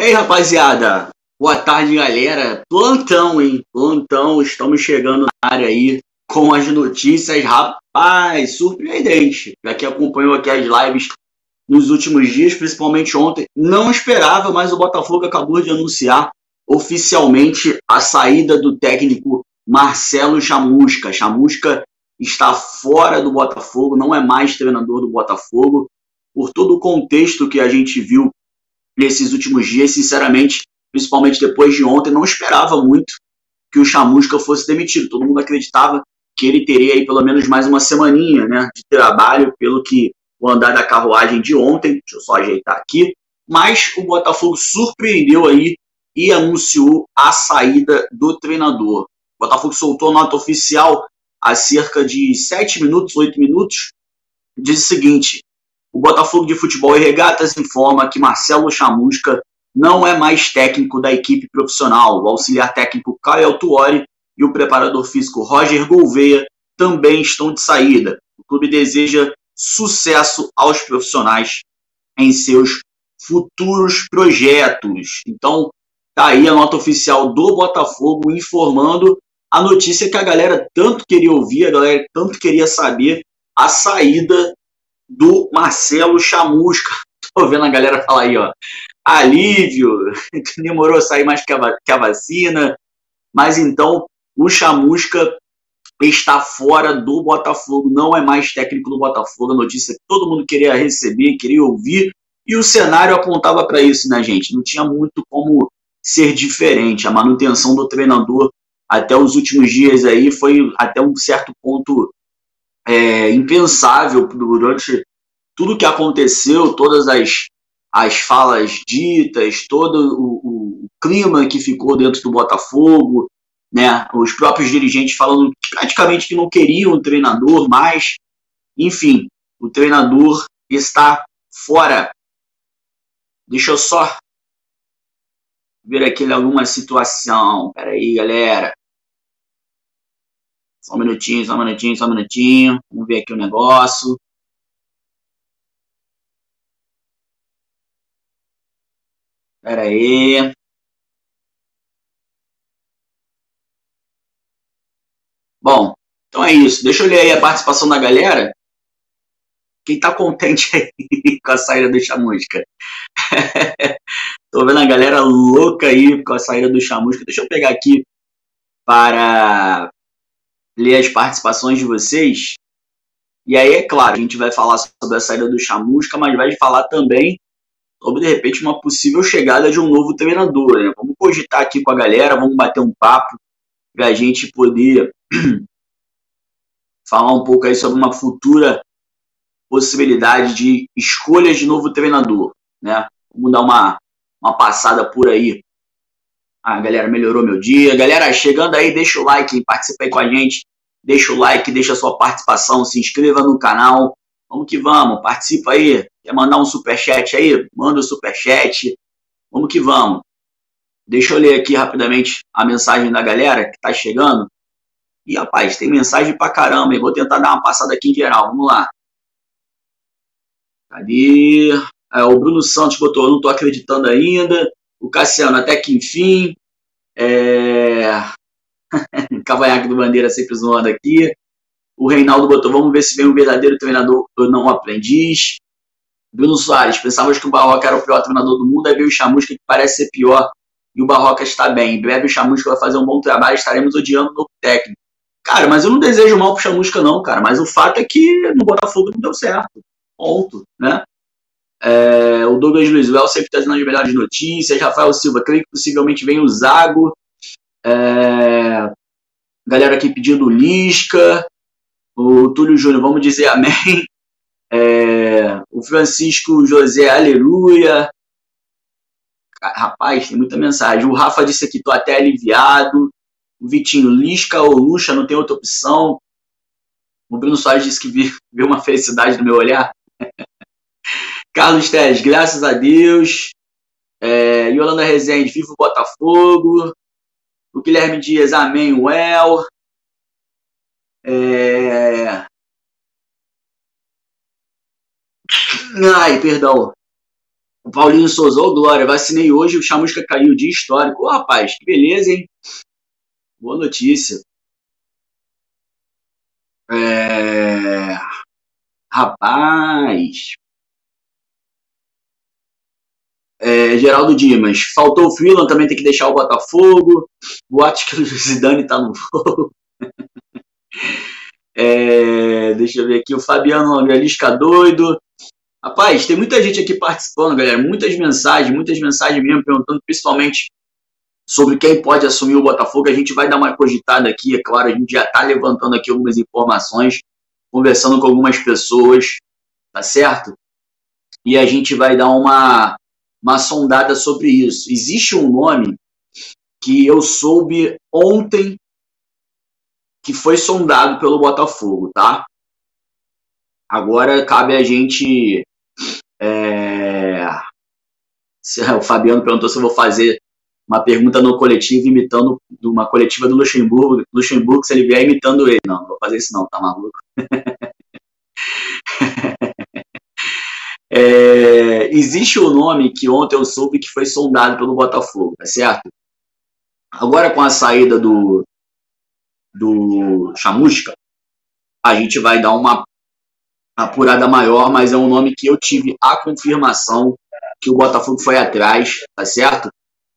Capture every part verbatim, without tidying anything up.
aí, rapaziada? Boa tarde, galera. Plantão, hein? Plantão, estamos chegando na área aí com as notícias, rapaz, surpreendente. Já que acompanhou aqui as lives nos últimos dias, principalmente ontem, não esperava, mas o Botafogo acabou de anunciar oficialmente a saída do técnico Marcelo Chamusca. Chamusca está fora do Botafogo, não é mais treinador do Botafogo. Por todo o contexto que a gente viu nesses últimos dias, sinceramente, principalmente depois de ontem, não esperava muito que o Chamusca fosse demitido. Todo mundo acreditava que ele teria aí pelo menos mais uma semaninha, né, de trabalho, pelo que o andar da carruagem de ontem, deixa eu só ajeitar aqui, mas o Botafogo surpreendeu aí e anunciou a saída do treinador. O Botafogo soltou a nota oficial há cerca de sete minutos, oito minutos, diz o seguinte: o Botafogo de Futebol e Regatas informa que Marcelo Chamusca não é mais técnico da equipe profissional. O auxiliar técnico Caio Altuori e o preparador físico Roger Gouveia também estão de saída. O clube deseja sucesso aos profissionais em seus futuros projetos. Então, tá aí a nota oficial do Botafogo informando a notícia que a galera tanto queria ouvir, a galera tanto queria saber, a saída do Marcelo Chamusca. Tô vendo a galera falar aí, ó, alívio, demorou a sair mais que a, que a vacina, mas então o Chamusca está fora do Botafogo, não é mais técnico do Botafogo, a notícia que todo mundo queria receber, queria ouvir, e o cenário apontava para isso, né, gente? Não tinha muito como ser diferente. A manutenção do treinador até os últimos dias aí foi até um certo ponto é, impensável durante tudo que aconteceu, todas as, as falas ditas, todo o, o clima que ficou dentro do Botafogo, né? Os próprios dirigentes falando praticamente que não queriam o treinador, mas, enfim, o treinador está fora. Deixa eu só ver aqui alguma situação. Pera aí, galera. Só um minutinho, só um minutinho, só um minutinho. Vamos ver aqui o negócio. Pera aí. Bom, então é isso. Deixa eu ler aí a participação da galera. Quem tá contente aí com a saída do Chamusca? Tô vendo a galera louca aí com a saída do Chamusca. Deixa eu pegar aqui para ler as participações de vocês. E aí, é claro, a gente vai falar sobre a saída do Chamusca, mas vai falar também sobre, de repente, uma possível chegada de um novo treinador, né? Vamos cogitar aqui com a galera, vamos bater um papo para a gente poder falar um pouco aí sobre uma futura possibilidade de escolhas de novo treinador, né? Vamos dar uma, uma passada por aí. Ah, galera, melhorou meu dia. Galera, chegando aí, deixa o like, participa aí com a gente. Deixa o like, deixa a sua participação, se inscreva no canal. Vamos que vamos, participa aí. Quer mandar um superchat aí? Manda o um superchat. Vamos que vamos. Deixa eu ler aqui rapidamente a mensagem da galera que tá chegando. E, rapaz, tem mensagem pra caramba, hein? Vou tentar dar uma passada aqui em geral. Vamos lá. Cadê? É, o Bruno Santos botou, não tô acreditando ainda. O Cassiano, até que enfim. É... Cavanhaque do Bandeira sempre zoando aqui. O Reinaldo botou, vamos ver se vem um verdadeiro treinador ou não um aprendiz. Bruno Soares, pensávamos que o Barroca era o pior treinador do mundo, aí veio o Chamusca que parece ser pior e o Barroca está bem. Em breve o Chamusca vai fazer um bom trabalho, estaremos odiando o novo técnico. Cara, mas eu não desejo mal pro Chamusca não, cara, mas o fato é que no Botafogo não deu certo. Ponto, né? É, o Douglas Luiz Well sempre trazendo as melhores notícias. Rafael Silva, creio que possivelmente vem o Zago. É, galera aqui pedindo Lisca. O Túlio Júnior, vamos dizer amém. É, o Francisco José, aleluia. Rapaz, tem muita mensagem. O Rafa disse que estou até aliviado. O Vitinho, Lisca ou Lucha, não tem outra opção. O Bruno Soares disse que viu uma felicidade no meu olhar. Carlos Teles, graças a Deus. É, Yolanda Rezende, viva o Botafogo. O Guilherme Dias, amém, well. É... Ai, perdão. O Paulinho Souza, ô Glória, vacinei hoje, o Chamusca caiu, dia histórico. Ô rapaz, que beleza, hein? Boa notícia. É... Rapaz. É, Geraldo Dimas, faltou o Freeland, também tem que deixar o Botafogo. Boatos que o Zidane tá no voo. É, deixa eu ver aqui, o Fabiano Lisca doido. Rapaz, tem muita gente aqui participando, galera. Muitas mensagens, muitas mensagens mesmo, perguntando principalmente sobre quem pode assumir o Botafogo. A gente vai dar uma cogitada aqui, é claro, a gente já está levantando aqui algumas informações, conversando com algumas pessoas, tá certo? E a gente vai dar uma, uma sondada sobre isso. Existe um nome que eu soube ontem que foi sondado pelo Botafogo, tá? Agora cabe a gente... É... O Fabiano perguntou se eu vou fazer uma pergunta no coletivo imitando uma coletiva do Luxemburgo, Luxemburgo se ele vier imitando ele. Não, não vou fazer isso não, tá maluco? É, existe um nome que ontem eu soube que foi sondado pelo Botafogo, tá certo? Agora com a saída do, do Chamusca, a gente vai dar uma apurada maior, mas é um nome que eu tive a confirmação que o Botafogo foi atrás, tá certo?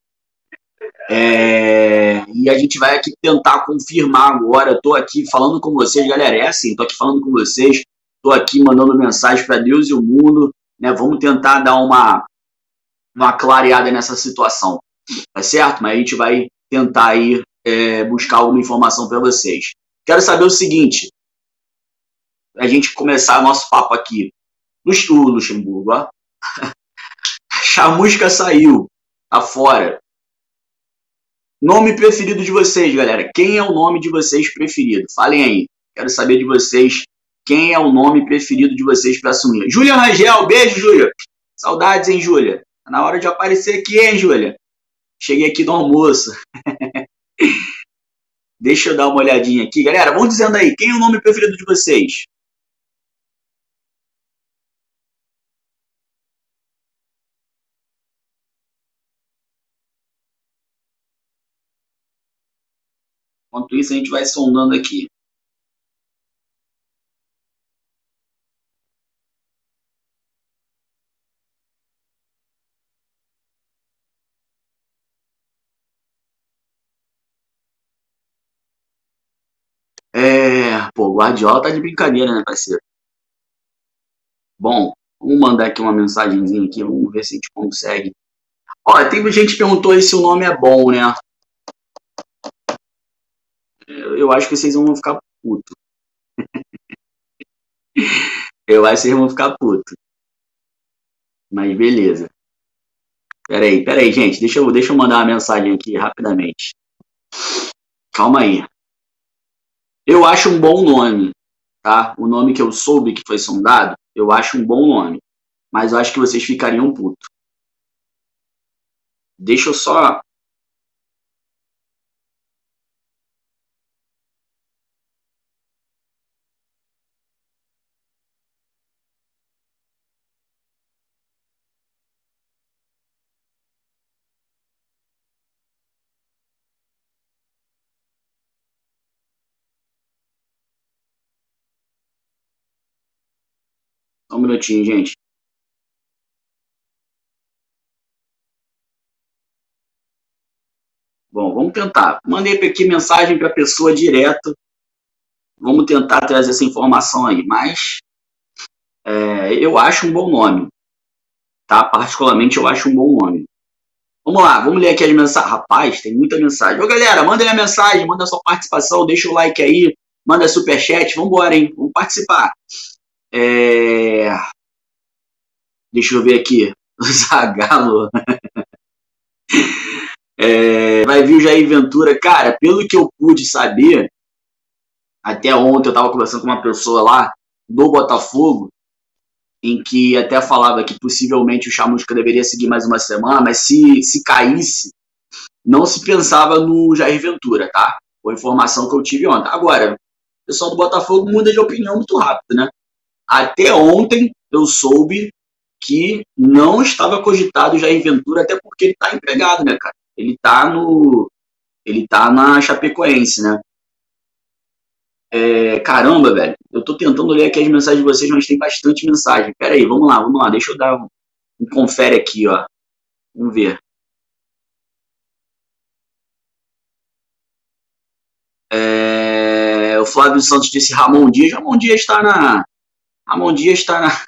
É, e a gente vai aqui tentar confirmar agora. Eu tô aqui falando com vocês, galera, é assim, tô aqui falando com vocês, tô aqui mandando mensagem para Deus e o mundo, né? Vamos tentar dar uma, uma clareada nessa situação, tá certo? Mas a gente vai tentar aí é, buscar alguma informação para vocês. Quero saber o seguinte, a gente começar nosso papo aqui. O Luxemburgo, ó. Chamusca saiu, tá fora. Nome preferido de vocês, galera. Quem é o nome de vocês preferido? Falem aí. Quero saber de vocês quem é o nome preferido de vocês para assumir. Júlia Rangel, beijo, Júlia. Saudades, hein, Júlia? Tá na hora de aparecer aqui, hein, Júlia? Cheguei aqui no almoço. Deixa eu dar uma olhadinha aqui. Galera, vão dizendo aí, quem é o nome preferido de vocês? Enquanto isso, a gente vai sondando aqui. É... Pô, o Guardiola tá de brincadeira, né, parceiro? Bom, vamos mandar aqui uma mensagenzinha aqui, vamos ver se a gente consegue. Olha, tem gente que perguntou aí se o nome é bom, né? Eu acho que vocês vão ficar putos. Eu acho que vocês vão ficar putos. Mas beleza. Peraí, peraí, gente. Deixa eu, deixa eu mandar uma mensagem aqui rapidamente. Calma aí. Eu acho um bom nome, tá? O nome que eu soube que foi sondado, eu acho um bom nome. Mas eu acho que vocês ficariam putos. Deixa eu só... Só um minutinho, gente. Bom, vamos tentar. Mandei aqui mensagem para a pessoa direto. Vamos tentar trazer essa informação aí. Mas é, eu acho um bom nome. Tá? Particularmente, eu acho um bom nome. Vamos lá, vamos ler aqui as mensagens. Rapaz, tem muita mensagem. Ô, galera, manda aí a mensagem, manda a sua participação, deixa o like aí, manda superchat. Vamos embora, hein? Vamos participar. É... Deixa eu ver aqui. O Zagallo. É... Vai vir o Jair Ventura. Cara, pelo que eu pude saber, até ontem eu estava conversando com uma pessoa lá do Botafogo, em que até falava que possivelmente o Chamusca deveria seguir mais uma semana, mas se, se caísse, não se pensava no Jair Ventura, tá? Foi a informação que eu tive ontem. Agora, o pessoal do Botafogo muda de opinião muito rápido, né? Até ontem eu soube que não estava cogitado Jair Ventura, até porque ele está empregado, né, cara? Ele está no, ele tá na Chapecoense, né? É, caramba, velho, eu tô tentando ler aqui as mensagens de vocês, mas tem bastante mensagem. Pera aí, vamos lá, vamos lá, deixa eu dar um, um confere aqui, ó. Vamos ver. É, o Flávio Santos disse Ramon Dias. Ramon Dias está na. Ramon Dias está na.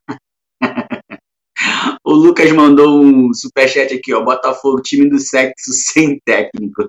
O Lucas mandou um superchat aqui, ó. Botafogo, time do sexo sem técnico.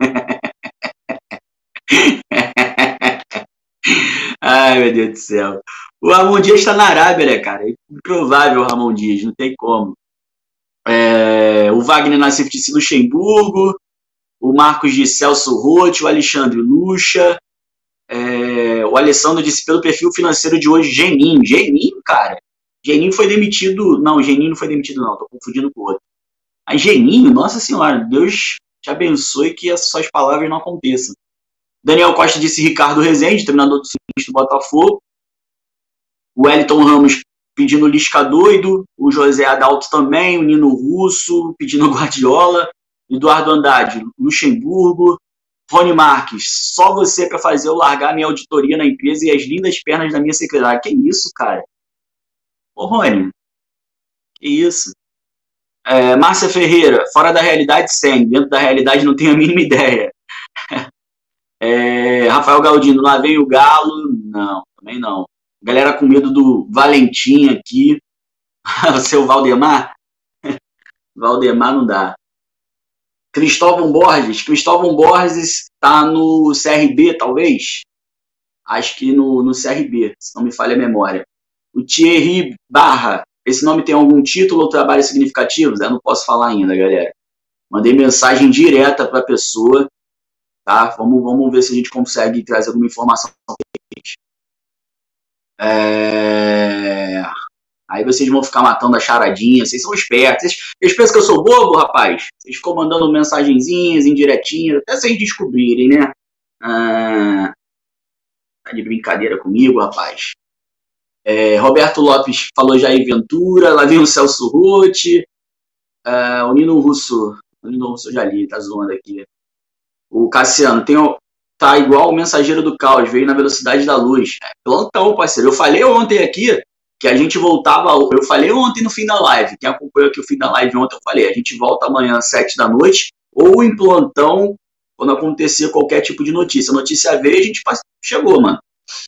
Ai, meu Deus do céu. O Ramon Dias está na Arábia, né, cara? É improvável o Ramon Dias, não tem como. É, o Wagner Nassif disse Luxemburgo. O Marcos disse Celso Roth. O Alexandre Lucha. É, o Alessandro disse pelo perfil financeiro de hoje, Geninho. Geninho, cara. Geninho foi demitido. Não, Geninho não foi demitido, não. Tô confundindo com o outro. A Geninho, nossa senhora, Deus te abençoe que as suas palavras não aconteçam. Daniel Costa disse Ricardo Rezende, treinador do Sinistro do Botafogo. O Wellington Ramos pedindo Lisca doido. O José Adalto também. O Nino Russo pedindo Guardiola. Eduardo Andrade, Luxemburgo. Rony Marques, só você para fazer eu largar minha auditoria na empresa e as lindas pernas da minha secretária. Que isso, cara? Ô, Rony, que isso? É, Márcia Ferreira, fora da realidade, sem. Dentro da realidade, não tenho a mínima ideia. É, Rafael Galdino, lá vem o Galo. Não, também não. Galera com medo do Valentim aqui. O seu Valdemar? Valdemar não dá. Cristóvão Borges. Cristóvão Borges está no C R B, talvez? Acho que no, no C R B, se não me falha a memória. O Thierry Barra. Esse nome tem algum título ou trabalho significativo? Eu não posso falar ainda, galera. Mandei mensagem direta para a pessoa. Tá? Vamos, vamos ver se a gente consegue trazer alguma informação. É... Aí vocês vão ficar matando a charadinha. Vocês são espertos. Vocês, vocês pensam que eu sou bobo, rapaz? Vocês ficam mandando mensagenzinhas, indiretinhas, até vocês descobrirem, né? Ah, tá de brincadeira comigo, rapaz. É, Roberto Lopes falou Jair Ventura. Lá vem o Celso Roth. Ah, o Nino Russo. O Nino Russo eu já li, tá zoando aqui. O Cassiano, tem, tá igual o mensageiro do caos, veio na velocidade da luz. É, plantão, parceiro. Eu falei ontem aqui que a gente voltava. Eu falei ontem no fim da live. Quem acompanhou aqui o fim da live ontem, eu falei. A gente volta amanhã às sete da noite ou em plantão quando acontecer qualquer tipo de notícia. A notícia veio, a gente chegou, mano.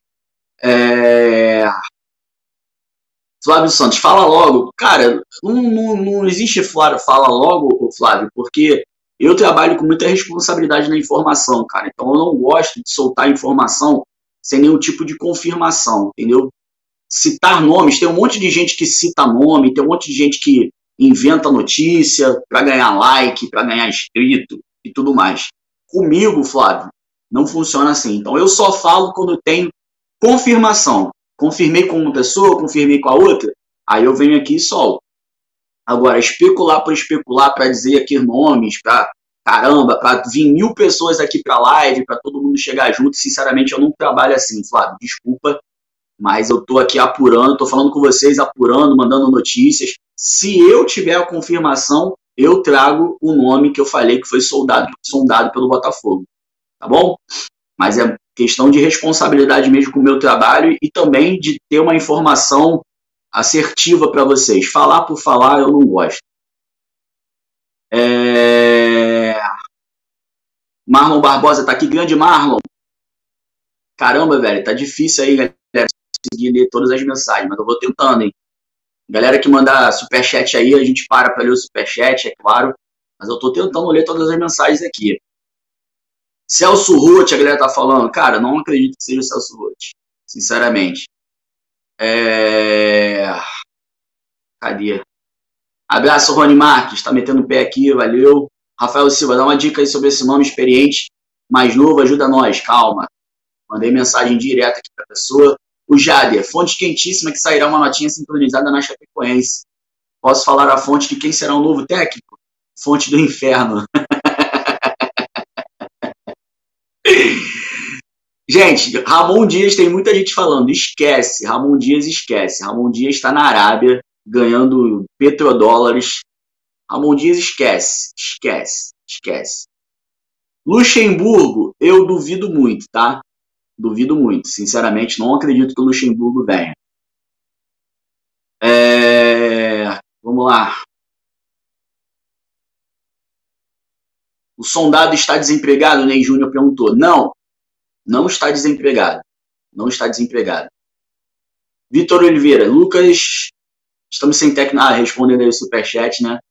É... Flávio Santos, fala logo. Cara, não, não, não existe Flávio, fala logo, Flávio, porque eu trabalho com muita responsabilidade na informação, cara. Então eu não gosto de soltar informação sem nenhum tipo de confirmação, entendeu? Citar nomes, tem um monte de gente que cita nome, tem um monte de gente que inventa notícia para ganhar like, para ganhar inscrito e tudo mais. Comigo, Flávio, não funciona assim. Então eu só falo quando eu tenho confirmação. Confirmei com uma pessoa, confirmei com a outra, aí eu venho aqui e solto. Agora, especular por especular, para dizer aqui nomes, para caramba, para vir mil pessoas aqui para live, para todo mundo chegar junto, sinceramente eu não trabalho assim, Flávio, desculpa, mas eu tô aqui apurando, tô falando com vocês, apurando, mandando notícias. Se eu tiver a confirmação, eu trago o nome que eu falei que foi soldado, sondado pelo Botafogo, tá bom? Mas é questão de responsabilidade mesmo com o meu trabalho e também de ter uma informação assertiva para vocês. Falar por falar eu não gosto. É... Marlon Barbosa tá aqui, grande Marlon. Caramba, velho, tá difícil aí, galera, conseguir ler todas as mensagens, mas eu vou tentando, hein. Galera que mandar superchat aí, a gente para para ler o superchat, é claro, mas eu tô tentando ler todas as mensagens aqui. Celso Roth, a galera tá falando. Cara, não acredito que seja o Celso Roth, sinceramente. É... Cadê? Abraço, Rony Marques, tá metendo o pé aqui, valeu. Rafael Silva, dá uma dica aí sobre esse nome experiente, mais novo, ajuda nós, calma. Mandei mensagem direta aqui pra pessoa. O Jader, fonte quentíssima que sairá uma notinha sincronizada na Chapecoense. Posso falar a fonte de quem será o novo técnico? Fonte do inferno. Gente, Ramon Dias, tem muita gente falando, esquece, Ramon Dias esquece, Ramon Dias está na Arábia, ganhando petrodólares. Ramon Dias esquece, esquece, esquece. Luxemburgo, eu duvido muito, tá? Duvido muito. Sinceramente, não acredito que o Luxemburgo venha. É... Vamos lá. O soldado está desempregado? O Ney Júnior perguntou. Não, não está desempregado. Não está desempregado. Vitor Oliveira. Lucas, estamos sem técnico. Ah, respondendo aí o superchat, né?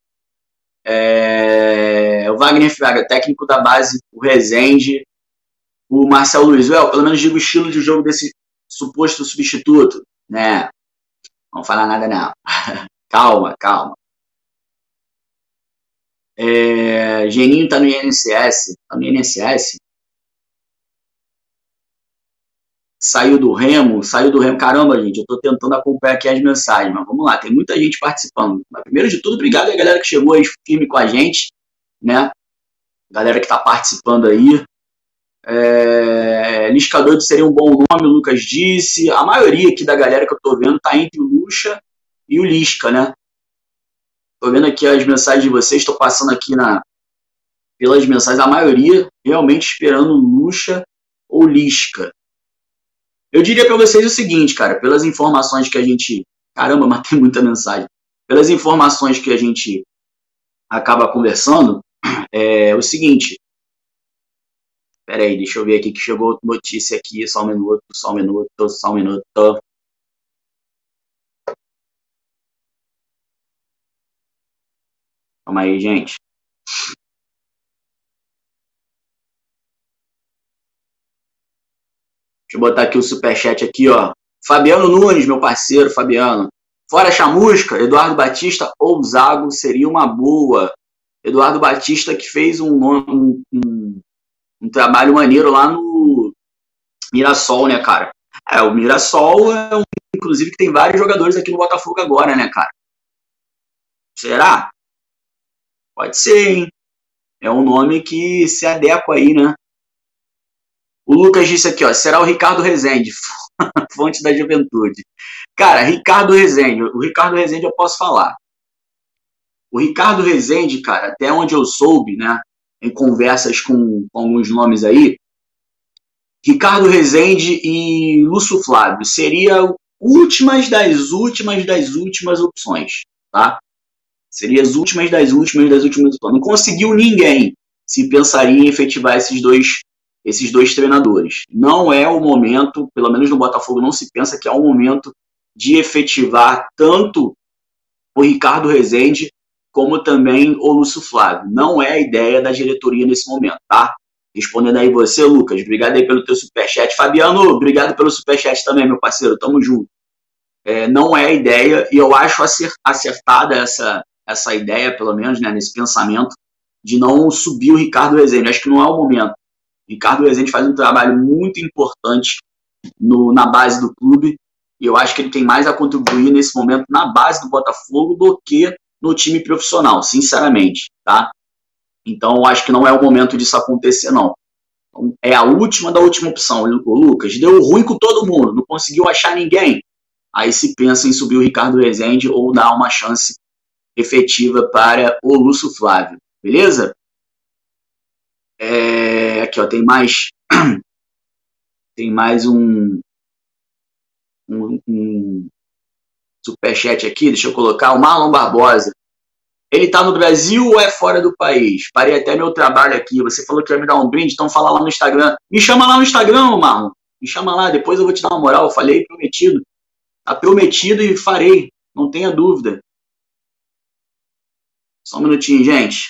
É... O Wagner Fraga, técnico da base, o Rezende. O Marcelo Luiz. Well, pelo menos digo o estilo de jogo desse suposto substituto. Né? Não falar nada, não. Calma, calma. É, Geninho tá no I N S S. Tá no I N S S. Saiu do Remo, saiu do Remo. Caramba, gente, eu tô tentando acompanhar aqui as mensagens, mas vamos lá, tem muita gente participando. Mas, primeiro de tudo, obrigado a galera que chegou aí firme com a gente, né? Galera que tá participando aí. É, Lisca doido seria um bom nome, o Lucas disse. A maioria aqui da galera que eu tô vendo tá entre o Lucha e o Lisca, né? Tô vendo aqui as mensagens de vocês, tô passando aqui na, pelas mensagens, a maioria realmente esperando o Lucha ou Lisca. Eu diria para vocês o seguinte, cara, pelas informações que a gente... Caramba, mas tem muita mensagem. Pelas informações que a gente acaba conversando, é o seguinte... Pera aí, deixa eu ver aqui que chegou notícia aqui, só um minuto, só um minuto, só um minuto. Calma aí, gente. Deixa eu botar aqui o superchat aqui, ó. Fabiano Nunes, meu parceiro, Fabiano. Fora Chamusca, Eduardo Batista ou Zago seria uma boa. Eduardo Batista que fez um, um, um, um trabalho maneiro lá no Mirassol, né, cara? É, o Mirassol é um, inclusive, que tem vários jogadores aqui no Botafogo agora, né, cara? Será? Pode ser, hein? É um nome que se adequa aí, né? O Lucas disse aqui, ó, será o Ricardo Rezende, fonte da juventude. Cara, Ricardo Rezende, o Ricardo Rezende eu posso falar. O Ricardo Rezende, cara, até onde eu soube, né, em conversas com, com alguns nomes aí, Ricardo Rezende e Lúcio Flávio seria últimas das últimas das últimas opções, tá? Seria as últimas das últimas das últimas opções. Não conseguiu ninguém se pensaria em efetivar esses dois esses dois treinadores. Não é o momento, pelo menos no Botafogo não se pensa que é o momento de efetivar tanto o Ricardo Rezende como também o Lúcio Flávio. Não é a ideia da diretoria nesse momento, tá? Respondendo aí você, Lucas, obrigado aí pelo teu superchat. Fabiano, obrigado pelo superchat também, meu parceiro, tamo junto. É, não é a ideia, e eu acho acertada essa, essa ideia, pelo menos, né, nesse pensamento, de não subir o Ricardo Rezende. Acho que não é o momento. Ricardo Rezende faz um trabalho muito importante no, na base do clube, e eu acho que ele tem mais a contribuir nesse momento na base do Botafogo do que no time profissional, sinceramente, tá? Então, eu acho que não é o momento disso acontecer, não. Então, é a última da última opção. O Lucas deu ruim com todo mundo, não conseguiu achar ninguém. Aí se pensa em subir o Ricardo Rezende ou dar uma chance efetiva para o Lúcio Flávio, beleza? É, aqui, ó, tem mais tem mais um, um, um superchat aqui, deixa eu colocar, o Marlon Barbosa. Ele tá no Brasil ou é fora do país? Parei até meu trabalho aqui, você falou que ia me dar um brinde, então fala lá no Instagram. Me chama lá no Instagram, Marlon, me chama lá, depois eu vou te dar uma moral, eu falei, prometido. Tá prometido e farei, não tenha dúvida. Só um minutinho, gente.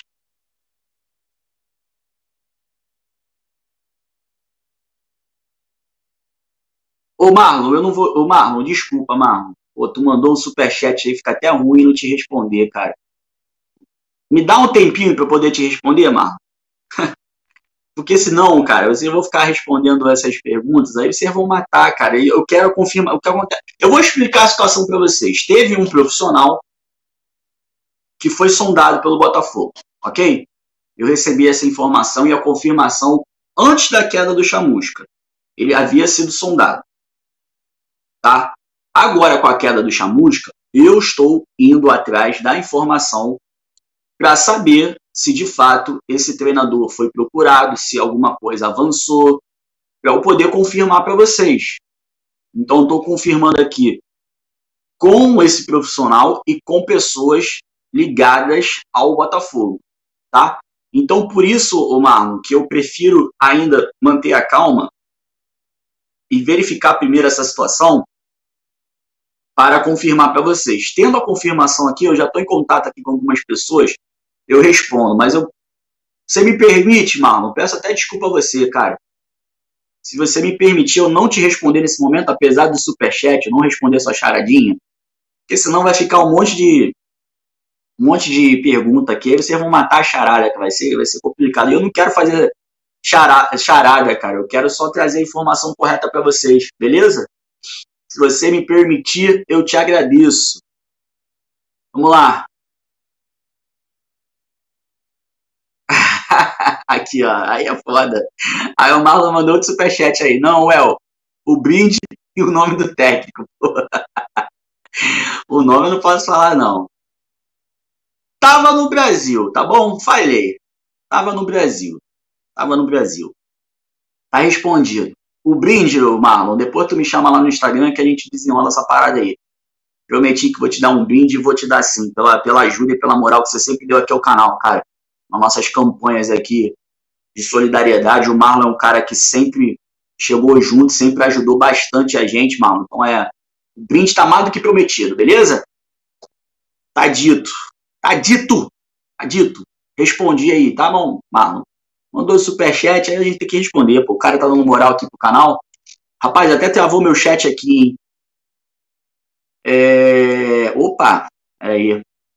Ô, Marlon, eu não vou... Ô, Marlon, desculpa, Marlon. Pô, tu mandou um superchat aí, fica até ruim não te responder, cara. Me dá um tempinho pra eu poder te responder, Marlon? Porque senão, cara, eu vou ficar respondendo essas perguntas, aí vocês vão matar, cara. E eu quero confirmar o que acontece. Eu vou explicar a situação pra vocês. Teve um profissional que foi sondado pelo Botafogo, ok? Eu recebi essa informação e a confirmação antes da queda do Chamusca. Ele havia sido sondado. Tá? Agora, com a queda do Chamusca, eu estou indo atrás da informação para saber se de fato esse treinador foi procurado, se alguma coisa avançou, para eu poder confirmar para vocês. Então, estou confirmando aqui com esse profissional e com pessoas ligadas ao Botafogo, tá? Então, por isso, ô Marlon, que eu prefiro ainda manter a calma e verificar primeiro essa situação para confirmar para vocês. Tendo a confirmação aqui, eu já estou em contato aqui com algumas pessoas, eu respondo, mas eu, você me permite, Marlon? Peço até desculpa a você, cara. Se você me permitir eu não te responder nesse momento, apesar do superchat, eu não responder sua charadinha, porque senão vai ficar um monte de um monte de pergunta aqui, aí vocês vão matar a charada, que vai ser, vai ser complicado. E eu não quero fazer charada, charada, cara. Eu quero só trazer a informação correta para vocês, beleza? Se você me permitir, eu te agradeço. Vamos lá. Aqui, ó. Aí é foda. Aí o Marlon mandou outro superchat aí. Não, Well, o brinde e o nome do técnico. O nome eu não posso falar, não. Tava no Brasil, tá bom? Falei. Tava no Brasil. Tava no Brasil. Tá respondido. O brinde, Marlon, depois tu me chama lá no Instagram que a gente desenrola essa parada aí. Prometi que vou te dar um brinde e vou te dar sim, pela, pela ajuda e pela moral que você sempre deu aqui ao canal, cara. Nas nossas campanhas aqui de solidariedade, o Marlon é um cara que sempre chegou junto, sempre ajudou bastante a gente, Marlon. Então é, o brinde tá mais do que prometido, beleza? Tá dito. Tá dito. Tá dito. Respondi aí, tá bom, Marlon? Mandou superchat, aí a gente tem que responder, pô. O cara tá dando moral aqui pro canal. Rapaz, até travou meu chat aqui, hein? É... Opa, aí.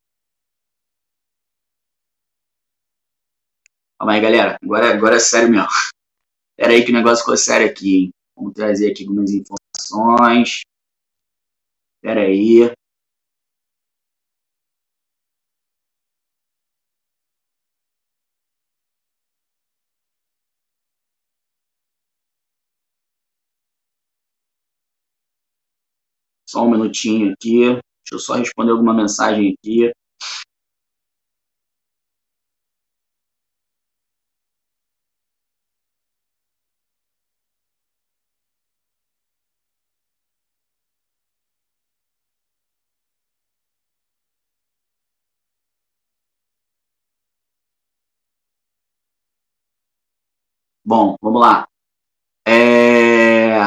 Calma aí, galera. Agora, agora é sério mesmo. Pera aí que o negócio ficou sério aqui, hein? Vamos trazer aqui algumas informações. Pera aí. Só um minutinho aqui. Deixa eu só responder alguma mensagem aqui. Bom, vamos lá. É...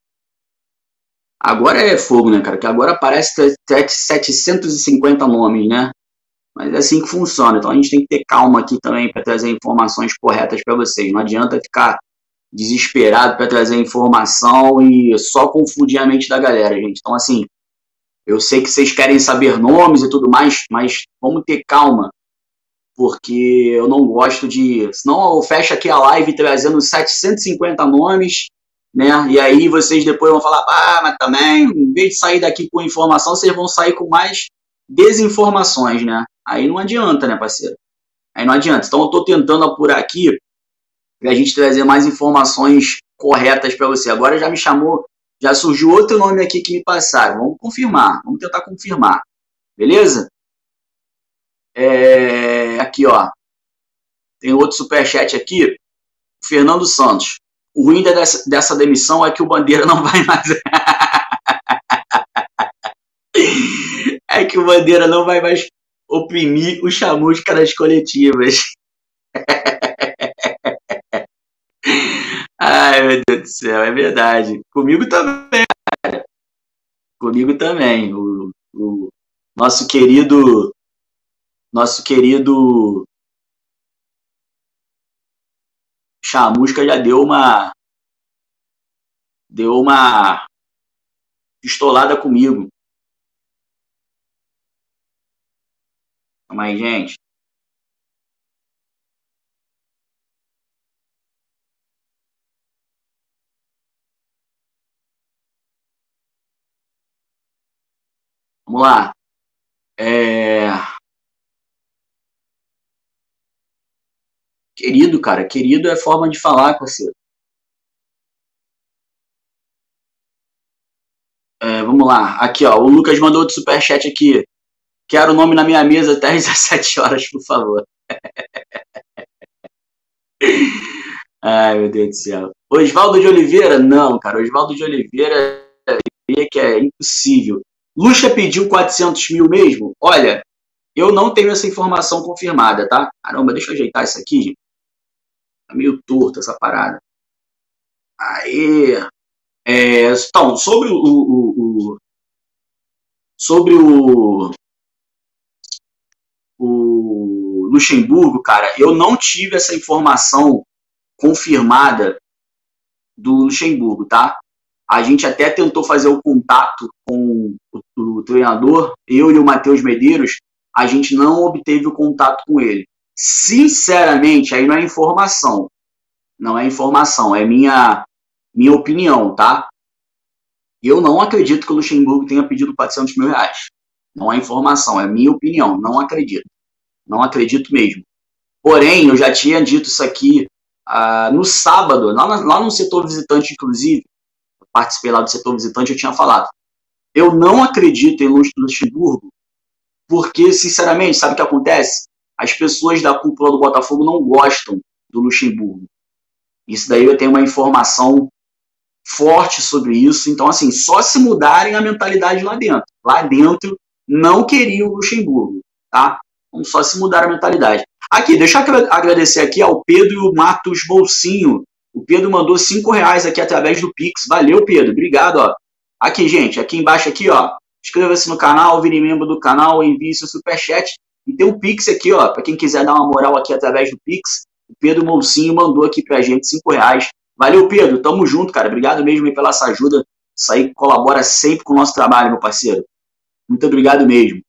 Agora é fogo, né, cara? Que agora aparece setecentos e cinquenta nomes, né? Mas é assim que funciona. Então a gente tem que ter calma aqui também para trazer informações corretas para vocês. Não adianta ficar desesperado para trazer informação e só confundir a mente da galera, gente. Então, assim, eu sei que vocês querem saber nomes e tudo mais, mas vamos ter calma, porque eu não gosto de... Senão eu fecho aqui a live trazendo setecentos e cinquenta nomes, né? E aí vocês depois vão falar, ah, mas também, em vez de sair daqui com informação, vocês vão sair com mais desinformações, né? Aí não adianta, né, parceiro? Aí não adianta. Então eu tô tentando apurar aqui para a gente trazer mais informações corretas para você. Agora já me chamou, já surgiu outro nome aqui que me passaram. Vamos confirmar, vamos tentar confirmar. Beleza? É, aqui, ó. Tem outro superchat aqui. Fernando Santos. O ruim dessa, dessa demissão é que o Bandeira não vai mais. É que o Bandeira não vai mais oprimir o chamusca das coletivas. Ai, meu Deus do céu, é verdade. Comigo também, cara. Comigo também. O, o nosso querido. Nosso querido. Chamusca já deu uma. Deu uma. Pistolada comigo. Calma aí, gente. Vamos lá. É... Querido, cara. Querido é forma de falar, parceiro. É, vamos lá. Aqui, ó. O Lucas mandou outro superchat aqui. Quero o nome na minha mesa até às dezessete horas, por favor. Ai, meu Deus do céu. Osvaldo de Oliveira? Não, cara. Osvaldo de Oliveira que é impossível. Lucha pediu quatrocentos mil mesmo? Olha, eu não tenho essa informação confirmada, tá? Caramba, deixa eu ajeitar isso aqui, gente. Tá meio torto essa parada. Aí. É, então, sobre o, o, o sobre o, o Luxemburgo, cara, eu não tive essa informação confirmada do Luxemburgo, tá? A gente até tentou fazer o contato com o, o treinador, eu e o Matheus Medeiros, a gente não obteve o contato com ele. Sinceramente, aí não é informação. Não é informação, é minha, minha opinião, tá? Eu não acredito que o Luxemburgo tenha pedido quatrocentos mil reais. Não é informação, é minha opinião. Não acredito. Não acredito mesmo. Porém, eu já tinha dito isso aqui uh, no sábado, lá, na, lá no setor visitante, inclusive, eu participei lá do setor visitante, eu tinha falado. Eu não acredito em Luxemburgo, porque, sinceramente, sabe o que acontece? As pessoas da cúpula do Botafogo não gostam do Luxemburgo. Isso daí eu tenho uma informação forte sobre isso. Então, assim, só se mudarem a mentalidade lá dentro. Lá dentro, não queriam o Luxemburgo, tá? Então, só se mudar a mentalidade. Aqui, deixa eu agradecer aqui ao Pedro Matos Bolsinho. O Pedro mandou cinco reais aqui através do Pix. Valeu, Pedro. Obrigado, ó. Aqui, gente, aqui embaixo aqui, ó. Inscreva-se no canal, vire membro do canal, envie seu superchat. E tem um Pix aqui, ó, para quem quiser dar uma moral aqui através do Pix. O Pedro Bolsinho mandou aqui pra gente cinco reais. Valeu, Pedro. Tamo junto, cara. Obrigado mesmo aí pela essa ajuda. Isso aí colabora sempre com o nosso trabalho, meu parceiro. Muito obrigado mesmo.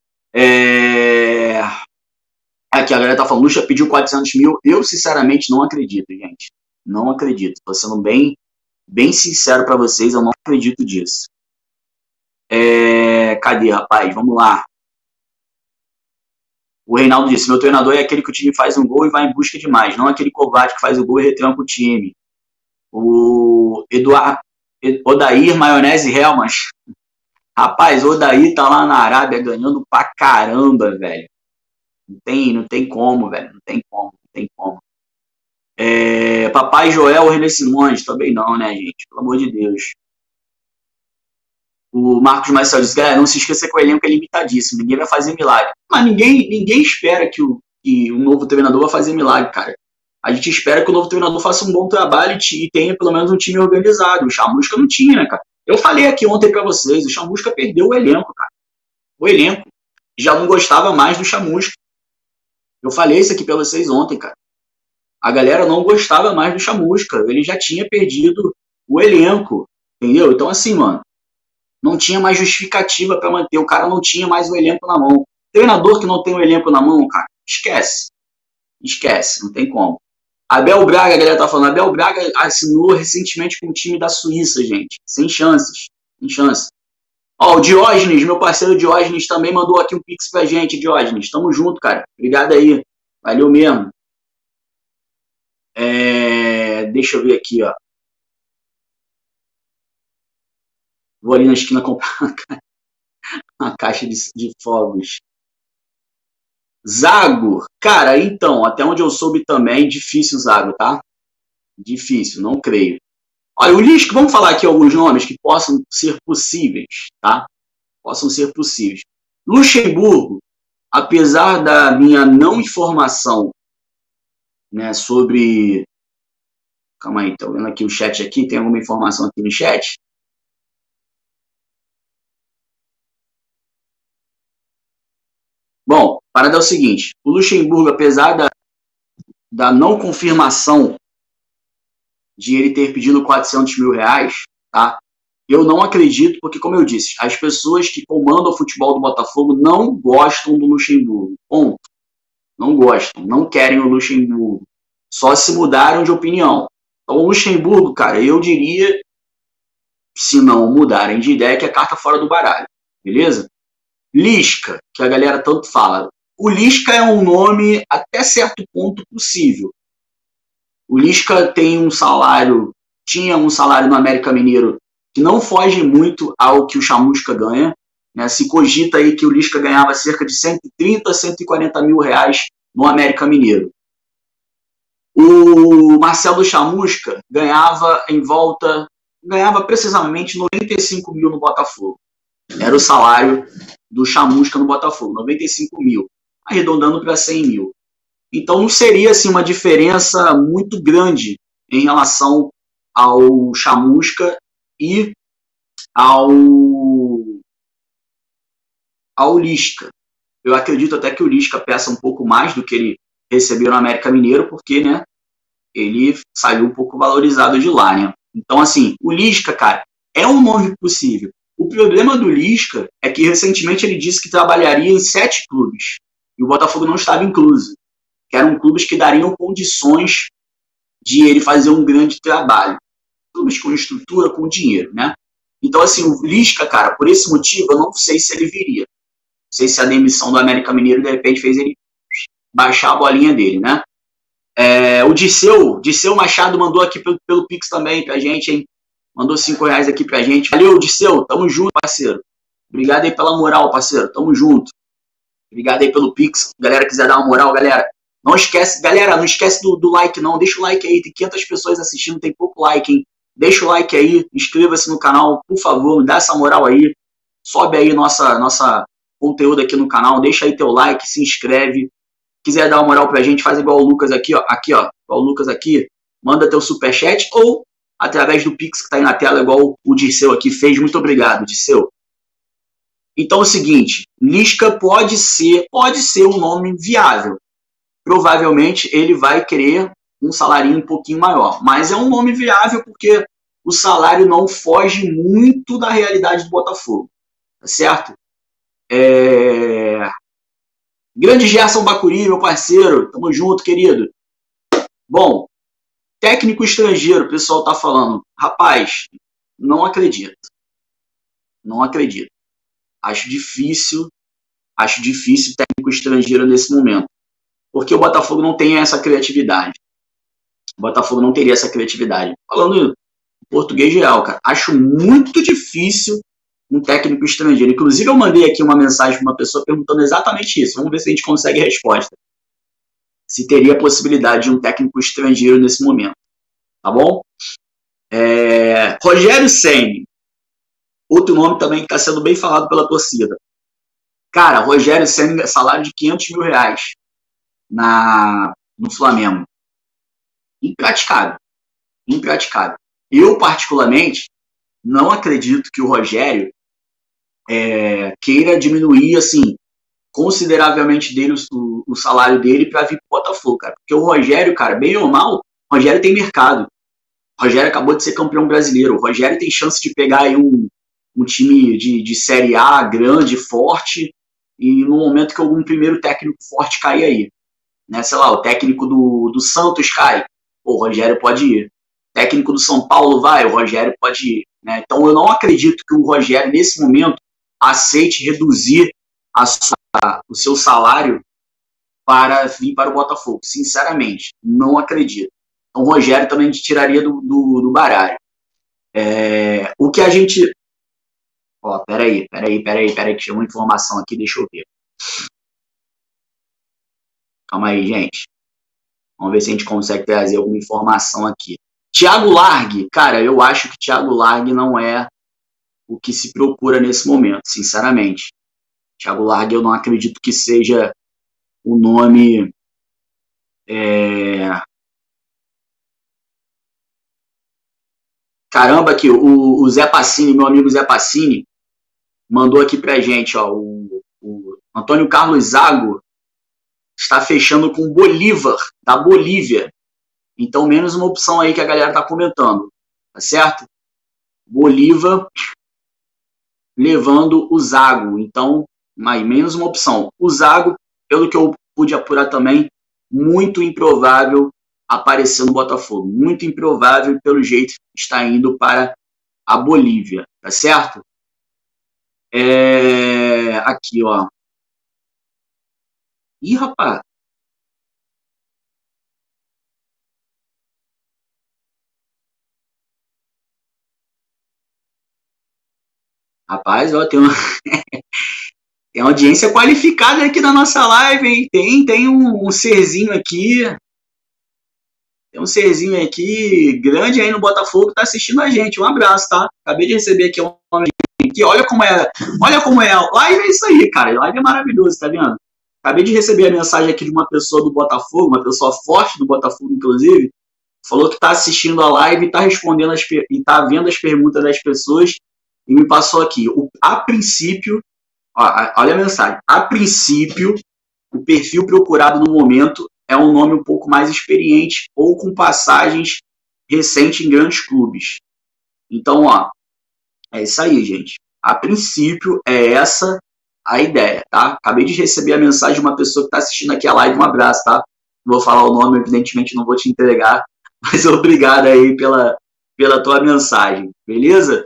É... Aqui, a galera tá falando, Lucha pediu quatrocentos mil. Eu, sinceramente, não acredito, gente. Não acredito. Tô sendo bem, bem sincero pra vocês, eu não acredito disso. É... Cadê, rapaz? Vamos lá. O Reinaldo disse, meu treinador é aquele que o time faz um gol e vai em busca de mais, não aquele covarde que faz o gol e retranca o time. O Eduardo, Odair Maionese Helmas. Rapaz, o Odair tá lá na Arábia ganhando pra caramba, velho. Não tem, não tem como, velho. Não tem como, não tem como. É, Papai Joel René Simões, também não, né, gente? Pelo amor de Deus. O Marcos Marcel disse, galera, não se esqueça que o elenco é limitadíssimo, ninguém vai fazer milagre. Mas ninguém, ninguém espera que o, que o novo treinador vai fazer milagre, cara. A gente espera que o novo treinador faça um bom trabalho e, e tenha pelo menos um time organizado. O Chamusca não tinha, né, cara? Eu falei aqui ontem pra vocês, o Chamusca perdeu o elenco, cara. O elenco. Já não gostava mais do Chamusca. Eu falei isso aqui pra vocês ontem, cara. A galera não gostava mais do Chamusca. Ele já tinha perdido o elenco, entendeu? Então, assim, mano, não tinha mais justificativa para manter. O cara não tinha mais o elenco na mão. Treinador que não tem o elenco na mão, cara, esquece. Esquece, não tem como. Abel Braga, a galera tá falando. Abel Braga assinou recentemente com o time da Suíça, gente. Sem chances. Sem chances. Ó, o Diógenes, meu parceiro Diógenes, também mandou aqui um pix pra gente, Diógenes. Tamo junto, cara. Obrigado aí. Valeu mesmo. É... Deixa eu ver aqui, ó. Vou ali na esquina comprar uma caixa de, de fogos. Zago, cara, então, até onde eu soube também, difícil Zago, tá? Difícil, não creio. Olha, o Lisca, vamos falar aqui alguns nomes que possam ser possíveis, tá? Possam ser possíveis. Luxemburgo, apesar da minha não informação, né, sobre... Calma aí, tô vendo aqui o chat aqui, tem alguma informação aqui no chat? Bom, a parada é o seguinte, o Luxemburgo, apesar da, da não confirmação de ele ter pedido quatrocentos mil reais, tá? Eu não acredito, porque, como eu disse, as pessoas que comandam o futebol do Botafogo não gostam do Luxemburgo. Ponto. Não gostam, não querem o Luxemburgo. Só se mudaram de opinião. Então, o Luxemburgo, cara, eu diria, se não mudarem de ideia, que é carta fora do baralho. Beleza? Lisca, que a galera tanto fala. O Lisca é um nome até certo ponto possível. O Lisca tem um salário, tinha um salário no América Mineiro que não foge muito ao que o Chamusca ganha. Né? Se cogita aí que o Lisca ganhava cerca de cento e trinta, cento e quarenta mil reais no América Mineiro. O Marcelo Chamusca ganhava em volta, ganhava precisamente noventa e cinco mil no Botafogo. Era o salário do Chamusca no Botafogo, noventa e cinco mil, arredondando para cem mil. Então não seria assim, uma diferença muito grande em relação ao Chamusca e ao, ao Lisca. Eu acredito até que o Lisca peça um pouco mais do que ele recebeu no América Mineiro, porque, né, ele saiu um pouco valorizado de lá, né? Então, assim, o Lisca, cara, é um nome possível. O problema do Lisca é que recentemente ele disse que trabalharia em sete clubes e o Botafogo não estava incluso, que eram clubes que dariam condições de ele fazer um grande trabalho. Clubes com estrutura, com dinheiro, né? Então, assim, o Lisca, cara, por esse motivo, eu não sei se ele viria. Não sei se a demissão do América Mineiro, de repente, fez ele baixar a bolinha dele, né? É, o Disseu, Disseu Machado mandou aqui pelo, pelo Pix também pra gente, hein? Mandou cinco reais aqui pra gente. Valeu, Disseu, tamo junto, parceiro. Obrigado aí pela moral, parceiro, tamo junto. Obrigado aí pelo Pix. Galera, quiser dar uma moral, galera, não esquece, galera, não esquece do, do like não, deixa o like aí, tem quinhentas pessoas assistindo, tem pouco like, hein? Deixa o like aí, inscreva-se no canal, por favor, me dá essa moral aí, sobe aí nossa, nossa conteúdo aqui no canal, deixa aí teu like, se inscreve. Quiser dar uma moral pra gente, faz igual o Lucas aqui, ó, aqui, ó, igual o Lucas aqui, manda teu superchat ou através do Pix que tá aí na tela, igual o Disseu aqui fez. Muito obrigado, Disseu. Então é o seguinte, Lisca pode ser, pode ser um nome viável. Provavelmente ele vai querer um salário um pouquinho maior, mas é um nome viável porque o salário não foge muito da realidade do Botafogo, tá certo? É... Grande Gerson Bacuri, meu parceiro, tamo junto, querido. Bom, técnico estrangeiro, o pessoal tá falando. Rapaz, não acredito. Não acredito. Acho difícil, acho difícil técnico estrangeiro nesse momento. Porque o Botafogo não tem essa criatividade. O Botafogo não teria essa criatividade. Falando em português real, cara, acho muito difícil um técnico estrangeiro. Inclusive, eu mandei aqui uma mensagem para uma pessoa perguntando exatamente isso. Vamos ver se a gente consegue a resposta. Se teria a possibilidade de um técnico estrangeiro nesse momento. Tá bom? É... Rogério Ceni. Outro nome também que está sendo bem falado pela torcida. Cara, Rogério Ceni, salário de quinhentos mil reais na... no Flamengo. Impraticável. Impraticável. Eu, particularmente, não acredito que o Rogério é, queira diminuir, assim, consideravelmente dele, o, o salário dele para vir pro Botafogo, cara. Porque o Rogério, cara, bem ou mal, o Rogério tem mercado. O Rogério acabou de ser campeão brasileiro. O Rogério tem chance de pegar aí um, um time de, de Série A grande, forte, e no momento que algum primeiro técnico forte cai aí. Né? Sei lá, o técnico do, do Santos cai, o Rogério pode ir. O técnico do São Paulo vai, o Rogério pode ir. Né? Então eu não acredito que o Rogério, nesse momento, aceite reduzir a sua, o seu salário para vir para o Botafogo. Sinceramente, não acredito. Então o Rogério também tiraria do, do, do baralho. É, o que a gente... Ó, peraí, peraí, peraí, peraí, que chegou uma informação aqui, deixa eu ver. Calma aí, gente. Vamos ver se a gente consegue trazer alguma informação aqui. Thiago Largue, cara, eu acho que Thiago Largue não é o que se procura nesse momento, sinceramente. Thiago Largue eu não acredito que seja o nome... É... Caramba, aqui, o, o Zé Passini, meu amigo Zé Passini, mandou aqui pra gente, ó, o, o Antônio Carlos Zago está fechando com Bolívar, da Bolívia. Então, menos uma opção aí que a galera tá comentando, tá certo? Bolívar levando o Zago. Então, mais menos uma opção. O Zago, pelo que eu pude apurar também, muito improvável aparecer no Botafogo. Muito improvável, pelo jeito, está indo para a Bolívia, tá certo? É... Aqui, ó. Ih, rapaz. Rapaz, ó, tem uma, tem uma audiência qualificada aqui na nossa live, hein? Tem, tem um, um serzinho aqui. Tem um serzinho aqui, grande aí no Botafogo, que tá assistindo a gente. Um abraço, tá? Acabei de receber aqui um homem aqui. Olha como é. Olha como é. Live é isso aí, cara. Live é maravilhoso, tá vendo? Acabei de receber a mensagem aqui de uma pessoa do Botafogo, uma pessoa forte do Botafogo, inclusive. Falou que tá assistindo a live e tá respondendo as e tá vendo as perguntas das pessoas. E me passou aqui. O, a princípio, ó, olha a mensagem. A princípio, o perfil procurado no momento é um nome um pouco mais experiente ou com passagens recentes em grandes clubes. Então, ó, é isso aí, gente. A princípio, é essa a ideia, tá? Acabei de receber a mensagem de uma pessoa que está assistindo aqui a live. Um abraço, tá? Não vou falar o nome, evidentemente não vou te entregar, mas obrigado aí pela, pela tua mensagem, beleza?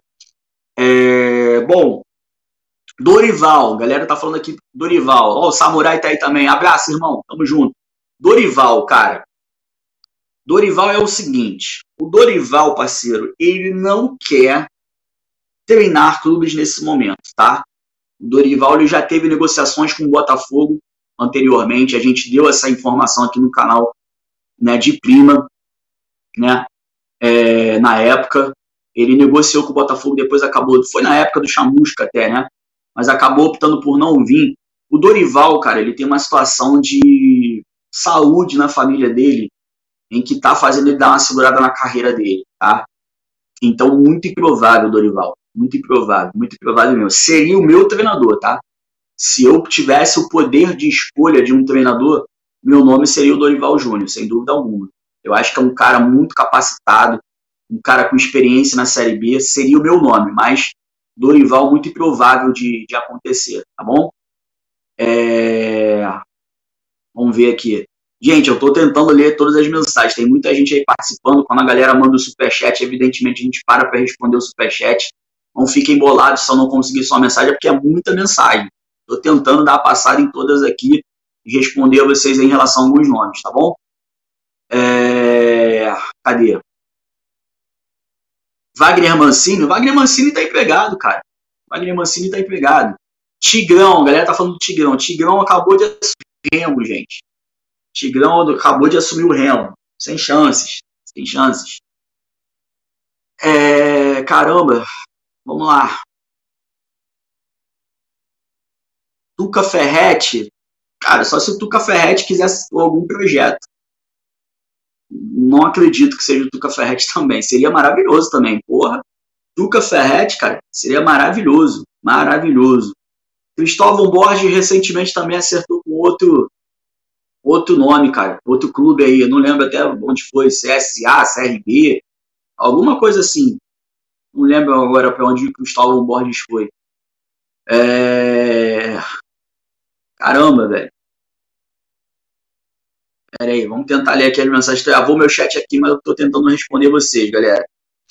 É, bom, Dorival, galera tá falando aqui, Dorival, ó, o Samurai tá aí também, abraço, irmão, tamo junto. Dorival, cara, Dorival é o seguinte, o Dorival, parceiro, ele não quer treinar clubes nesse momento, tá? O Dorival ele já teve negociações com o Botafogo anteriormente, a gente deu essa informação aqui no canal, né, de prima, né, é, na época, ele negociou com o Botafogo, depois acabou, foi na época do Chamusca até, né, mas acabou optando por não vir. O Dorival, cara, ele tem uma situação de saúde na família dele, em que tá fazendo ele dar uma segurada na carreira dele, tá? Então, muito improvável, Dorival, muito improvável, muito improvável mesmo. Seria o meu treinador, tá? Se eu tivesse o poder de escolha de um treinador, meu nome seria o Dorival Júnior, sem dúvida alguma. Eu acho que é um cara muito capacitado, um cara com experiência na Série B, seria o meu nome, mas Dorival muito improvável de, de acontecer, tá bom? É... Vamos ver aqui. Gente, eu tô tentando ler todas as mensagens, tem muita gente aí participando, quando a galera manda o superchat, evidentemente a gente para para responder o superchat. Não fiquem bolados se eu não conseguir sua mensagem, porque é muita mensagem. Tô tentando dar a passada em todas aqui e responder a vocês em relação a alguns nomes, tá bom? É... Cadê? Wagner Mancini, Wagner Mancini tá empregado, cara. Wagner Mancini tá empregado. Tigrão, a galera tá falando do Tigrão. Tigrão acabou de assumir o Remo, gente. Tigrão acabou de assumir o Remo. Sem chances. Sem chances. É... Caramba. Vamos lá. Tuca Ferretti. Cara, só se o Tuca Ferretti quisesse algum projeto. Não acredito que seja o Tuca Ferretti também. Seria maravilhoso também, porra. Tuca Ferretti, cara, seria maravilhoso. Maravilhoso. Cristóvão Borges recentemente também acertou com outro, outro nome, cara. Outro clube aí. Eu não lembro até onde foi. C S A, C R B. Alguma coisa assim. Não lembro agora para onde o Cristóvão Borges foi. É... Caramba, velho. Pera aí, vamos tentar ler aqui as mensagens. Travou meu chat aqui, mas eu tô tentando responder vocês, galera.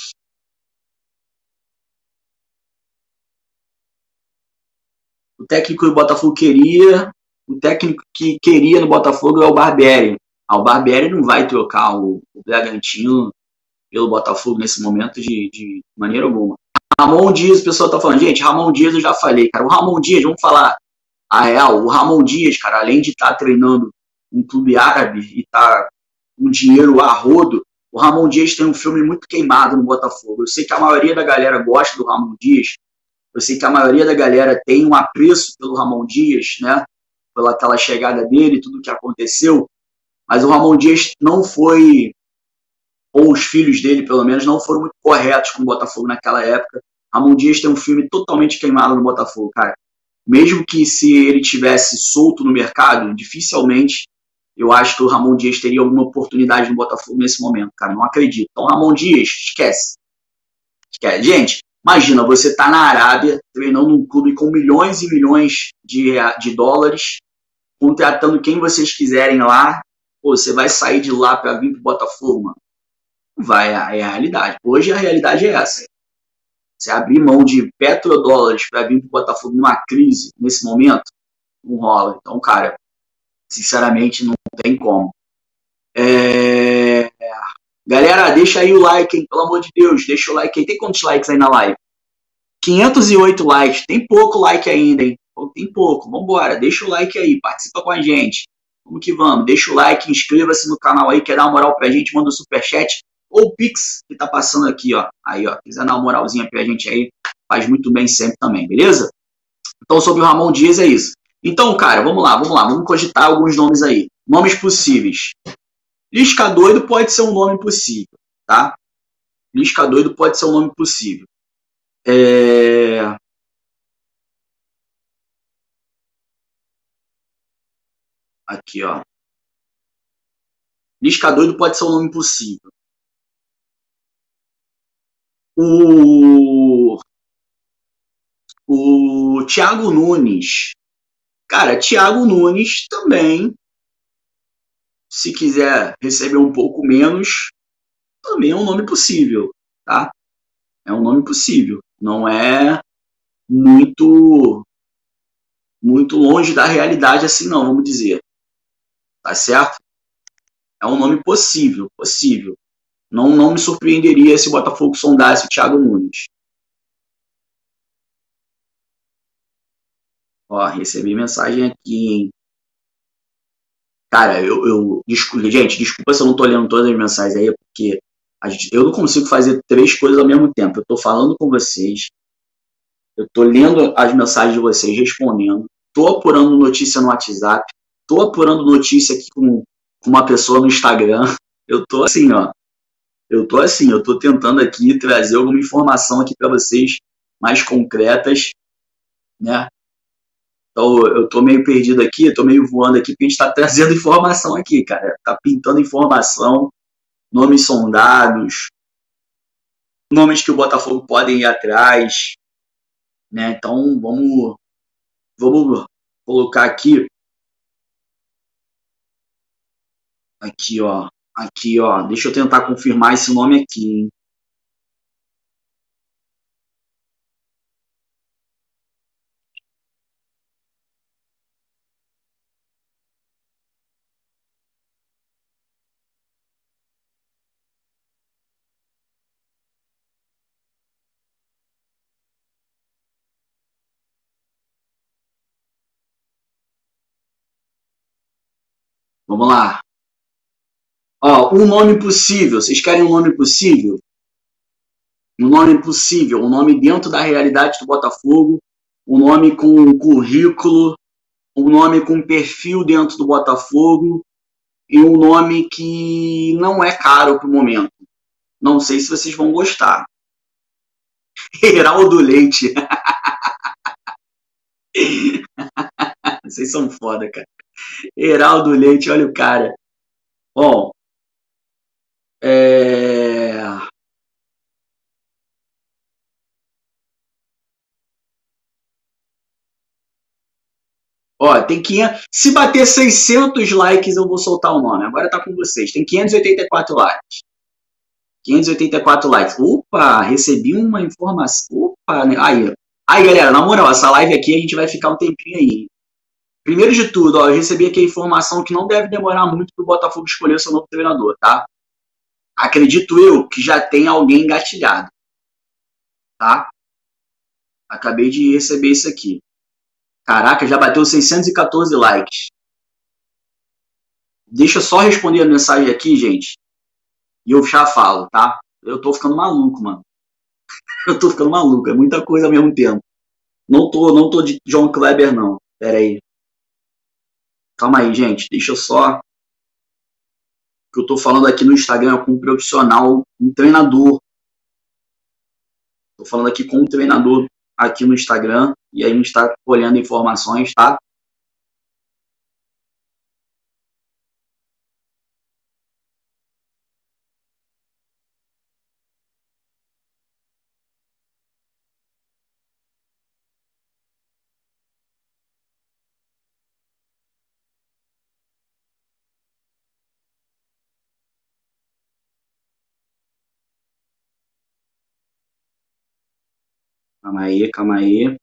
O técnico do Botafogo queria... O técnico que queria no Botafogo é o Barbieri. Ah, o Barbieri não vai trocar o, o Bragantino pelo Botafogo nesse momento de, de maneira alguma. Ramon Dias, o pessoal tá falando. Gente, Ramon Dias eu já falei, cara. O Ramon Dias, vamos falar a real. O Ramon Dias, cara, além de estar tá treinando um clube árabe e tá com dinheiro a rodo, o Ramon Dias tem um filme muito queimado no Botafogo. Eu sei que a maioria da galera gosta do Ramon Dias, eu sei que a maioria da galera tem um apreço pelo Ramon Dias, né, pela aquela chegada dele, tudo que aconteceu, mas o Ramon Dias não foi, ou os filhos dele pelo menos, não foram muito corretos com o Botafogo naquela época. Ramon Dias tem um filme totalmente queimado no Botafogo, cara. Mesmo que se ele tivesse solto no mercado, dificilmente eu acho que o Ramon Dias teria alguma oportunidade no Botafogo nesse momento, cara. Não acredito. Então, Ramon Dias, esquece. Esquece. Gente, imagina, você tá na Arábia, treinando um clube com milhões e milhões de, de dólares, contratando quem vocês quiserem lá. Pô, você vai sair de lá para vir pro Botafogo, mano? Não vai, é a realidade. Hoje a realidade é essa. Você abrir mão de petrodólares para vir pro Botafogo numa crise, nesse momento, não rola. Então, cara, sinceramente, não tem como. É... Galera, deixa aí o like, hein? Pelo amor de Deus, deixa o like aí. Tem quantos likes aí na live? quinhentos e oito likes. Tem pouco like ainda, hein? Tem pouco. Vambora. Deixa o like aí. Participa com a gente. Vamos que vamos. Deixa o like, inscreva-se no canal aí. Quer dar uma moral pra gente? Manda o superchat ou o Pix que tá passando aqui, ó. Aí, ó. Quiser dar uma moralzinha pra gente aí, faz muito bem sempre também, beleza? Então, sobre o Ramon Dias é isso. Então, cara, vamos lá, vamos lá. Vamos cogitar alguns nomes aí. Nomes possíveis. Lisca Doido pode ser um nome possível, tá? Lisca Doido pode ser um nome possível. É... Aqui, ó. Lisca Doido pode ser um nome possível. O... O Thiago Nunes. Cara, Thiago Nunes também, se quiser receber um pouco menos, também é um nome possível, tá? É um nome possível. Não é muito muito longe da realidade assim não, vamos dizer. Tá certo? É um nome possível, possível. Não, não me surpreenderia se o Botafogo sondasse o Thiago Nunes. Ó, recebi mensagem aqui, hein? Cara, eu, eu desculpa, gente, desculpa se eu não tô lendo todas as mensagens aí, porque a gente, eu não consigo fazer três coisas ao mesmo tempo. Eu tô falando com vocês, eu tô lendo as mensagens de vocês, respondendo, tô apurando notícia no WhatsApp, tô apurando notícia aqui com, com uma pessoa no Instagram. Eu tô assim, ó. Eu tô assim, eu tô tentando aqui trazer alguma informação aqui para vocês mais concretas, né? Então, eu tô meio perdido aqui, eu tô meio voando aqui, porque a gente tá trazendo informação aqui, cara. Tá pintando informação, nomes sondados, nomes que o Botafogo podem ir atrás, né? Então, vamos, vamos colocar aqui, aqui, ó, aqui, ó. Deixa eu tentar confirmar esse nome aqui, hein? Vamos lá. Ó, um nome possível. Vocês querem um nome possível? Um nome possível, um nome dentro da realidade do Botafogo, um nome com currículo, um nome com perfil dentro do Botafogo e um nome que não é caro para o momento. Não sei se vocês vão gostar. Heraldo Leite. Vocês são foda, cara. Heraldo Leite, olha o cara. Bom, é... Ó, tem quinhentos... Se bater seiscentos likes, eu vou soltar o nome. Agora tá com vocês. Tem quinhentos e oitenta e quatro likes. quinhentos e oitenta e quatro likes. Opa, recebi uma informação. Opa, né? Aí, aí, galera, na moral, essa live aqui a gente vai ficar um tempinho aí. Primeiro de tudo, ó, eu recebi aqui a informação que não deve demorar muito para o Botafogo escolher o seu novo treinador, tá? Acredito eu que já tem alguém engatilhado, tá? Acabei de receber isso aqui. Caraca, já bateu seiscentos e quatorze likes. Deixa eu só responder a mensagem aqui, gente. E eu já falo, tá? Eu tô ficando maluco, mano. Eu tô ficando maluco, é muita coisa ao mesmo tempo. Não tô, não tô de John Kleber, não. Pera aí. Calma aí, gente. Deixa eu só... que eu tô falando aqui no Instagram com um profissional, um treinador. Tô falando aqui com um treinador aqui no Instagram. E aí a gente tá olhando informações, tá? Calma aí, calma aí.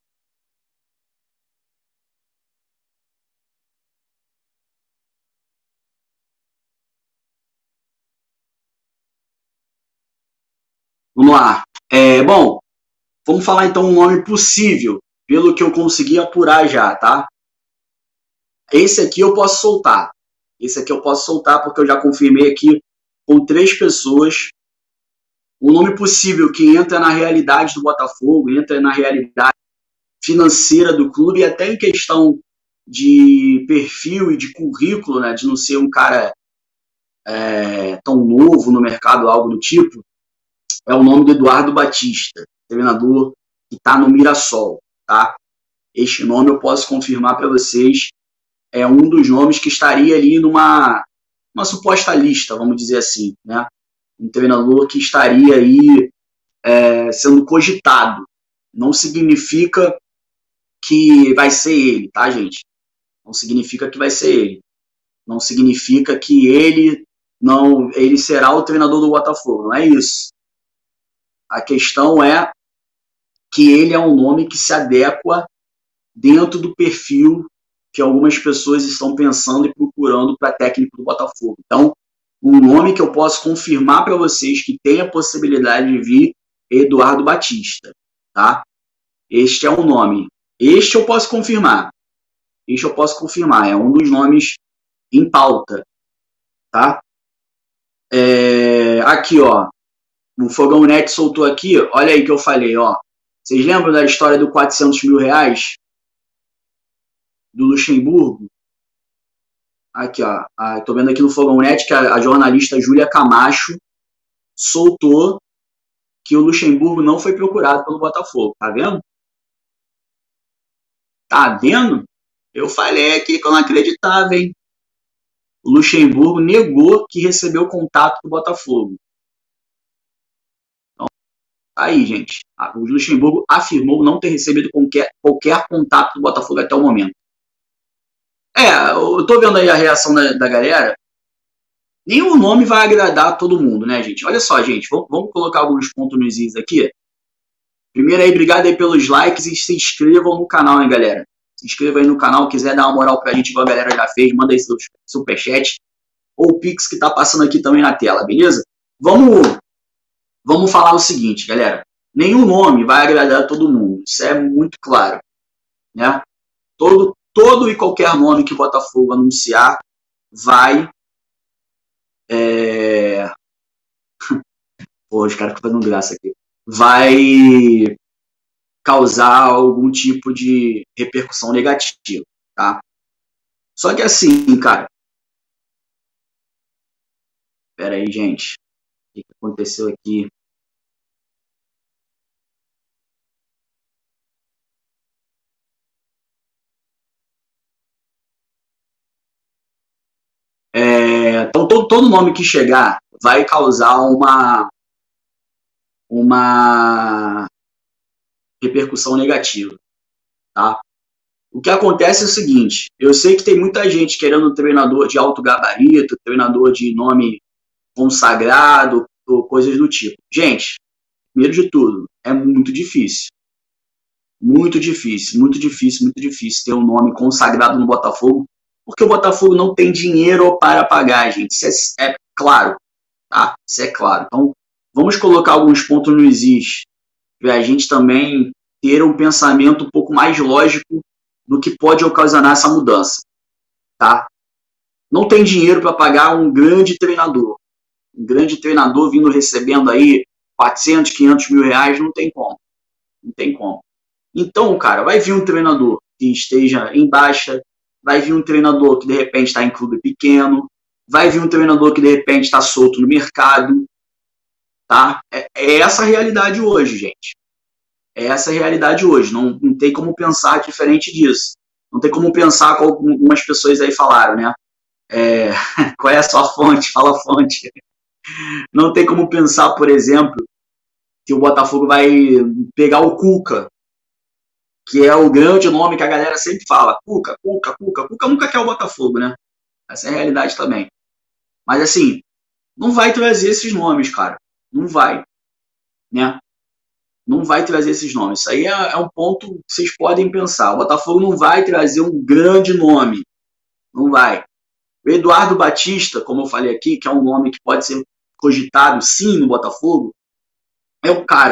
Vamos lá. É, bom, Vamos falar então um nome possível, pelo que eu consegui apurar já, tá? Esse aqui eu posso soltar. Esse aqui eu posso soltar porque eu já confirmei aqui com três pessoas. O nome possível que entra na realidade do Botafogo, entra na realidade financeira do clube e até em questão de perfil e de currículo, né, de não ser um cara é, tão novo no mercado, algo do tipo, é o nome do Eduardo Batista, treinador que está no Mirassol, tá? Este nome eu posso confirmar para vocês, é um dos nomes que estaria ali numa uma suposta lista, vamos dizer assim, né? Um treinador que estaria aí é, sendo cogitado. Não significa que vai ser ele, tá, gente? Não significa que vai ser ele. Não significa que ele não, ele será o treinador do Botafogo. Não é isso. A questão é que ele é um nome que se adequa dentro do perfil que algumas pessoas estão pensando e procurando para técnico do Botafogo. Então, um nome que eu posso confirmar para vocês que tem a possibilidade de vir é Eduardo Batista, tá? Este é um nome. Este eu posso confirmar. Este eu posso confirmar. É um dos nomes em pauta, tá? É, aqui, ó. O Fogão Net soltou aqui. Olha aí que eu falei, ó. Vocês lembram da história do quatrocentos mil reais? Do Luxemburgo? Aqui, ó. Ah, tô vendo aqui no Fogão Net que a, a jornalista Júlia Camacho soltou que o Luxemburgo não foi procurado pelo Botafogo. Tá vendo? Tá vendo? Eu falei aqui que eu não acreditava, hein? O Luxemburgo negou que recebeu contato do Botafogo. Então, tá aí, gente. O Luxemburgo afirmou não ter recebido qualquer, qualquer contato do Botafogo até o momento. É, eu tô vendo aí a reação da, da galera. Nenhum nome vai agradar a todo mundo, né, gente? Olha só, gente. Vamos, vamos colocar alguns pontos nos is aqui. Primeiro aí, obrigado aí pelos likes e se inscrevam no canal, hein, galera. Se inscreva aí no canal, quiser dar uma moral pra gente, igual a galera já fez, manda aí seu superchat ou o Pix que tá passando aqui também na tela, beleza? Vamos, vamos falar o seguinte, galera. Nenhum nome vai agradar a todo mundo, isso é muito claro, né? Todo, todo e qualquer nome que o Botafogo anunciar vai... É... Pô, os caras estão fazendo graça aqui. Vai causar algum tipo de repercussão negativa, tá? Só que assim, cara... Pera aí, gente. O que aconteceu aqui? É, então, todo, todo nome que chegar vai causar uma, uma repercussão negativa, tá? O que acontece é o seguinte, eu sei que tem muita gente querendo um treinador de alto gabarito, treinador de nome consagrado, ou coisas do tipo. Gente, primeiro de tudo, é muito difícil. Muito difícil, muito difícil, muito difícil ter um nome consagrado no Botafogo, porque o Botafogo não tem dinheiro para pagar, gente. Isso é, é claro, tá? Isso é claro. Então, vamos colocar alguns pontos nos is para a gente também ter um pensamento um pouco mais lógico do que pode ocasionar essa mudança, tá? Não tem dinheiro para pagar um grande treinador. Um grande treinador vindo recebendo aí quatrocentos, quinhentos mil reais, não tem como. Não tem como. Então, cara, vai vir um treinador que esteja em baixa, vai vir um treinador que de repente está em clube pequeno, vai vir um treinador que de repente está solto no mercado, tá? É, é essa a realidade hoje, gente. É essa a realidade hoje. Não, não tem como pensar diferente disso. Não tem como pensar como algumas pessoas aí falaram, né? É, qual é a sua fonte? Fala a fonte. Não tem como pensar, por exemplo, que o Botafogo vai pegar o Cuca, que é o grande nome que a galera sempre fala. Cuca, Cuca, Cuca. Cuca nunca quer o Botafogo, né? Essa é a realidade também. Mas assim, não vai trazer esses nomes, cara. Não vai. Né? Não vai trazer esses nomes. Isso aí é, é um ponto que vocês podem pensar. O Botafogo não vai trazer um grande nome. Não vai. O Eduardo Batista, como eu falei aqui, que é um nome que pode ser cogitado sim no Botafogo, é um cara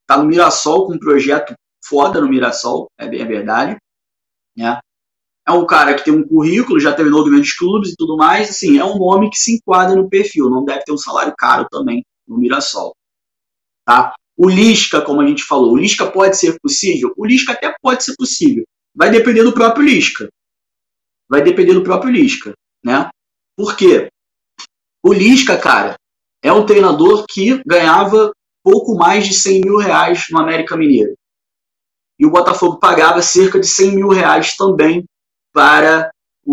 tá no Mirassol com um projeto foda no Mirassol, é bem a verdade, né? É um cara que tem um currículo, já treinou grandes clubes e tudo mais, assim, é um nome que se enquadra no perfil, não deve ter um salário caro também no Mirassol, tá? O Lisca, como a gente falou, o Lisca pode ser possível? O Lisca até pode ser possível, vai depender do próprio Lisca, vai depender do próprio Lisca, né? Por quê? O Lisca, cara, é um treinador que ganhava pouco mais de cem mil reais no América Mineiro. E o Botafogo pagava cerca de cem mil reais também para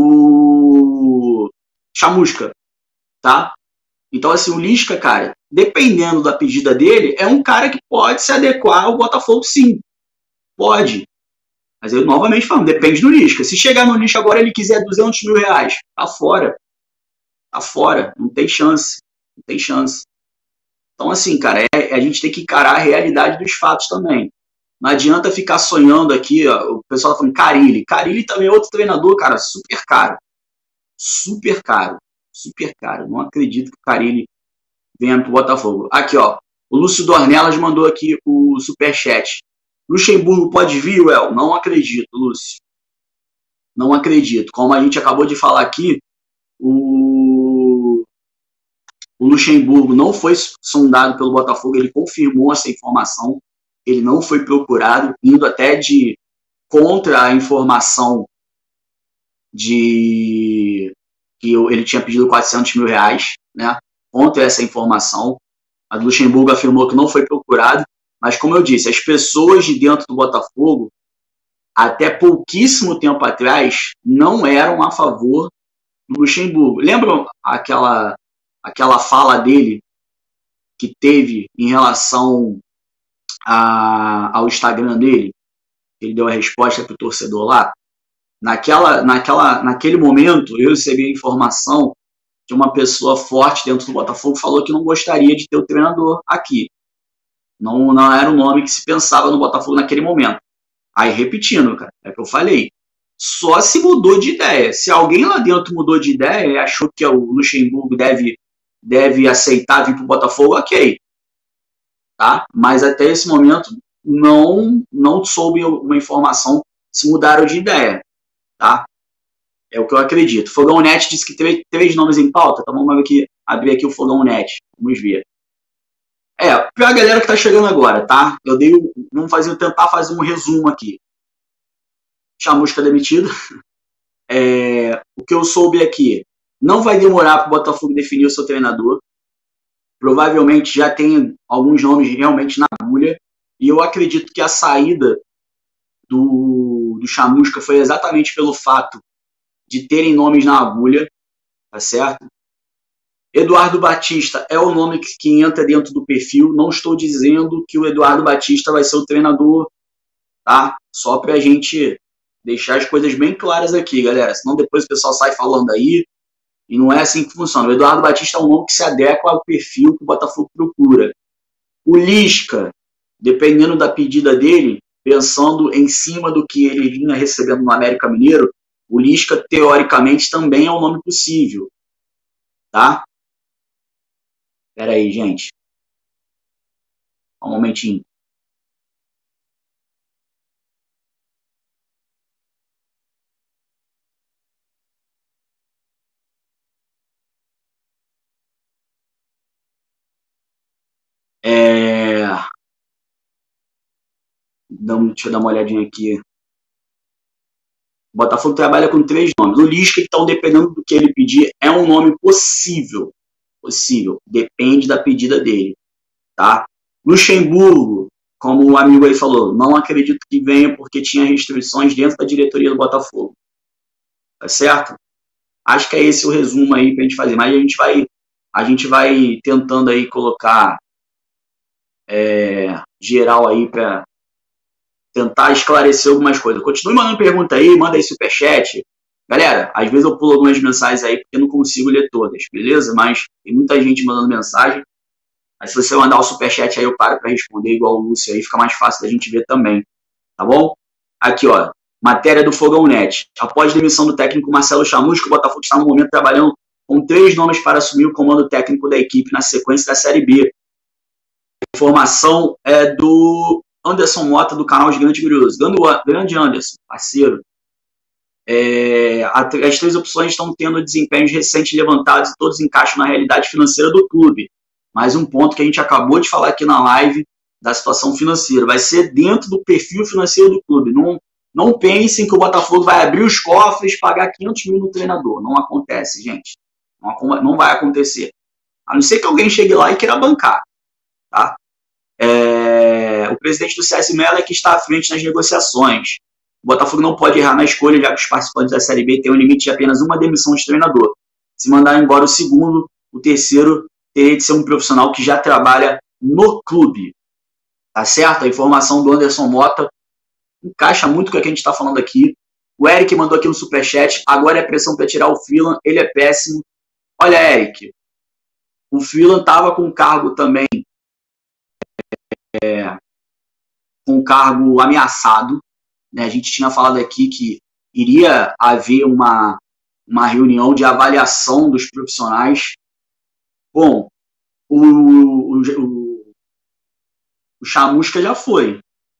o Chamusca, tá? Então, assim, o Lisca, cara, dependendo da pedida dele, é um cara que pode se adequar ao Botafogo, sim. Pode. Mas eu, novamente falando, depende do Lisca. Se chegar no Lisca agora e ele quiser duzentos mil reais, tá fora. Tá fora. Não tem chance. Não tem chance. Então, assim, cara, é, a gente tem que encarar a realidade dos fatos também. Não adianta ficar sonhando aqui, ó, o pessoal tá falando Carille. Carille também é outro treinador, cara, super caro. Super caro. Super caro. Não acredito que o Carille venha pro Botafogo. Aqui, ó. O Lúcio Dornelas mandou aqui o superchat. Luxemburgo pode vir, Well? Não acredito, Lúcio. Não acredito. Como a gente acabou de falar aqui, o, o Luxemburgo não foi sondado pelo Botafogo, ele confirmou essa informação. Ele não foi procurado, indo até de contra a informação de que ele tinha pedido quatrocentos mil reais, né? Contra essa informação. A Luxemburgo afirmou que não foi procurado, mas como eu disse, as pessoas de dentro do Botafogo, até pouquíssimo tempo atrás, não eram a favor do Luxemburgo. Lembram aquela, aquela fala dele que teve em relação a, ao Instagram dele? Ele deu a resposta para o torcedor lá. Naquela, naquela, naquele momento, eu recebi a informação que uma pessoa forte dentro do Botafogo falou que não gostaria de ter o treinador aqui. Não, não era o nome que se pensava no Botafogo naquele momento. Aí, repetindo, cara, é o que eu falei. Só se mudou de ideia. Se alguém lá dentro mudou de ideia e achou que o Luxemburgo deve, deve aceitar vir para o Botafogo, ok. Tá? Mas até esse momento, não, não soube uma informação se mudaram de ideia. Tá? É o que eu acredito. Fogão Net disse que teve três nomes em pauta. Então vamos aqui, abrir aqui o Fogão Net. Vamos ver. É, para a galera que tá chegando agora, tá? Eu dei, vamos fazer, tentar fazer um resumo aqui. Chamusca demitido. É, o que eu soube aqui, não vai demorar para o Botafogo definir o seu treinador. Provavelmente já tem alguns nomes realmente na agulha. E eu acredito que a saída do, do Chamusca foi exatamente pelo fato de terem nomes na agulha, tá certo? Eduardo Batista é o nome que, que entra dentro do perfil. Não estou dizendo que o Eduardo Batista vai ser o treinador, tá? Só pra gente deixar as coisas bem claras aqui, galera. Senão depois o pessoal sai falando aí e não é assim que funciona. O Eduardo Batista é um nome que se adequa ao perfil que o Botafogo procura. O Lisca, dependendo da pedida dele, pensando em cima do que ele vinha recebendo no América Mineiro, o Lisca, teoricamente, também é um nome possível, tá? Pera aí, gente. Um momentinho. É... Deixa eu dar uma olhadinha aqui. O Botafogo trabalha com três nomes. O Lisca, então, dependendo do que ele pedir, é um nome possível. Possível. Depende da pedida dele. Tá? Luxemburgo, como o amigo aí falou, não acredito que venha porque tinha restrições dentro da diretoria do Botafogo. Tá certo? Acho que é esse o resumo aí pra gente fazer. Mas a gente vai, a gente vai tentando aí colocar é, geral aí pra tentar esclarecer algumas coisas. Continue mandando pergunta aí, manda aí superchat. Galera, às vezes eu pulo algumas mensagens aí porque eu não consigo ler todas, beleza? Mas tem muita gente mandando mensagem. Mas se você mandar o superchat aí, eu paro para responder igual o Lúcio aí, fica mais fácil da gente ver também. Tá bom? Aqui, ó. Matéria do Fogão Net. Após a demissão do técnico Marcelo Chamusca, o Botafogo está no momento trabalhando com três nomes para assumir o comando técnico da equipe na sequência da Série B. informação é do Anderson Mota, do canal Gigante Curioso. Grande Anderson, parceiro. É, as três opções estão tendo desempenhos recentes levantados e todos encaixam na realidade financeira do clube. Mais um ponto que a gente acabou de falar aqui na live da situação financeira. Vai ser dentro do perfil financeiro do clube. Não, não pensem que o Botafogo vai abrir os cofres e pagar quinhentos mil no treinador. Não acontece, gente. Não, não vai acontecer. A não ser que alguém chegue lá e queira bancar. Tá? É, o presidente do C S Mello é que está à frente nas negociações. O Botafogo não pode errar na escolha, já que os participantes da Série B têm um limite de apenas uma demissão de treinador. Se mandar embora o segundo, o terceiro teria de ser um profissional que já trabalha no clube. Tá certo? A informação do Anderson Mota encaixa muito com o que a gente está falando aqui. O Eric mandou aqui no superchat. Agora é pressão para tirar o Freeland. Ele é péssimo. Olha, Eric. O Freeland estava com cargo também. É, com cargo ameaçado. Né? A gente tinha falado aqui que iria haver uma, uma reunião de avaliação dos profissionais. Bom, o, o, o, o Chamusca já foi.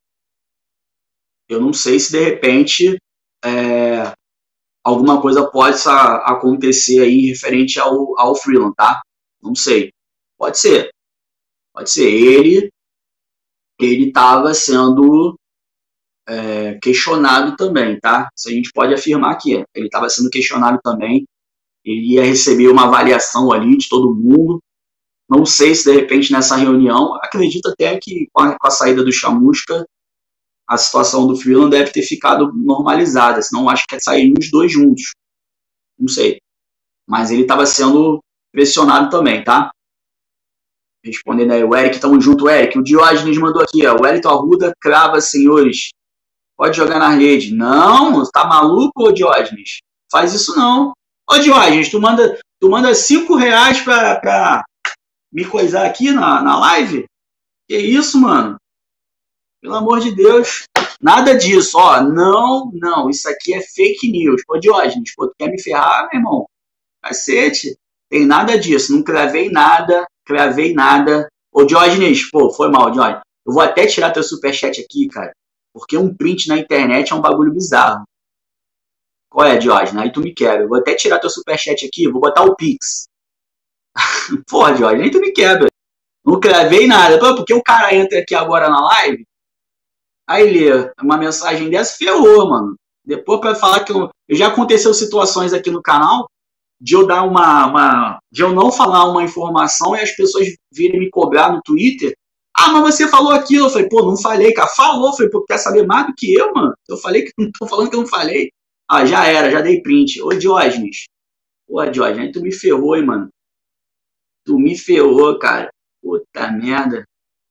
Eu não sei se de repente é, alguma coisa possa acontecer aí referente ao, ao Freeland, tá? Não sei. Pode ser. Pode ser. Ele ele estava sendo é, questionado também, tá? Isso a gente pode afirmar aqui. Ele estava sendo questionado também. Ele ia receber uma avaliação ali de todo mundo. Não sei se de repente nessa reunião, acredito até que com a, com a saída do Chamusca, a situação do Freeland deve ter ficado normalizada, senão acho que sairiam os dois juntos. Não sei. Mas ele estava sendo pressionado também, tá? Respondendo aí, o Eric, tamo junto, Eric. O Diógenes mandou aqui, ó. O Wellington Arruda crava, senhores. Pode jogar na rede. Não, tá maluco, ô Diógenes? Faz isso não. Ô Diógenes, tu manda, tu manda cinco reais pra, pra me coisar aqui na, na live? Que isso, mano? Pelo amor de Deus. Nada disso, ó. Não, não. Isso aqui é fake news. Ô Diógenes, pô, tu quer me ferrar, meu irmão? Cacete. Tem nada disso. Não cravei nada. Cravei nada. Ô Diógenes, pô, foi mal, Diógenes. Eu vou até tirar teu superchat aqui, cara. Porque um print na internet é um bagulho bizarro. Qual é, Diógenes? Aí tu me quebra. Eu vou até tirar teu superchat aqui. Vou botar o Pix. Porra, Diógenes, aí tu me quebra. Não cravei nada. Pô, porque o cara entra aqui agora na live. Aí lê uma mensagem dessa, ferrou, mano. Depois pra falar que eu, já aconteceu situações aqui no canal de eu dar uma, uma. de eu não falar uma informação e as pessoas virem me cobrar no Twitter. Ah, mas você falou aquilo. Eu falei, pô, não falei, cara. Falou, eu falei, pô, quer saber mais do que eu, mano? Eu falei que não tô falando que eu não falei. Ah, já era, já dei print. Ô, Diógenes. Pô, Diógenes, aí tu me ferrou, hein, mano. Tu me ferrou, cara. Puta merda.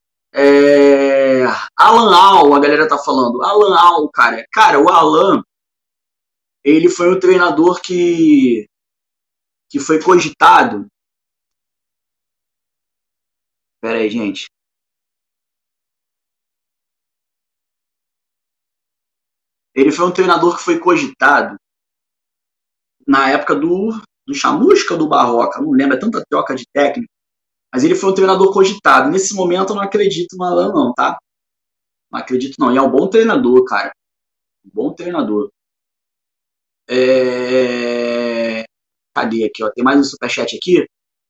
É... Alan Al, a galera tá falando. Alan Al, cara. Cara, o Alan, ele foi um treinador que, que foi cogitado. Pera aí, gente. Ele foi um treinador que foi cogitado na época do, do Chamusca ou do Barroca. Não lembro, é tanta troca de técnico. Mas ele foi um treinador cogitado. Nesse momento eu não acredito no Alan, não, tá? Não acredito, não. E é um bom treinador, cara. Um bom treinador. É... Cadê aqui, ó? Tem mais um superchat aqui.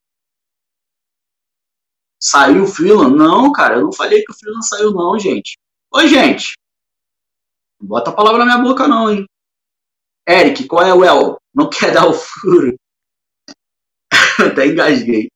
Saiu o Freeland? Não, cara, eu não falei que o Freeland saiu, não, gente. Oi, gente. Não bota a palavra na minha boca, não, hein? Eric, qual é o El? Não quer dar o furo? Até engasguei.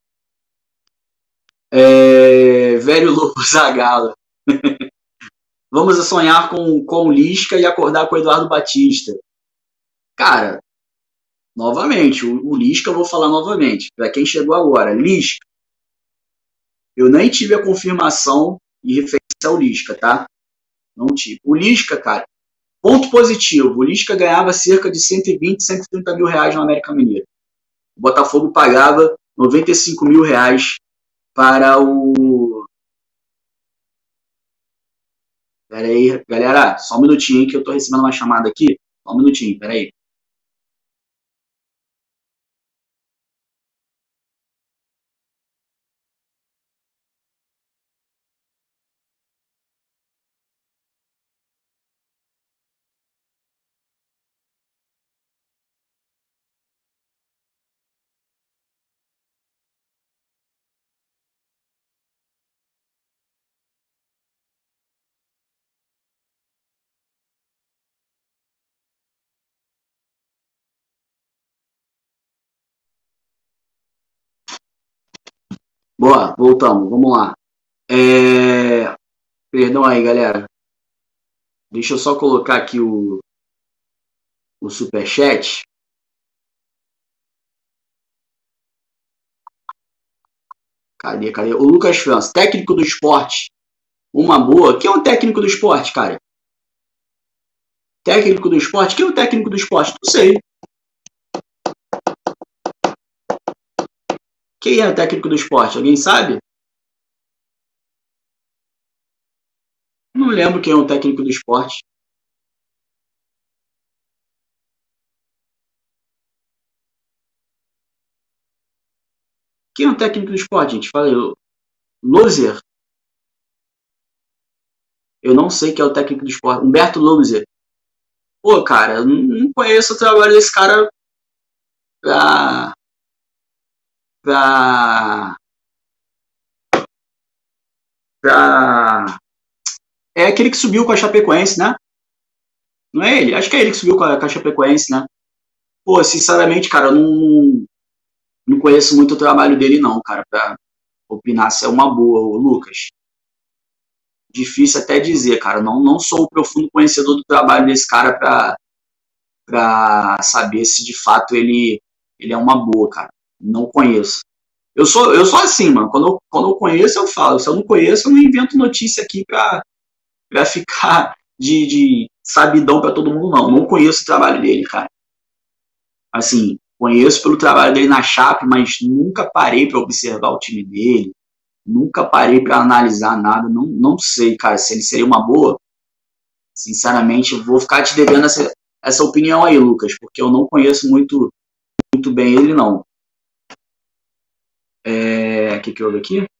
É... Velho Lobo Zagalo. Vamos a sonhar com, com o Lisca e acordar com o Eduardo Batista. Cara, novamente, o, o Lisca eu vou falar novamente. Para quem chegou agora, Lisca. Eu nem tive a confirmação de referência ao Lisca, tá? Não tive. O Lisca, cara, ponto positivo. O Lisca ganhava cerca de cento e vinte, cento e trinta mil reais no América Mineiro. O Botafogo pagava noventa e cinco mil reais para o... Pera aí, galera, só um minutinho que eu tô recebendo uma chamada aqui. Só um minutinho, pera aí. Boa, voltamos, vamos lá. É... Perdão aí, galera. Deixa eu só colocar aqui o, o superchat. Cadê, cadê? O Lucas França, técnico do esporte. Uma boa. Quem é o técnico do esporte, cara? Técnico do esporte? Quem é o técnico do esporte? Não sei. Quem é o técnico do esporte? Alguém sabe? Não lembro quem é o técnico do esporte. Quem é o técnico do esporte, gente? Fala aí. Loser? Eu não sei quem é o técnico do esporte. Humberto Loser. Pô, cara, eu não conheço o trabalho desse cara pra... pra... pra... É aquele que subiu com a Chapecoense, né? Não é ele? Acho que é ele que subiu com a, com a Chapecoense, né? Pô, sinceramente, cara, eu não, não conheço muito o trabalho dele, não, cara, pra opinar se é uma boa, Lucas. Difícil até dizer, cara. Não, não sou o profundo conhecedor do trabalho desse cara pra, pra saber se de fato ele, ele é uma boa, cara. Não conheço. Eu sou, eu sou assim, mano. Quando eu, quando eu conheço, eu falo. Se eu não conheço, eu não invento notícia aqui pra, pra ficar de, de sabidão pra todo mundo, não. Não conheço o trabalho dele, cara. Assim, conheço pelo trabalho dele na Chape, mas nunca parei pra observar o time dele. Nunca parei pra analisar nada. Não, não sei, cara, se ele seria uma boa. Sinceramente, vou ficar te devendo essa, essa opinião aí, Lucas, porque eu não conheço muito, muito bem ele, não. É, o que que houve aqui?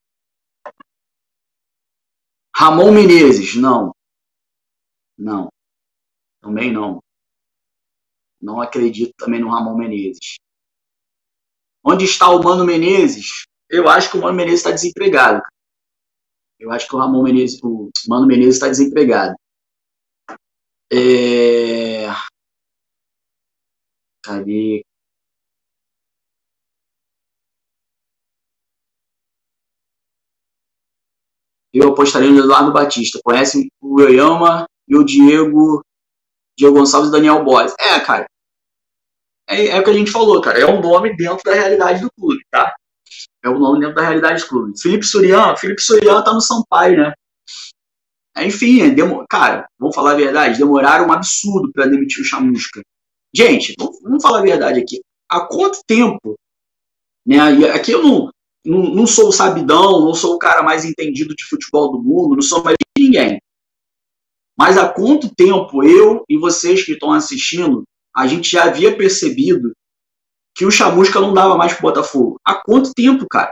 Ramon Menezes, não. Não, também não. Não acredito também no Ramon Menezes. Onde está o Mano Menezes? Eu acho que o Mano Menezes está desempregado. Eu acho que o Ramon Menezes, o Mano Menezes está desempregado. É... Cadê? Eu apostaria no Eduardo Batista. Conhece o Oyama e o Diego, Diego Gonçalves e Daniel Borges. É, cara. É, é o que a gente falou, cara. É um nome dentro da realidade do clube, tá? É um nome dentro da realidade do clube. Felipe Surian, Felipe Surian tá no Sampaio, né? Enfim, é, demo... cara, vamos falar a verdade, demoraram um absurdo para demitir o Chamusca. Gente, vamos, vamos falar a verdade aqui. Há quanto tempo, né? E aqui eu não, não, não sou o sabidão, não sou o cara mais entendido de futebol do mundo, não sou mais de ninguém. Mas há quanto tempo eu e vocês que estão assistindo, a gente já havia percebido que o Chamusca não dava mais pro Botafogo? Há quanto tempo, cara?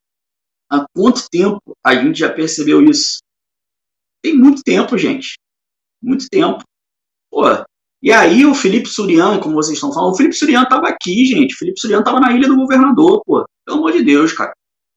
Há quanto tempo a gente já percebeu isso? Tem muito tempo, gente. Muito tempo. Pô, e aí o Felipe Surian, como vocês estão falando, o Felipe Surian tava aqui, gente. O Felipe Surian tava na Ilha do Governador, pô. Pelo amor de Deus, cara.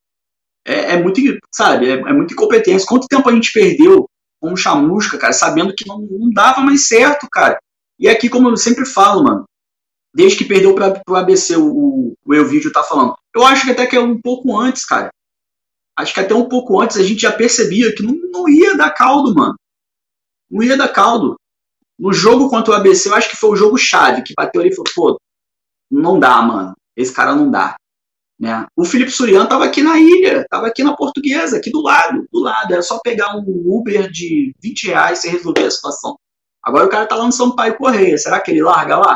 É, é muito, sabe, é, é muita incompetência. Quanto tempo a gente perdeu com o Chamusca, cara, sabendo que não, não dava mais certo, cara. E aqui, como eu sempre falo, mano, desde que perdeu para o A B C, o, o Elvídio tá falando. Eu acho que até que é um pouco antes, cara. Acho que até um pouco antes a gente já percebia que não, não ia dar caldo, mano. Não ia dar caldo. No jogo contra o A B C, eu acho que foi o jogo chave, que bateu ali e falou, pô, não dá, mano. Esse cara não dá. Né? O Felipe Surian tava aqui na ilha, tava aqui na Portuguesa, aqui do lado, do lado. Era só pegar um Uber de vinte reais e resolver a situação. Agora o cara tá lá no Sampaio Correia. Será que ele larga lá?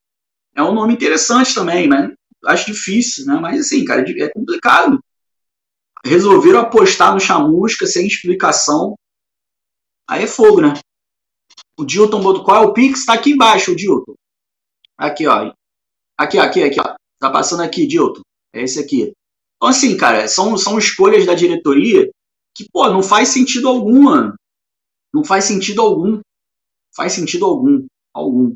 É um nome interessante também, mas acho difícil, né? Mas assim, cara, é complicado. Resolveram apostar no Chamusca sem explicação. Aí é fogo, né? O Dilton botou qual é o Pix? Tá aqui embaixo, o Dilton. Aqui, ó. Aqui, aqui, aqui, ó. Tá passando aqui, Dilton. É esse aqui. Então, assim, cara, são, são escolhas da diretoria que, pô, não faz sentido algum, mano. Não faz sentido algum. Faz sentido algum. Algum.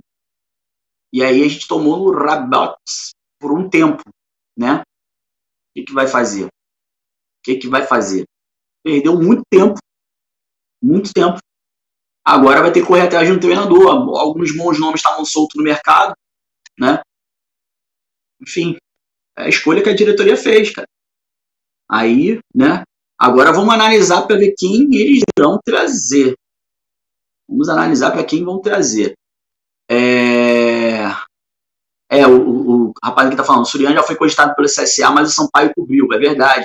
E aí a gente tomou no rabotes por um tempo, né? O que, que vai fazer? O que, que vai fazer? Perdeu muito tempo. Muito tempo. Agora vai ter que correr atrás de um treinador. Alguns bons nomes estavam soltos no mercado, né? Enfim, é a escolha que a diretoria fez, cara. Aí, né? Agora vamos analisar para ver quem eles irão trazer. Vamos analisar para quem vão trazer. É, é o, o, o rapaz que está falando, o Surian já foi cogitado pelo C S A, mas o Sampaio cobriu, é verdade.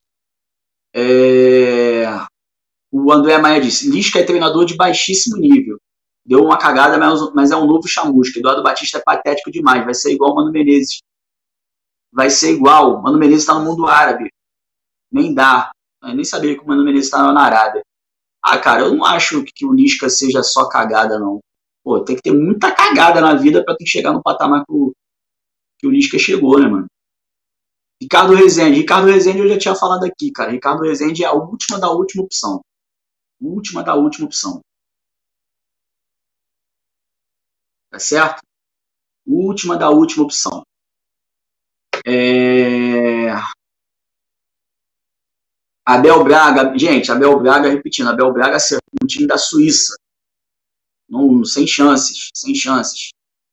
É, o André Maia disse, Lisca é treinador de baixíssimo nível. Deu uma cagada, mas, mas é um novo chamusca. Eduardo Batista é patético demais, vai ser igual o Mano Menezes. Vai ser igual. Mano Menezes está no mundo árabe. Nem dá. Eu nem sabia que o Mano Menezes estava na Arábia. Ah, cara, eu não acho que o Lisca seja só cagada, não. Pô, tem que ter muita cagada na vida pra tu chegar no patamar que o, que o Lisca chegou, né, mano? Ricardo Rezende. Ricardo Rezende eu já tinha falado aqui, cara. Ricardo Rezende é a última da última opção. Última da última opção. Tá certo? Última da última opção. É... Abel Braga. Gente, Abel Braga, repetindo, Abel Braga é um time da Suíça. Não, sem chances, sem chances.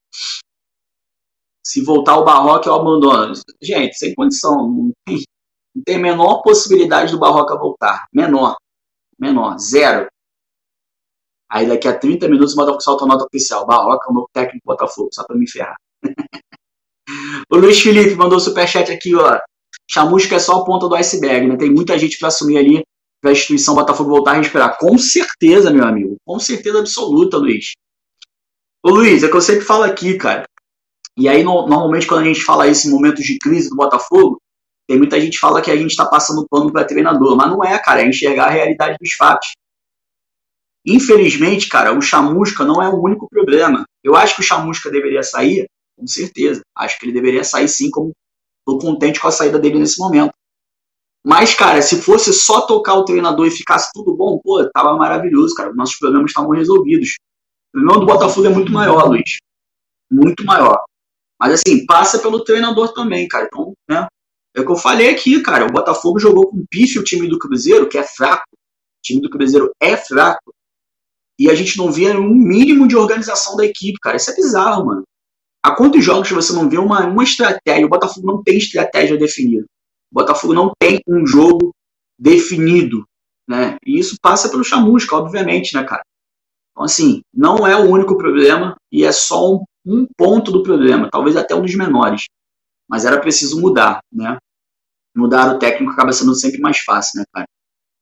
Se voltar o Barroca, eu abandono. Gente, sem condição. Não tem, não tem a menor possibilidade do Barroca voltar. Menor. Menor. Zero. Aí daqui a trinta minutos o Botafogo solta a nota oficial. Barroca é o novo técnico do Botafogo, só pra me ferrar. O Luiz Felipe mandou superchat aqui, ó. Chamusca é só a ponta do iceberg, né? Tem muita gente pra assumir ali, pra instituição Botafogo voltar a respirar. Com certeza, meu amigo. Com certeza absoluta, Luiz. Ô Luiz, é que eu sempre falo aqui, cara. E aí, no, normalmente, quando a gente fala isso em momentos de crise do Botafogo, tem muita gente que fala que a gente está passando pano para treinador. Mas não é, cara. É enxergar a realidade dos fatos. Infelizmente, cara, o Chamusca não é o único problema. Eu acho que o Chamusca deveria sair, com certeza. Acho que ele deveria sair sim, como estou contente com a saída dele nesse momento. Mas, cara, se fosse só tocar o treinador e ficasse tudo bom, pô, tava maravilhoso, cara. Nossos problemas estavam resolvidos. O problema do Botafogo é muito maior, Luiz. Muito maior. Mas, assim, passa pelo treinador também, cara. Então, né? É o que eu falei aqui, cara. O Botafogo jogou com pife o time do Cruzeiro, que é fraco. O time do Cruzeiro é fraco. E a gente não via um mínimo de organização da equipe, cara. Isso é bizarro, mano. Há quantos jogos você não vê uma, uma estratégia? O Botafogo não tem estratégia definida. O Botafogo não tem um jogo definido, né? E isso passa pelo Chamusca, obviamente, né, cara? Então, assim, não é o único problema e é só um, um ponto do problema, talvez até um dos menores. Mas era preciso mudar, né? Mudar o técnico acaba sendo sempre mais fácil, né, cara?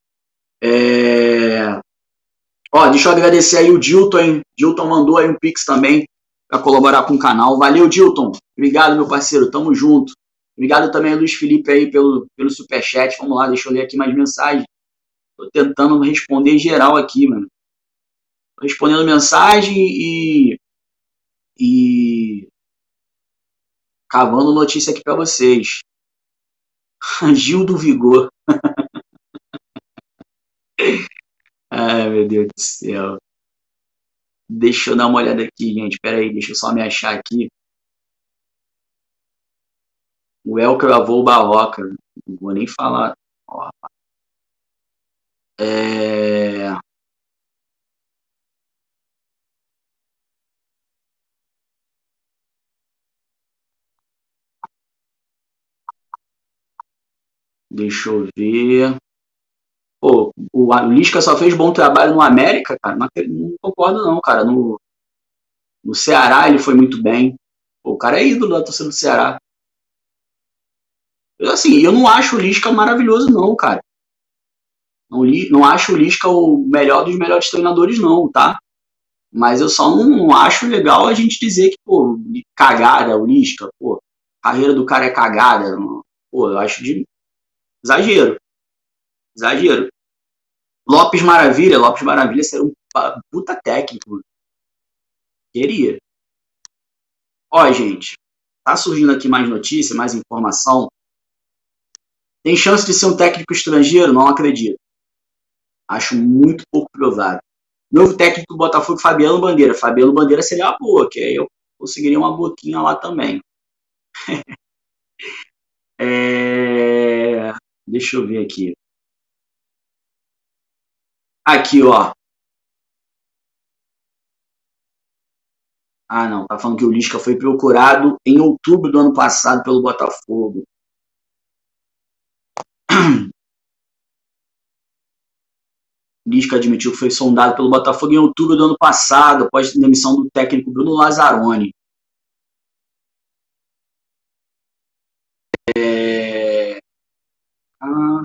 É... Ó, deixa eu agradecer aí o Dilton, hein? Dilton mandou aí um pix também para colaborar com o canal. Valeu, Dilton. Obrigado, meu parceiro. Tamo junto. Obrigado também a Luiz Felipe aí pelo, pelo superchat. Vamos lá, deixa eu ler aqui mais mensagens. Tô tentando responder geral aqui, mano. Tô respondendo mensagem e... e... cavando notícia aqui para vocês. Gil do Vigor. Ai, meu Deus do céu. Deixa eu dar uma olhada aqui, gente. Pera aí, deixa eu só me achar aqui. O El cravou o Barroca. Não vou nem falar. Ó, é... Deixa eu ver. Pô, o Lisca só fez bom trabalho no América, cara. Não, não concordo, não, cara. No, no Ceará ele foi muito bem. Pô, o cara é ídolo da torcida do Ceará. Eu, assim, eu não acho o Lisca maravilhoso, não, cara. Não, não acho o Lisca o melhor dos melhores treinadores, não, tá? Mas eu só não, não acho legal a gente dizer que, pô, cagada o Lisca, pô, a carreira do cara é cagada. Pô, eu acho de exagero. Exagero. Lopes Maravilha, Lopes Maravilha seria um puta técnico. Queria. Ó, gente, tá surgindo aqui mais notícia, mais informação. Tem chance de ser um técnico estrangeiro? Não acredito. Acho muito pouco provável. Novo técnico do Botafogo, Fabiano Bandeira. Fabiano Bandeira seria uma boa, que aí eu conseguiria uma boquinha lá também. é... Deixa eu ver aqui. Aqui, ó. Ah, não. Tá falando que o Lisca foi procurado em outubro do ano passado pelo Botafogo. Lisca admitiu que foi sondado pelo Botafogo em outubro do ano passado, após a demissão do técnico Bruno Lazzaroni. É... Ah,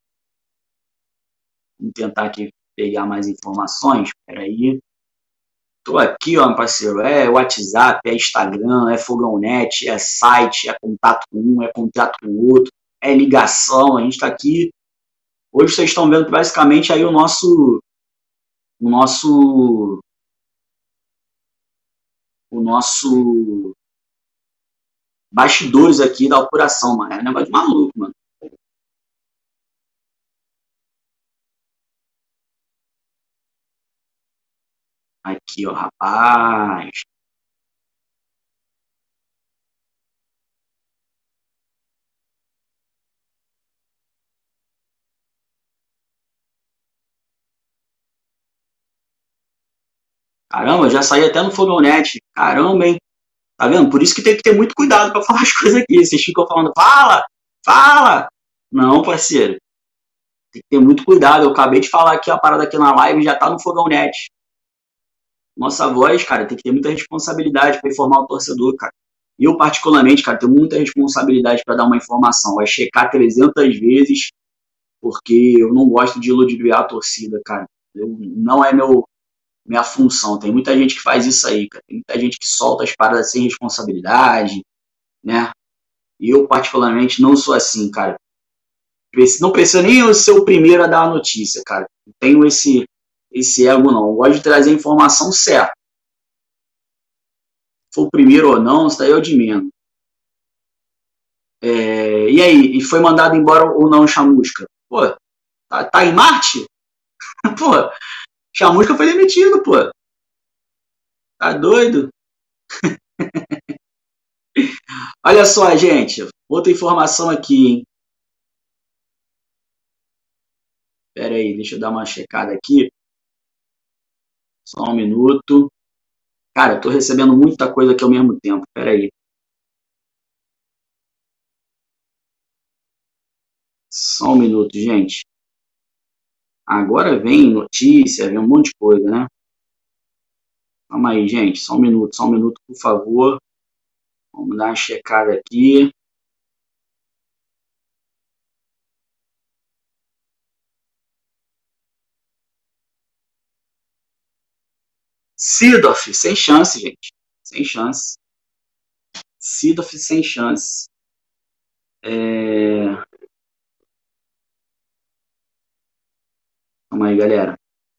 vamos tentar aqui pegar mais informações. Espera aí. Tô aqui, ó, meu parceiro. É WhatsApp, é Instagram, é Fogãonet, é site, é contato com um, é contato com o outro, é ligação. A gente tá aqui. Hoje vocês estão vendo basicamente aí o nosso o nosso o nosso bastidores aqui da apuração, mano. É um negócio de maluco, mano. Aqui, ó, rapaz. Caramba, já saí até no Fogãonet. Caramba, hein? Tá vendo? Por isso que tem que ter muito cuidado para falar as coisas aqui. Vocês ficam falando, fala, fala. Não, parceiro. Tem que ter muito cuidado. Eu acabei de falar aqui a parada aqui na live, já tá no Fogãonet. Nossa voz, cara, tem que ter muita responsabilidade para informar o torcedor, cara. Eu, particularmente, cara, tenho muita responsabilidade para dar uma informação. Vai checar trezentas vezes, porque eu não gosto de ludibriar a torcida, cara. Eu, não é meu, minha função. Tem muita gente que faz isso aí, cara. Tem muita gente que solta as paradas sem responsabilidade, né? E eu, particularmente, não sou assim, cara. Não precisa nem eu ser o primeiro a dar a notícia, cara. Não tenho esse, esse ego, não. Eu gosto de trazer a informação certa. Se for o primeiro ou não, isso daí é o de menos. É, e aí, e foi mandado embora ou não o Chamusca? Pô, tá, tá em Marte? Pô, Chamusca foi demitido, pô. Tá doido? Olha só, gente. Outra informação aqui, hein? Pera aí, deixa eu dar uma checada aqui. Só um minuto. Cara, eu tô recebendo muita coisa aqui ao mesmo tempo. Pera aí. Só um minuto, gente. Agora vem notícia, vem um monte de coisa, né? Calma aí, gente. Só um minuto, só um minuto, por favor. Vamos dar uma checada aqui. Sidoff, sem chance, gente. Sem chance. Sidoff sem chance. É... Calma aí, galera.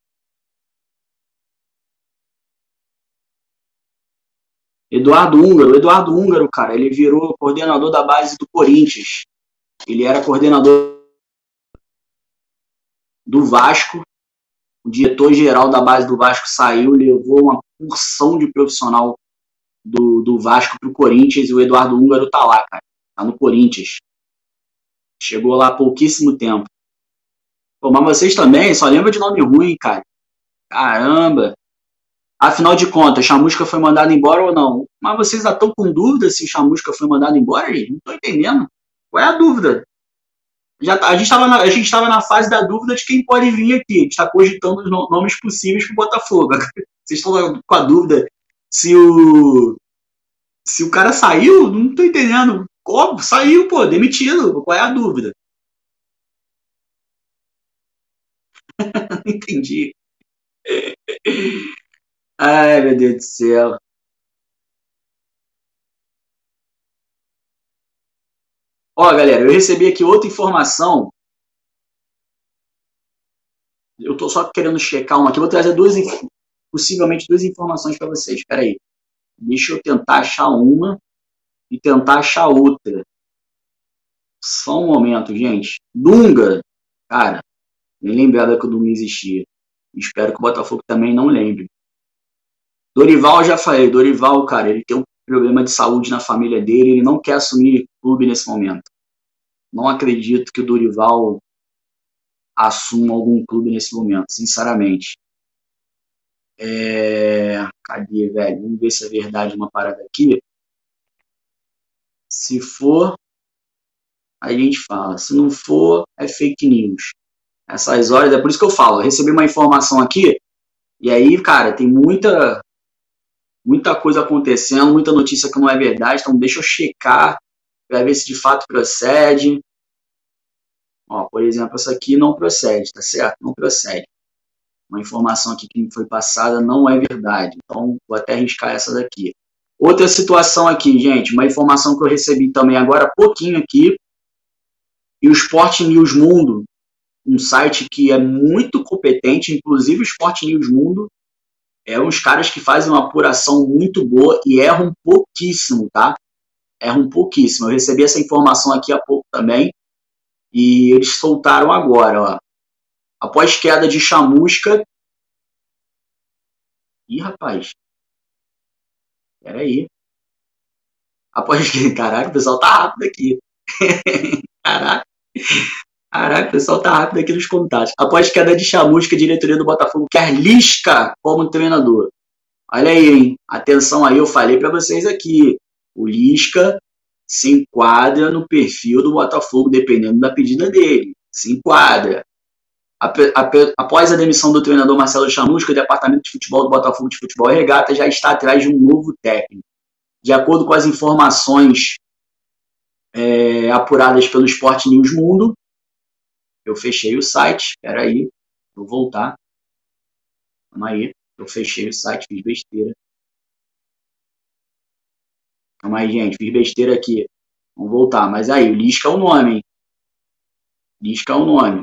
Eduardo Húngaro. Eduardo Húngaro, cara, ele virou coordenador da base do Corinthians. Ele era coordenador do Vasco. O diretor-geral da base do Vasco saiu, levou uma porção de profissional do, do Vasco pro Corinthians e o Eduardo Húngaro tá lá, cara. Tá no Corinthians. Chegou lá há pouquíssimo tempo. Pô, mas vocês também só lembram de nome ruim, cara. Caramba. Afinal de contas, Chamusca foi mandado embora ou não? Mas vocês já estão com dúvida se o Chamusca foi mandado embora, gente? Não tô entendendo. Qual é a dúvida? Já, tá, a gente estava na, a gente tava na fase da dúvida de quem pode vir aqui. A gente está cogitando os nomes possíveis para o Botafogo. Vocês estão com a dúvida se o se o cara saiu? Não tô entendendo. Como? Saiu, pô, demitido. Qual é a dúvida? Não entendi. Ai, meu Deus do céu. Ó, galera, eu recebi aqui outra informação. Eu tô só querendo checar uma aqui. Eu vou trazer duas, possivelmente duas informações para vocês. Espera aí. Deixa eu tentar achar uma e tentar achar outra. Só um momento, gente. Dunga, cara, nem lembrava que o Dunga existia. Espero que o Botafogo também não lembre. Dorival, já falei. Dorival, cara, ele tem um problema de saúde na família dele. Ele não quer assumir clube nesse momento. Não acredito que o Dorival assuma algum clube nesse momento, sinceramente. É... Cadê, velho? Vamos ver se é verdade uma parada aqui. Se for, a gente fala. Se não for, é fake news. Essas horas, é por isso que eu falo. Eu recebi uma informação aqui, e aí, cara, tem muita, muita coisa acontecendo, muita notícia que não é verdade, então deixa eu checar para ver se de fato procede. Ó, por exemplo, essa aqui não procede, tá certo? Não procede. Uma informação aqui que me foi passada não é verdade. Então, vou até arriscar essa daqui. Outra situação aqui, gente, uma informação que eu recebi também agora há pouquinho aqui, e o Sport News Mundo, um site que é muito competente, inclusive o Sport News Mundo, é uns caras que fazem uma apuração muito boa e erram pouquíssimo, tá? Erram pouquíssimo. Eu recebi essa informação aqui há pouco também, e eles soltaram agora, ó. Após queda de chamusca... Ih, rapaz. Peraí. Após... Caraca, o pessoal tá rápido aqui. Caraca. Caraca, o pessoal tá rápido aqui nos contatos. Após queda de chamusca, a diretoria do Botafogo quer Lisca como treinador. Olha aí, hein? Atenção aí, eu falei para vocês aqui. O Lisca se enquadra no perfil do Botafogo, dependendo da pedida dele. Se enquadra. Após a demissão do treinador Marcelo Chamusca, o departamento de futebol do Botafogo de Futebol e Regata já está atrás de um novo técnico. De acordo com as informações é, apuradas pelo Sport News Mundo, eu fechei o site, espera aí, vou voltar. Calma aí, eu fechei o site, fiz besteira. Calma aí, gente, fiz besteira aqui. Vamos voltar, mas aí, o Lisca é o nome, hein? Lisca é o nome.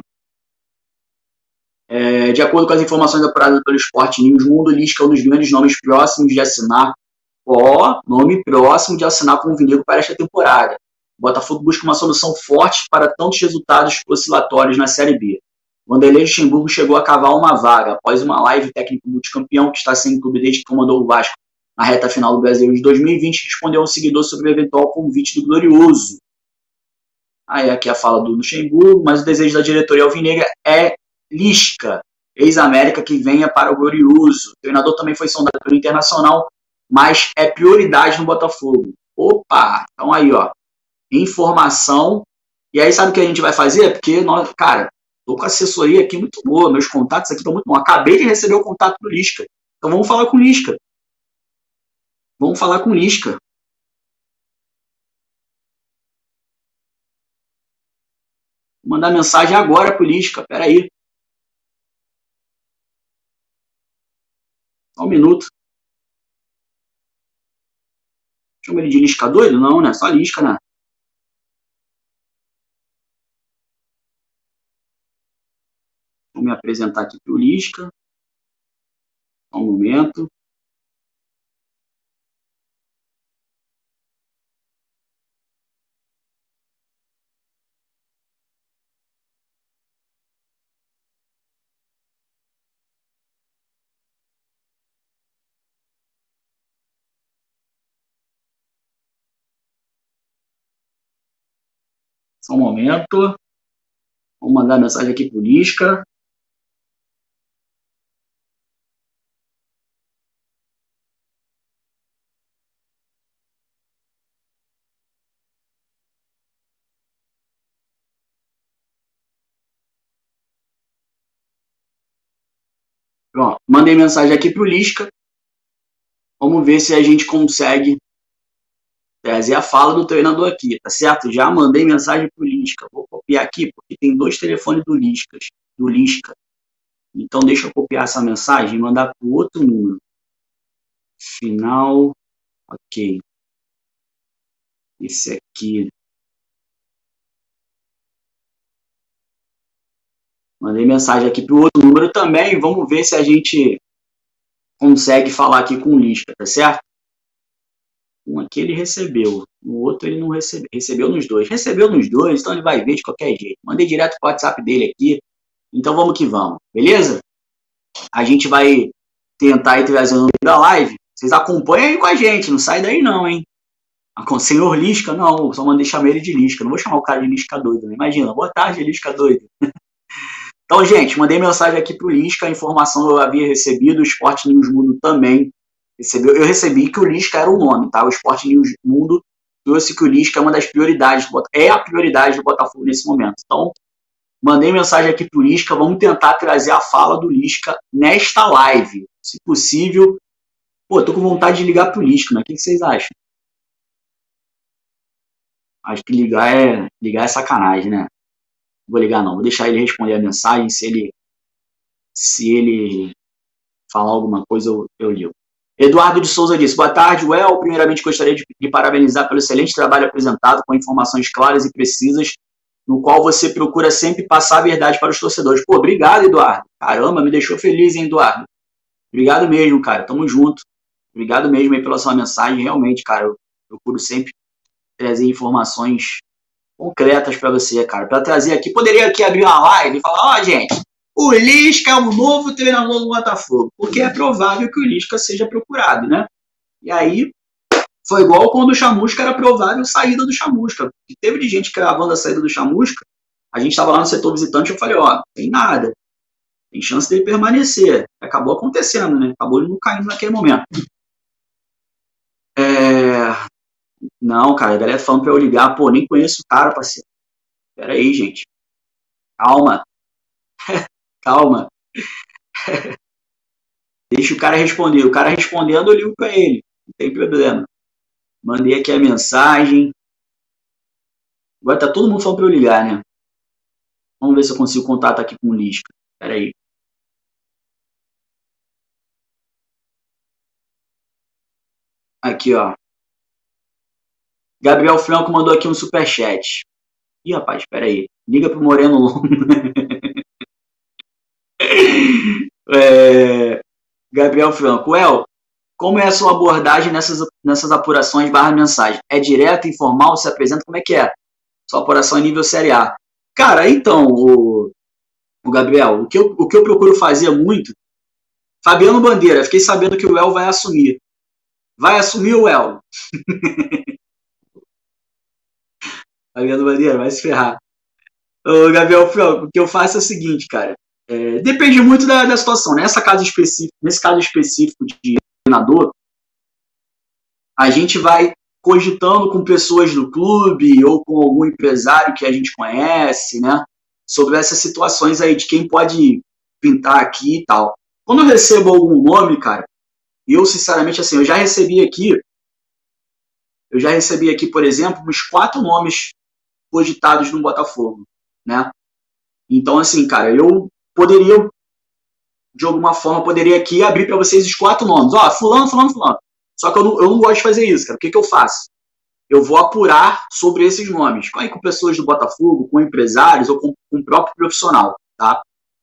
É, de acordo com as informações apuradas pelo Sport News Mundo, Lisca é um dos grandes nomes próximos de assinar, ó, nome próximo de assinar com o Vinego para esta temporada. O Botafogo busca uma solução forte para tantos resultados oscilatórios na Série B. Vanderlei Luxemburgo chegou a cavar uma vaga após uma live técnico multicampeão que está sem clube desde que comandou o Vasco na reta final do Brasileiro de dois mil e vinte, respondeu a um seguidor sobre o eventual convite do Glorioso. Aí aqui a fala do Luxemburgo, mas o desejo da diretoria alvinegra é Lisca, ex-América, que venha para o Glorioso. O treinador também foi sondado pelo Internacional, mas é prioridade no Botafogo. Opa, então aí, ó, informação. E aí sabe o que a gente vai fazer? Porque, nós, cara, tô com a assessoria aqui muito boa, meus contatos aqui estão muito bons. Acabei de receber o contato do Lisca. Então vamos falar com o Lisca. Vamos falar com o Lisca. Vou mandar mensagem agora pro Lisca. Pera aí. Só um minuto. Chama ele de Lisca doido? Não, né? Só Lisca, né? Vou me apresentar aqui pro Lisca. Só um momento. Só um momento. Vou mandar mensagem aqui pro Lisca. Pronto, mandei mensagem aqui pro Lisca. Vamos ver se a gente consegue trazer a fala do treinador aqui, tá certo? Já mandei mensagem pro Lisca. Vou copiar aqui, porque tem dois telefones do Lisca. Do Lisca. Então, deixa eu copiar essa mensagem e mandar pro outro número. Final. Ok. Esse aqui. Mandei mensagem aqui pro outro número também. Vamos ver se a gente consegue falar aqui com o Lisca, tá certo? Um aqui ele recebeu, no outro ele não recebeu. Recebeu nos dois. Recebeu nos dois, então ele vai ver de qualquer jeito. Mandei direto pro WhatsApp dele aqui. Então vamos que vamos, beleza? A gente vai tentar ir trazer o nome da live. Vocês acompanham aí com a gente, não sai daí não, hein? Com o senhor Lisca, não, só mandei chamar ele de Lisca. Não vou chamar o cara de Lisca doido, né? Imagina, boa tarde, Lisca doido. Então, gente, mandei mensagem aqui pro Lisca, a informação eu havia recebido, o Sport News Mundo também recebeu. Eu recebi que o Lisca era o nome, tá? O Sport News Mundo trouxe que o Lisca é uma das prioridades, é a prioridade do Botafogo nesse momento. Então, mandei mensagem aqui pro Lisca, vamos tentar trazer a fala do Lisca nesta live. Se possível, pô, tô com vontade de ligar pro Lisca, né? O que vocês acham? Acho que ligar é, ligar é sacanagem, né? Vou ligar não, vou deixar ele responder a mensagem, se ele, se ele falar alguma coisa, eu, eu ligo. Eduardo de Souza disse, boa tarde, Well, primeiramente gostaria de, de parabenizar pelo excelente trabalho apresentado, com informações claras e precisas, no qual você procura sempre passar a verdade para os torcedores. Pô, obrigado, Eduardo. Caramba, me deixou feliz, hein, Eduardo? Obrigado mesmo, cara, tamo junto. Obrigado mesmo aí pela sua mensagem, realmente, cara, eu procuro sempre trazer informações concretas para você, cara, para trazer aqui, poderia aqui abrir uma live e falar, ó, oh, gente, o Lisca é o novo treinador do Botafogo, porque é provável que o Lisca seja procurado, né? E aí, foi igual quando o Chamusca era provável a saída do Chamusca. E teve de gente cravando a saída do Chamusca, a gente estava lá no setor visitante, eu falei, ó, tem nada, tem chance dele permanecer. Acabou acontecendo, né? Acabou ele não caindo naquele momento. É... Não, cara, a galera falando pra eu ligar, pô, nem conheço o cara, parceiro. Pera aí, gente. Calma. Calma. Deixa o cara responder. O cara respondendo, eu ligo pra ele. Não tem problema. Mandei aqui a mensagem. Agora tá todo mundo falando pra eu ligar, né? Vamos ver se eu consigo contato aqui com o Lisca. Pera aí. Aqui, ó. Gabriel Franco mandou aqui um superchat. Ih, rapaz, pera aí. Liga pro Moreno Longo. é... Gabriel Franco. El, como é a sua abordagem nessas, nessas apurações barra mensagem? É direto, informal, se apresenta? Como é que é? Sua apuração é nível Série A. Cara, então, o, o Gabriel, o que, eu, o que eu procuro fazer muito... Fabiano Bandeira, fiquei sabendo que o El vai assumir. Vai assumir o El? Fabiano Bandeira, vai se ferrar. Ô, Gabriel Franco, o que eu faço é o seguinte, cara. É, depende muito da, da situação. Nessa caso específico, nesse caso específico de treinador, a gente vai cogitando com pessoas do clube ou com algum empresário que a gente conhece, né? Sobre essas situações aí de quem pode pintar aqui e tal. Quando eu recebo algum nome, cara, eu sinceramente, assim, eu já recebi aqui, eu já recebi aqui, por exemplo, uns quatro nomes cogitados no Botafogo, né? Então, assim, cara, eu poderia, de alguma forma, poderia aqui abrir para vocês os quatro nomes. Ó, fulano, fulano, fulano. Só que eu não, eu não gosto de fazer isso, cara. O que, que eu faço? Eu vou apurar sobre esses nomes. Com, aí, com pessoas do Botafogo, com empresários ou com, com o próprio profissional, tá?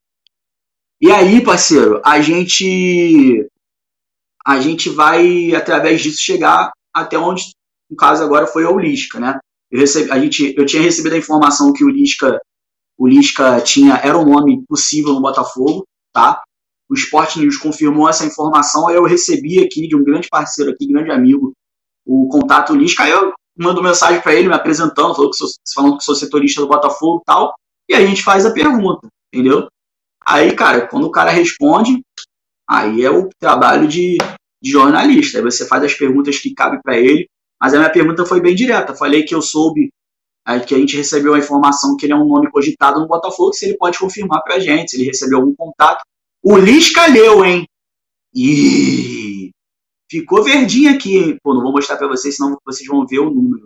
E aí, parceiro, a gente a gente vai, através disso, chegar até onde, no caso agora, foi o Lisca, né? Eu, recebi, a gente, eu tinha recebido a informação que o Lisca, o Lisca tinha, era um nome possível no Botafogo, tá? O Sport News confirmou essa informação, aí eu recebi aqui de um grande parceiro aqui, grande amigo, o contato Lisca, aí eu mando mensagem para ele, me apresentando, falando que, sou, falando que sou setorista do Botafogo e tal, e a gente faz a pergunta, entendeu? Aí, cara, quando o cara responde, aí é o trabalho de, de jornalista, aí você faz as perguntas que cabem para ele, mas a minha pergunta foi bem direta, falei que eu soube, aí, que a gente recebeu a informação que ele é um nome cogitado no Botafogo, se ele pode confirmar pra gente, se ele recebeu algum contato. O Lisca leu, hein? Ih, ficou verdinho aqui, hein? Pô, não vou mostrar pra vocês, senão vocês vão ver o número.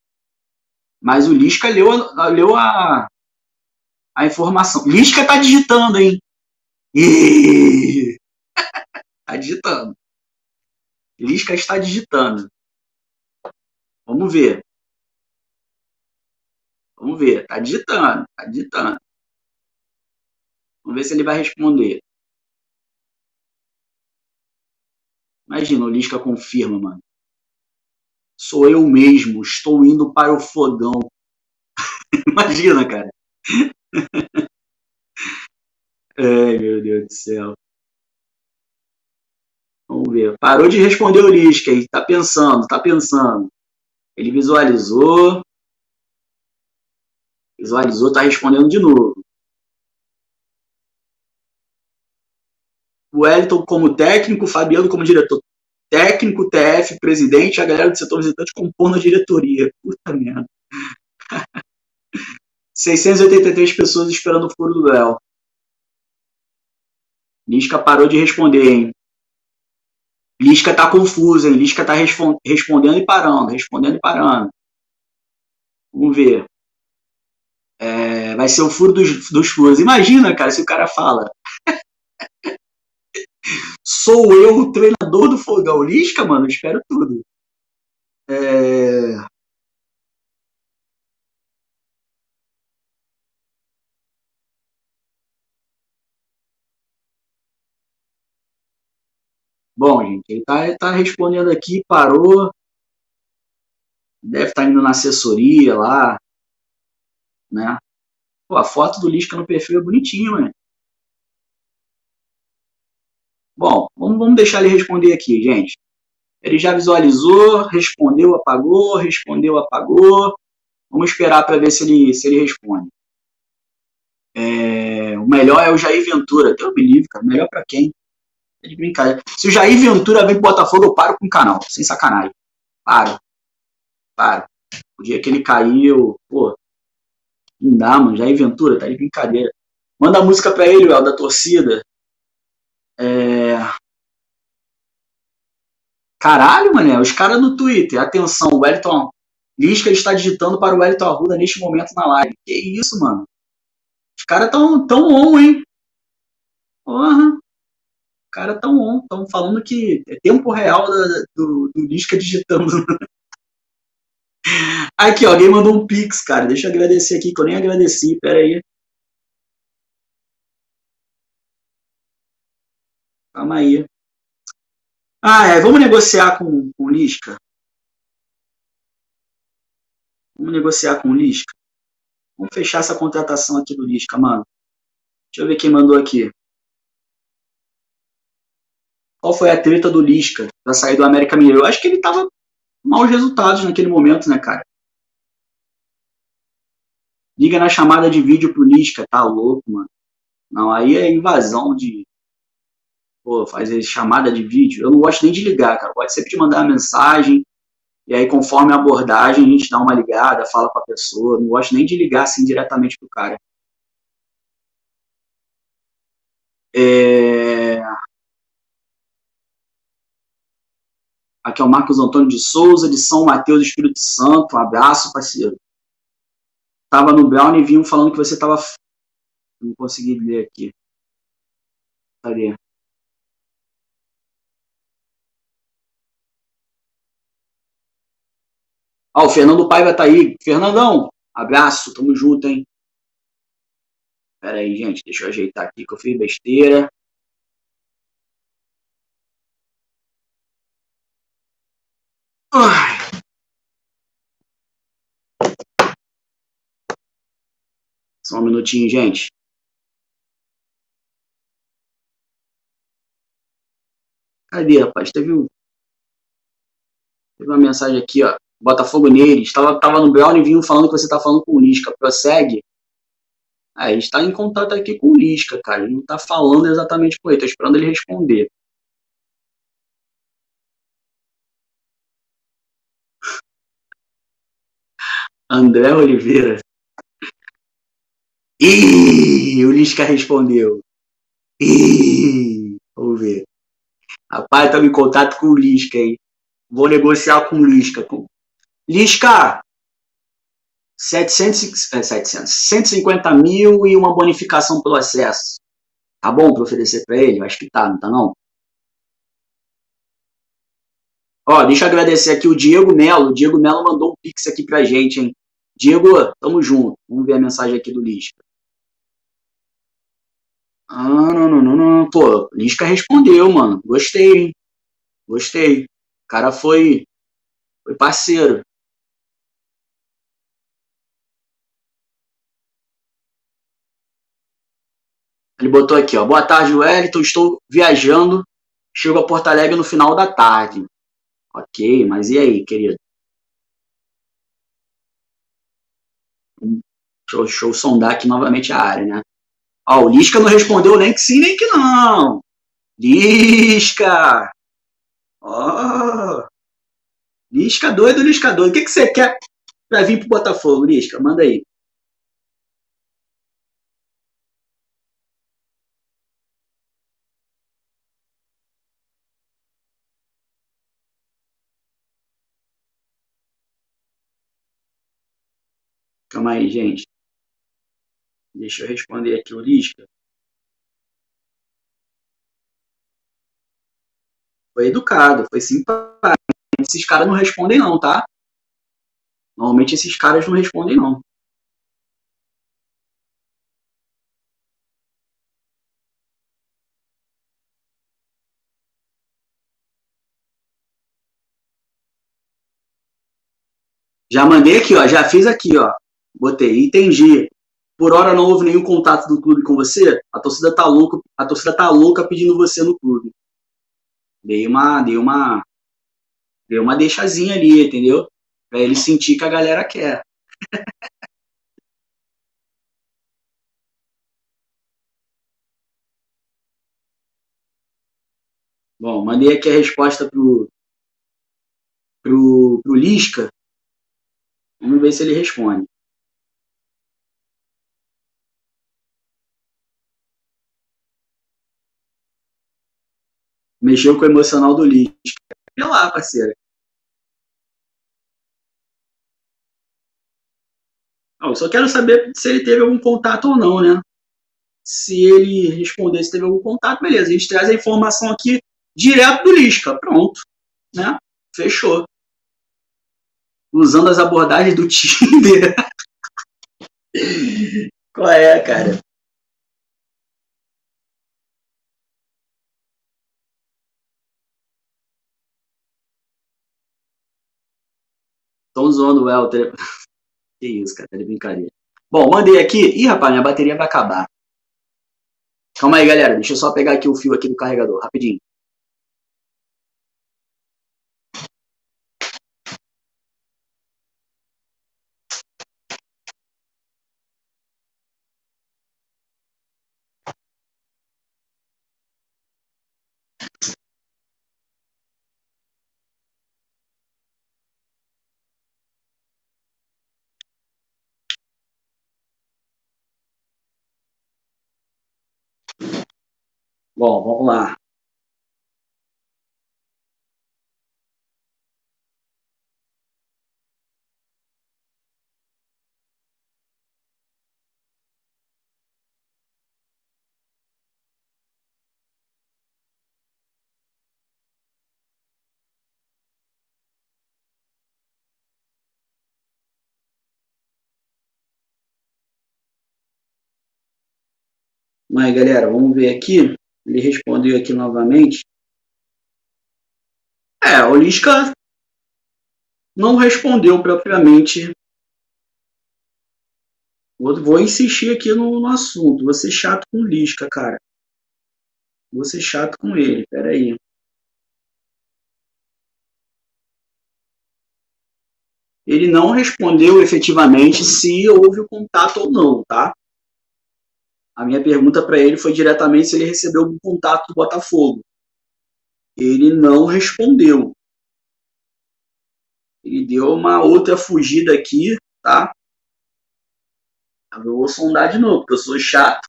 Mas o Lisca leu, a, leu a, a informação. Lisca tá digitando, hein? Ih, tá digitando. Lisca está digitando. Vamos ver. Vamos ver. Tá digitando, tá digitando. Vamos ver se ele vai responder. Imagina, o Lisca confirma, mano. Sou eu mesmo, estou indo para o fogão. Imagina, cara. Ai, meu Deus do céu. Vamos ver. Parou de responder o Lisca, hein? Tá pensando, tá pensando. Ele visualizou. Visualizou, tá respondendo de novo. O Wellington como técnico, o Fabiano como diretor. técnico, T F, presidente, a galera do setor visitante compor na diretoria. Puta merda. seiscentas e oitenta e três pessoas esperando o furo do Léo. Lisca parou de responder, hein? Lisca tá confuso, hein? Lisca tá respondendo e parando, respondendo e parando. Vamos ver. É, vai ser o furo dos, dos furos. Imagina, cara, se o cara fala. Sou eu o treinador do Fogão. Lisca, mano, eu espero tudo. É... Bom, gente, ele tá, tá respondendo aqui, parou. Deve estar tá indo na assessoria lá, né? Pô, a foto do Lisca no perfil é bonitinha, né? Bom, vamos, vamos deixar ele responder aqui, gente. Ele já visualizou, respondeu, apagou, respondeu, apagou. Vamos esperar para ver se ele, se ele responde. É, o melhor é o Jair Ventura. Deus me livre, cara. Melhor para quem? É de brincadeira. Se o Jair Ventura vem pro Botafogo, eu paro com o canal. Sem sacanagem. Paro. Paro. O dia que ele caiu, pô. Não dá, mano. Jair Ventura, tá de brincadeira. Manda a música pra ele, Well, da torcida. É... Caralho, mané. Os caras no Twitter. Atenção, o Wellington Lisca está digitando para o Wellington Arruda neste momento na live. Que isso, mano? Os caras tão, tão on, hein? Porra. Os caras tão on. Estão falando que é tempo real da, do, do Lisca digitando. Aqui, ó. Alguém mandou um pix, cara. Deixa eu agradecer aqui, que eu nem agradeci. Pera aí. Calma aí. Ah, é. Vamos negociar com, com o Lisca? Vamos negociar com o Lisca? Vamos fechar essa contratação aqui do Lisca, mano. Deixa eu ver quem mandou aqui. Qual foi a treta do Lisca pra sair do América Mineiro? Eu acho que ele tava maus resultados naquele momento, né, cara? Liga na chamada de vídeo pro Lisca. Tá louco, mano. Não, aí é invasão de... Pô, fazer chamada de vídeo. Eu não gosto nem de ligar, cara. Pode sempre te mandar uma mensagem. E aí, conforme a abordagem, a gente dá uma ligada, fala com a pessoa. Não gosto nem de ligar assim diretamente pro cara. É... Aqui é o Marcos Antônio de Souza, de São Mateus, Espírito Santo. Um abraço, parceiro. Tava no Brown e vinham falando que você tava... Não consegui ler aqui. Cadê? Ó, o Fernando Paiva tá aí. Fernandão, abraço, tamo junto, hein? Pera aí, gente, deixa eu ajeitar aqui que eu fiz besteira. Ai. Só um minutinho, gente. Cadê, rapaz? Teve, um... Teve uma mensagem aqui, ó. Botafogo neles. Tava, tava no Brown e vinham falando que você tá falando com o Lisca. Prossegue. Ah, a gente tá em contato aqui com o Lisca, cara. Ele não tá falando exatamente com ele. Tô esperando ele responder. André Oliveira. Ih, o Lisca respondeu. Ih, vamos ver. Rapaz, estamos em contato com o Lisca, hein? Vou negociar com o Lisca. Lisca, setecentos, é, setecentos, cento e cinquenta mil e uma bonificação pelo acesso. Tá bom para oferecer para ele? Acho que tá, não tá não? Ó, deixa eu agradecer aqui o Diego Melo. O Diego Melo mandou um pix aqui pra gente, hein? Diego, tamo junto. Vamos ver a mensagem aqui do Lisca. Ah, não, não, não, não. Pô, Lisca respondeu, mano. Gostei, hein? Gostei. O cara foi, foi parceiro. Ele botou aqui, ó. Boa tarde, Wellington. Estou viajando. Chego a Porto Alegre no final da tarde. Ok, mas e aí, querido? Deixa eu, deixa eu sondar aqui novamente a área, né? Ó, o Lisca não respondeu nem que sim, nem que não. Lisca! Ó, Lisca doido, Lisca doido. O que, que você quer pra vir pro Botafogo, Lisca? Manda aí. Calma aí, gente. Deixa eu responder aqui o Lisca. Foi educado, foi simpático. Esses caras não respondem não, tá? Normalmente esses caras não respondem não. Já mandei aqui, ó. Já fiz aqui, ó. Botei. Entendi. Por hora não houve nenhum contato do clube com você? A torcida tá louca, a torcida tá louca pedindo você no clube. Dei uma, dei uma, dei uma deixazinha ali, entendeu? Pra ele sentir que a galera quer. Bom, mandei aqui a resposta pro, pro, pro Lisca. Vamos ver se ele responde. Mexeu com o emocional do Lisca. Olha lá, parceiro. Eu só quero saber se ele teve algum contato ou não, né? Se ele responder se teve algum contato, beleza. A gente traz a informação aqui direto do Lisca. Pronto, né? Fechou. Usando as abordagens do Tinder. Qual é, cara? Estão zoando o Welter. Que isso, cara, tá de brincadeira. Bom, mandei aqui. Ih, rapaz, minha bateria vai acabar. Calma aí, galera. Deixa eu só pegar aqui o fio aqui do carregador, rapidinho. Bom, vamos lá. Mas, galera, vamos ver aqui. Ele respondeu aqui novamente. É, o Lisca não respondeu propriamente. Vou, vou insistir aqui no, no assunto. Vou ser chato com o Lisca, cara. Vou ser chato com ele. Pera aí. Ele não respondeu efetivamente se houve o contato ou não, tá? A minha pergunta para ele foi diretamente se ele recebeu algum contato do Botafogo. Ele não respondeu. Ele deu uma outra fugida aqui, tá? Eu vou sondar de novo, porque eu sou chato.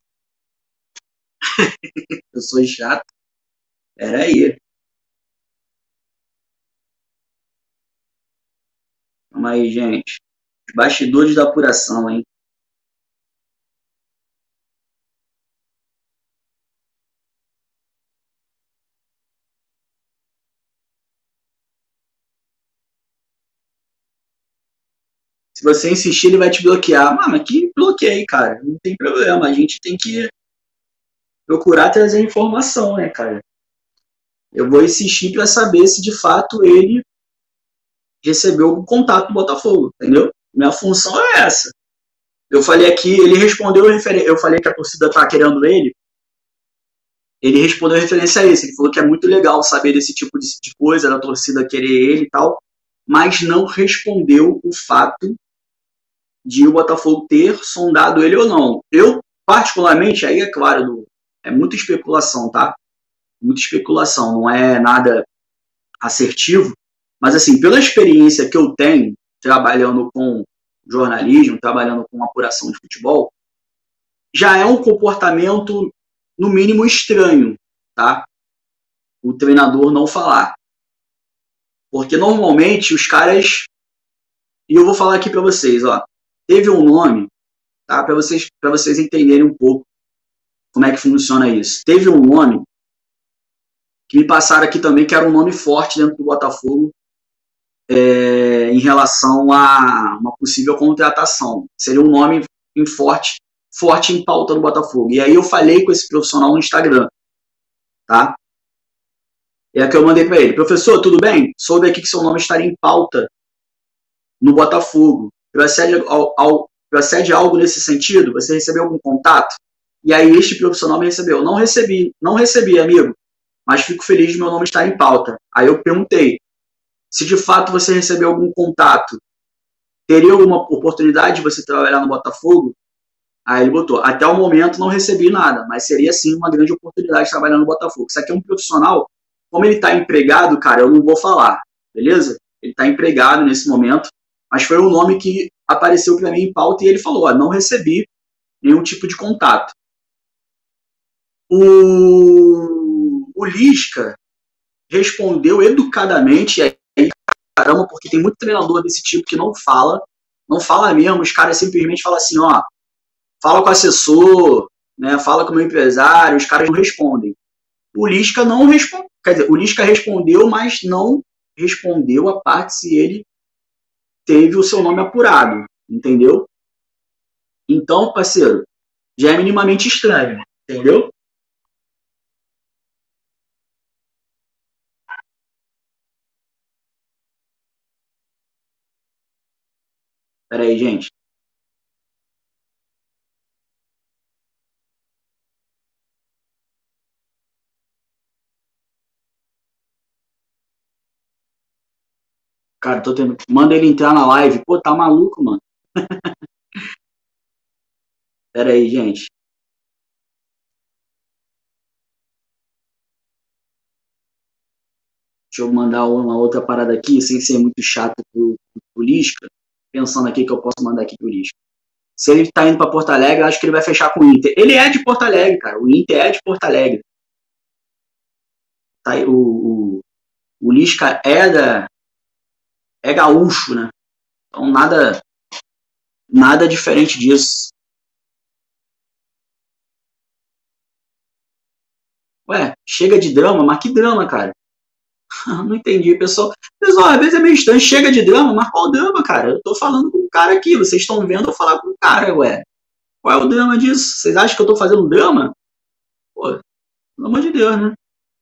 Eu sou chato. Pera aí. Calma aí, gente. Os bastidores da apuração, hein? Se você insistir, ele vai te bloquear. Ah, mas que bloqueei, cara. Não tem problema. A gente tem que procurar trazer informação, né, cara? Eu vou insistir para saber se de fato ele recebeu algum contato do Botafogo, entendeu? Minha função é essa. Eu falei aqui, ele respondeu, eu falei que a torcida tá querendo ele, ele respondeu referência a isso, ele falou que é muito legal saber desse tipo de, de coisa, da torcida querer ele e tal, mas não respondeu o fato de o Botafogo ter sondado ele ou não. Eu, particularmente, aí é claro, é muita especulação, tá? Muita especulação, não é nada assertivo, mas assim, pela experiência que eu tenho trabalhando com jornalismo, trabalhando com apuração de futebol, já é um comportamento, no mínimo, estranho, tá? O treinador não falar. Porque normalmente os caras, e eu vou falar aqui para vocês, ó, teve um nome, tá? Para vocês, para vocês entenderem um pouco como é que funciona isso. Teve um nome que me passaram aqui também, que era um nome forte dentro do Botafogo, é, em relação a uma possível contratação. Seria um nome em forte, forte em pauta no Botafogo. E aí eu falei com esse profissional no Instagram, tá? É que eu mandei para ele: professor, tudo bem? Soube aqui que seu nome estaria em pauta no Botafogo. Procede, ao, ao, procede algo nesse sentido? Você recebeu algum contato? E aí este profissional me recebeu: não recebi, não recebi, amigo, mas fico feliz de meu nome estar em pauta. Aí eu perguntei se de fato você recebeu algum contato, teria alguma oportunidade de você trabalhar no Botafogo? Aí ele botou: até o momento não recebi nada, mas seria sim uma grande oportunidade de trabalhar no Botafogo. Isso aqui é um profissional, como ele está empregado, cara, eu não vou falar, beleza? Ele está empregado nesse momento, mas foi um nome que apareceu para mim em pauta e ele falou: ó, não recebi nenhum tipo de contato. O, o Lisca respondeu educadamente, e aí, caramba, porque tem muito treinador desse tipo que não fala, não fala mesmo, os caras simplesmente falam assim, ó, fala com o assessor, né, fala com o meu empresário, os caras não respondem. O Lisca não respondeu, quer dizer, o Lisca respondeu, mas não respondeu a parte se ele teve o seu nome apurado, entendeu? Então, parceiro, já é minimamente estranho, entendeu? Pera aí, gente. Cara, tô tendo... manda ele entrar na live. Pô, tá maluco, mano. Pera aí, gente. Deixa eu mandar uma outra parada aqui, sem ser muito chato pro, pro Lisca. Pensando aqui que eu posso mandar aqui pro Lisca. Se ele tá indo pra Porto Alegre, eu acho que ele vai fechar com o Inter. Ele é de Porto Alegre, cara. O Inter é de Porto Alegre. Tá, o, o, o Lisca é da... é gaúcho, né? Então nada, nada diferente disso. Ué, chega de drama? Mas que drama, cara? Não entendi, pessoal. Pessoal, às vezes é meio estranho, chega de drama, mas qual drama, cara? Eu tô falando com um cara aqui, vocês estão vendo eu falar com um cara, ué. Qual é o drama disso? Vocês acham que eu tô fazendo drama? Pô, pelo amor de Deus, né?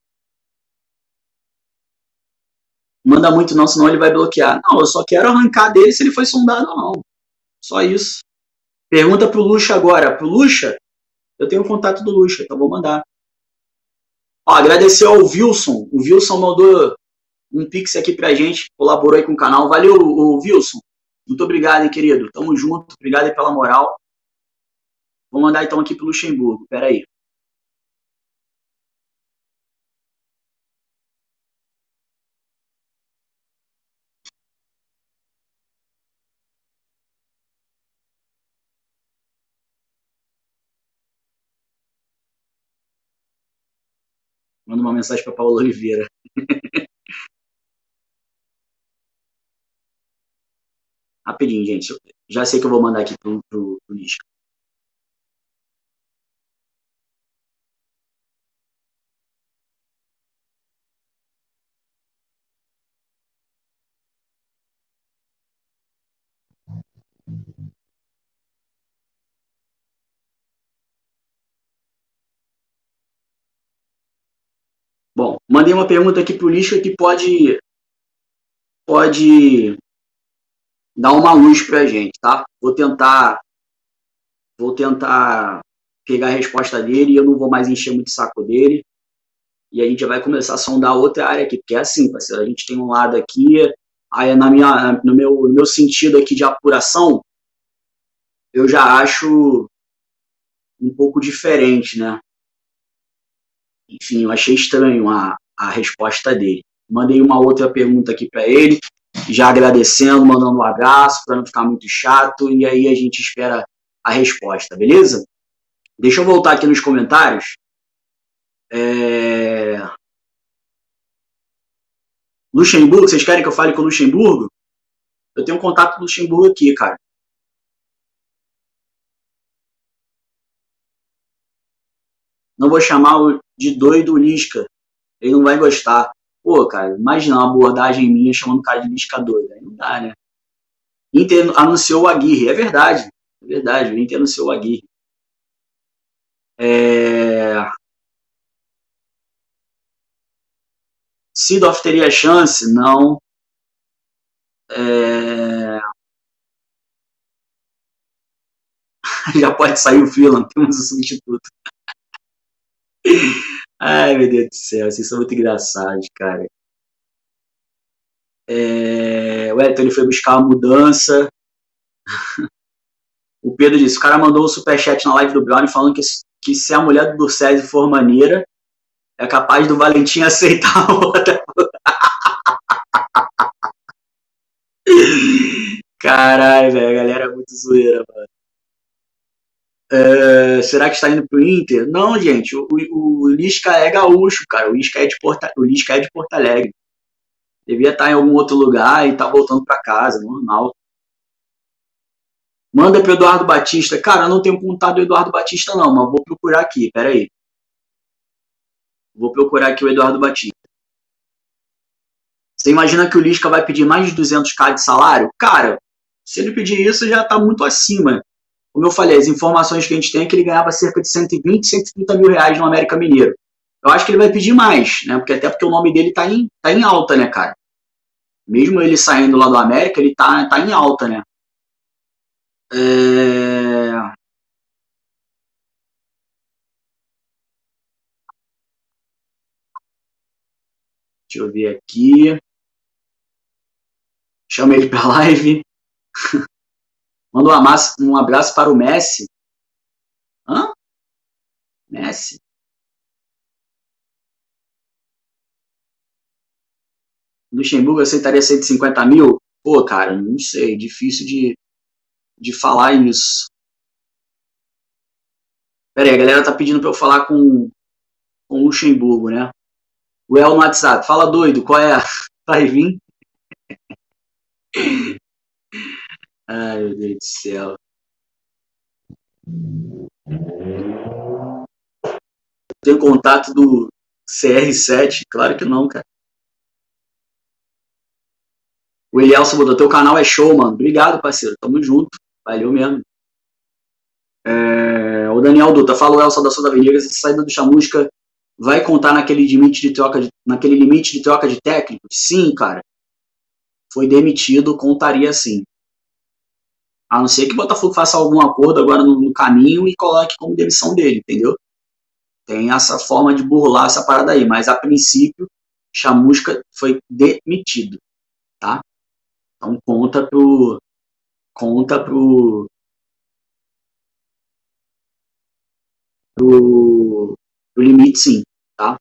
Manda muito não, senão ele vai bloquear. Não, eu só quero arrancar dele se ele foi sondado ou não. Só isso. Pergunta pro Lucha agora. Pro Lucha, eu tenho o contato do Lucha, então vou mandar. Ó, agradecer ao Wilson. O Wilson mandou um pix aqui pra gente, colaborou aí com o canal. Valeu, o Wilson. Muito obrigado, hein, querido. Tamo junto. Obrigado aí pela moral. Vou mandar então aqui pro Luxemburgo. Pera aí. Manda uma mensagem para Paulo Oliveira. Rapidinho, gente. Já sei que eu vou mandar aqui pro, pro, pro Lisca. Bom, mandei uma pergunta aqui pro Lisca que pode, pode dar uma luz pra gente, tá? Vou tentar, vou tentar pegar a resposta dele e eu não vou mais encher muito o saco dele. E a gente já vai começar a sondar outra área aqui, porque é assim, parceiro, a gente tem um lado aqui, aí na minha, no, meu, no meu sentido aqui de apuração, eu já acho um pouco diferente, né? Enfim, eu achei estranho a, a resposta dele. Mandei uma outra pergunta aqui para ele, já agradecendo, mandando um abraço, para não ficar muito chato, e aí a gente espera a resposta, beleza? Deixa eu voltar aqui nos comentários. É... Luxemburgo, vocês querem que eu fale com o Luxemburgo? Eu tenho um contato do Luxemburgo aqui, cara. Não vou chamar de doido o Lisca. Ele não vai gostar. Pô, cara, imagina uma abordagem minha chamando o cara de Lisca doido. Aí não dá, né? Inter anunciou o Aguirre. É verdade. É verdade. O Inter anunciou o Aguirre. É... Seedorf teria chance? Não. É... Já pode sair o Freeland. Temos o substituto. Ai, meu Deus do céu. Vocês são muito engraçados, cara. É... O Wellington, ele foi buscar uma mudança. O Pedro disse, o cara mandou um superchat na live do Brownie falando que, que se a mulher do Dursese for maneira, é capaz do Valentim aceitar a outra. Caralho, velho, a galera é muito zoeira, mano. É, será que está indo pro Inter? Não, gente, o, o, o Lisca é gaúcho, cara. O Lisca é de Porto, o Lisca é de Porto Alegre. Devia estar em algum outro lugar e tá voltando para casa, normal. Manda pro Eduardo Batista. Cara, eu não tenho contato do Eduardo Batista, não, mas vou procurar aqui, peraí. Vou procurar aqui o Eduardo Batista. Você imagina que o Lisca vai pedir mais de duzentos mil de salário? Cara, se ele pedir isso, já está muito acima. Como eu falei, as informações que a gente tem é que ele ganhava cerca de cento e vinte, cento e trinta mil reais no América Mineiro. Eu acho que ele vai pedir mais, né? Porque até porque o nome dele tá em, tá em alta, né, cara? Mesmo ele saindo lá do América, ele tá, tá em alta, né? É... Deixa eu ver aqui. Chama ele pra live. Manda um abraço, um abraço para o Messi. Hã? Messi? Luxemburgo aceitaria cento e cinquenta mil? Pô, cara, não sei. Difícil de, de falar isso. Pera aí, a galera tá pedindo pra eu falar com, com o Luxemburgo, né? O El no WhatsApp. Fala, doido, qual é a... Vai vir? Ai, meu Deus do céu. Tem contato do C R sete? Claro que não, cara. O Elielson botou, teu canal é show, mano. Obrigado, parceiro. Tamo junto. Valeu mesmo. É... O Daniel Duta, fala o Elson da Souza Avenida, essa saída do Chamusca vai contar naquele limite de troca de, naquele limite de troca de técnico? Sim, cara. Foi demitido, contaria sim. A não ser que o Botafogo faça algum acordo agora no, no caminho e coloque como demissão dele, entendeu? Tem essa forma de burlar essa parada aí, mas a princípio, Chamusca foi demitido, tá? Então conta pro conta pro pro, pro limite sim, tá?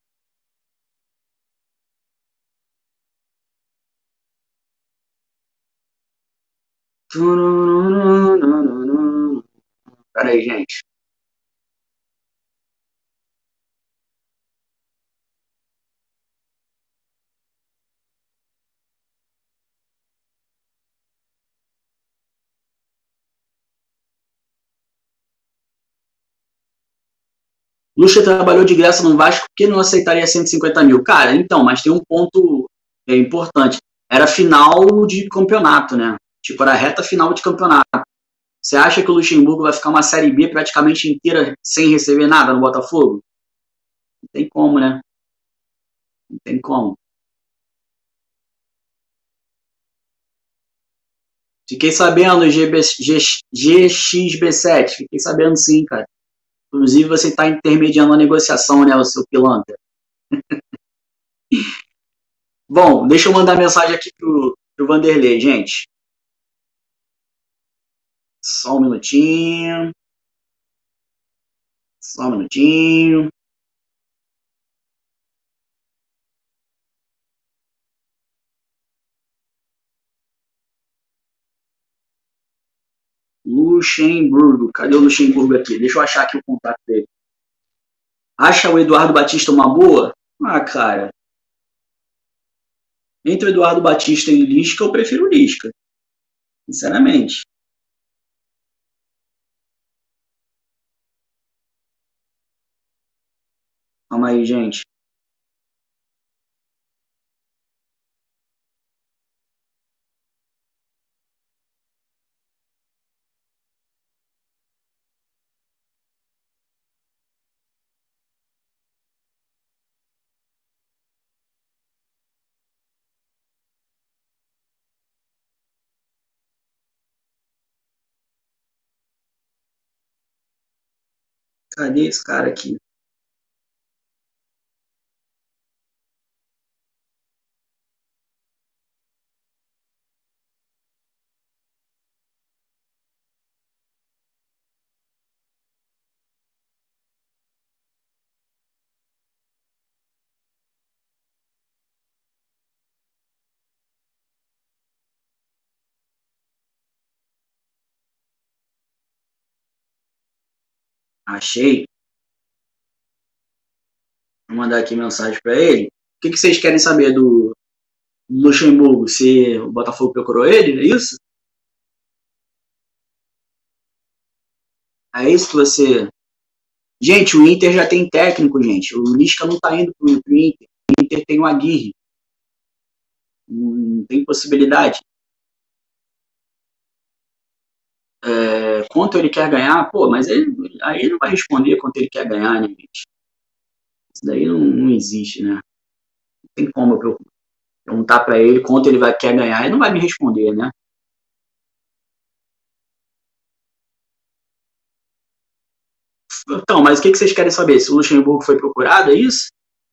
Pera aí, gente. Lucha trabalhou de graça no Vasco, por que não aceitaria cento e cinquenta mil? Cara, então, mas tem um ponto é, importante. Era final de campeonato, né? Tipo, era reta final de campeonato. Você acha que o Luxemburgo vai ficar uma Série B praticamente inteira sem receber nada no Botafogo? Não tem como, né? Não tem como. Fiquei sabendo, G B, G, G X B sete. Fiquei sabendo sim, cara. Inclusive, você está intermediando a negociação, né, o seu pilantra. Bom, deixa eu mandar mensagem aqui pro, pro Vanderlei, gente. Só um minutinho. Só um minutinho. Luxemburgo. Cadê o Luxemburgo aqui? Deixa eu achar aqui o contato dele. Acha o Eduardo Batista uma boa? Ah, cara. Entre o Eduardo Batista e o Lisca, eu prefiro o Lisca. Sinceramente. Calma aí, gente. Cadê esse cara aqui? Achei. Vou mandar aqui mensagem para ele. O que, que vocês querem saber do Luxemburgo? Se o Botafogo procurou ele? É isso? É isso que você... Gente, o Inter já tem técnico, gente. O Lisca não tá indo pro Inter. O Inter tem o Aguirre. Não tem possibilidade. É, quanto ele quer ganhar? Pô, mas ele, aí ele não vai responder quanto ele quer ganhar, né, gente? Isso daí não, não existe, né? Não tem como eu perguntar para ele quanto ele vai, quer ganhar. Ele não vai me responder, né? Então, mas o que, que vocês querem saber? Se o Luxemburgo foi procurado, é isso?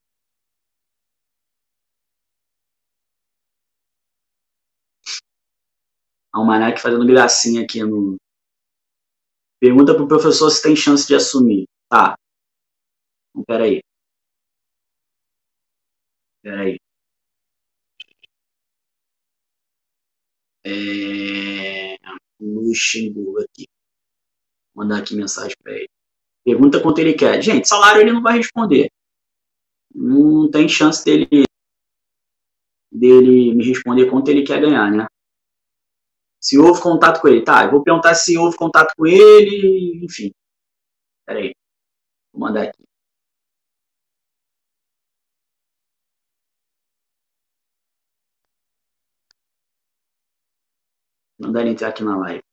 Almanac fazendo gracinha aqui no... Pergunta pro professor se tem chance de assumir. Tá, então, peraí. Peraí. É... Luxemburgo aqui. Vou mandar aqui mensagem para ele. Pergunta quanto ele quer. Gente, salário ele não vai responder. Não tem chance dele, dele me responder quanto ele quer ganhar, né? Se houve contato com ele. Tá, eu vou perguntar se houve contato com ele, enfim. Peraí. Vou mandar aqui. Mandar ele entrar aqui na live.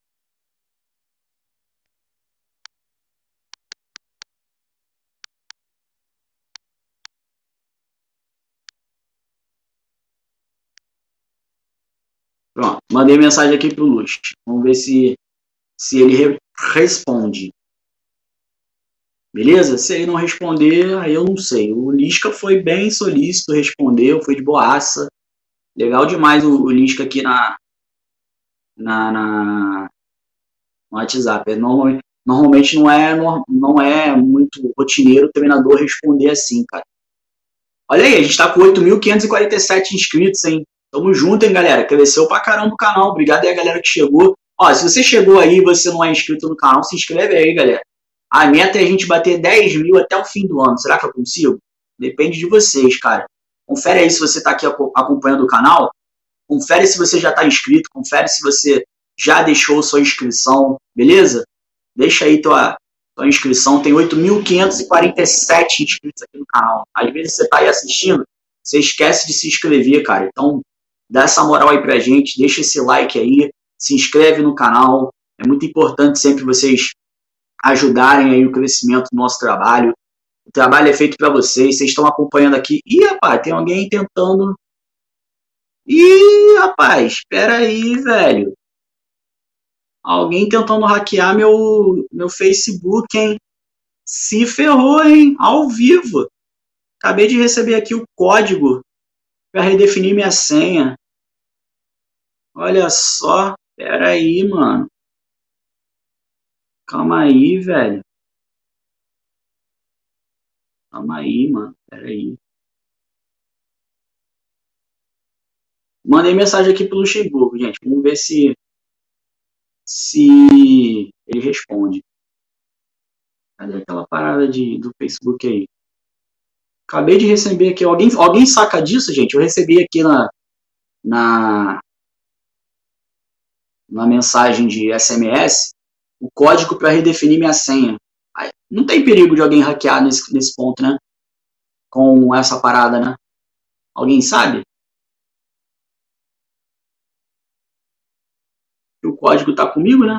Pronto, mandei mensagem aqui pro Luz. Vamos ver se, se ele re responde. Beleza? Se ele não responder, aí eu não sei. O Lisca foi bem solícito, respondeu, foi de boaça. Legal demais o, o Lisca aqui na, na, na, no WhatsApp. É, normalmente, normalmente não é, não é muito rotineiro o treinador responder assim, cara. Olha aí, a gente tá com oito mil quinhentos e quarenta e sete inscritos, hein? Tamo junto, hein, galera? Cresceu pra caramba o canal. Obrigado aí a galera que chegou. Ó, se você chegou aí e você não é inscrito no canal, se inscreve aí, galera. A meta é a gente bater dez mil até o fim do ano. Será que eu consigo? Depende de vocês, cara. Confere aí se você tá aqui acompanhando o canal. Confere se você já tá inscrito. Confere se você já deixou sua inscrição, beleza? Deixa aí tua, tua inscrição. Tem oito mil quinhentos e quarenta e sete inscritos aqui no canal. Às vezes você tá aí assistindo, você esquece de se inscrever, cara. Então, dá essa moral aí pra gente, deixa esse like aí, se inscreve no canal. É muito importante sempre vocês ajudarem aí o crescimento do nosso trabalho. O trabalho é feito para vocês, vocês estão acompanhando aqui. Ih, rapaz, tem alguém tentando... Ih, rapaz, espera aí, velho. Alguém tentando hackear meu, meu Facebook, hein? Se ferrou, hein? Ao vivo. Acabei de receber aqui o código para redefinir minha senha. Olha só. Pera aí, mano. Calma aí, velho. Calma aí, mano. Pera aí. Mandei mensagem aqui pro Luxemburgo, gente. Vamos ver se... Se ele, ele responde. Cadê aquela parada de, do Facebook aí? Acabei de receber aqui. Alguém, alguém saca disso, gente? Eu recebi aqui na, na, na mensagem de S M S o código para redefinir minha senha. Não tem perigo de alguém hackear nesse, nesse ponto, né? Com essa parada, né? Alguém sabe? O código tá comigo, né?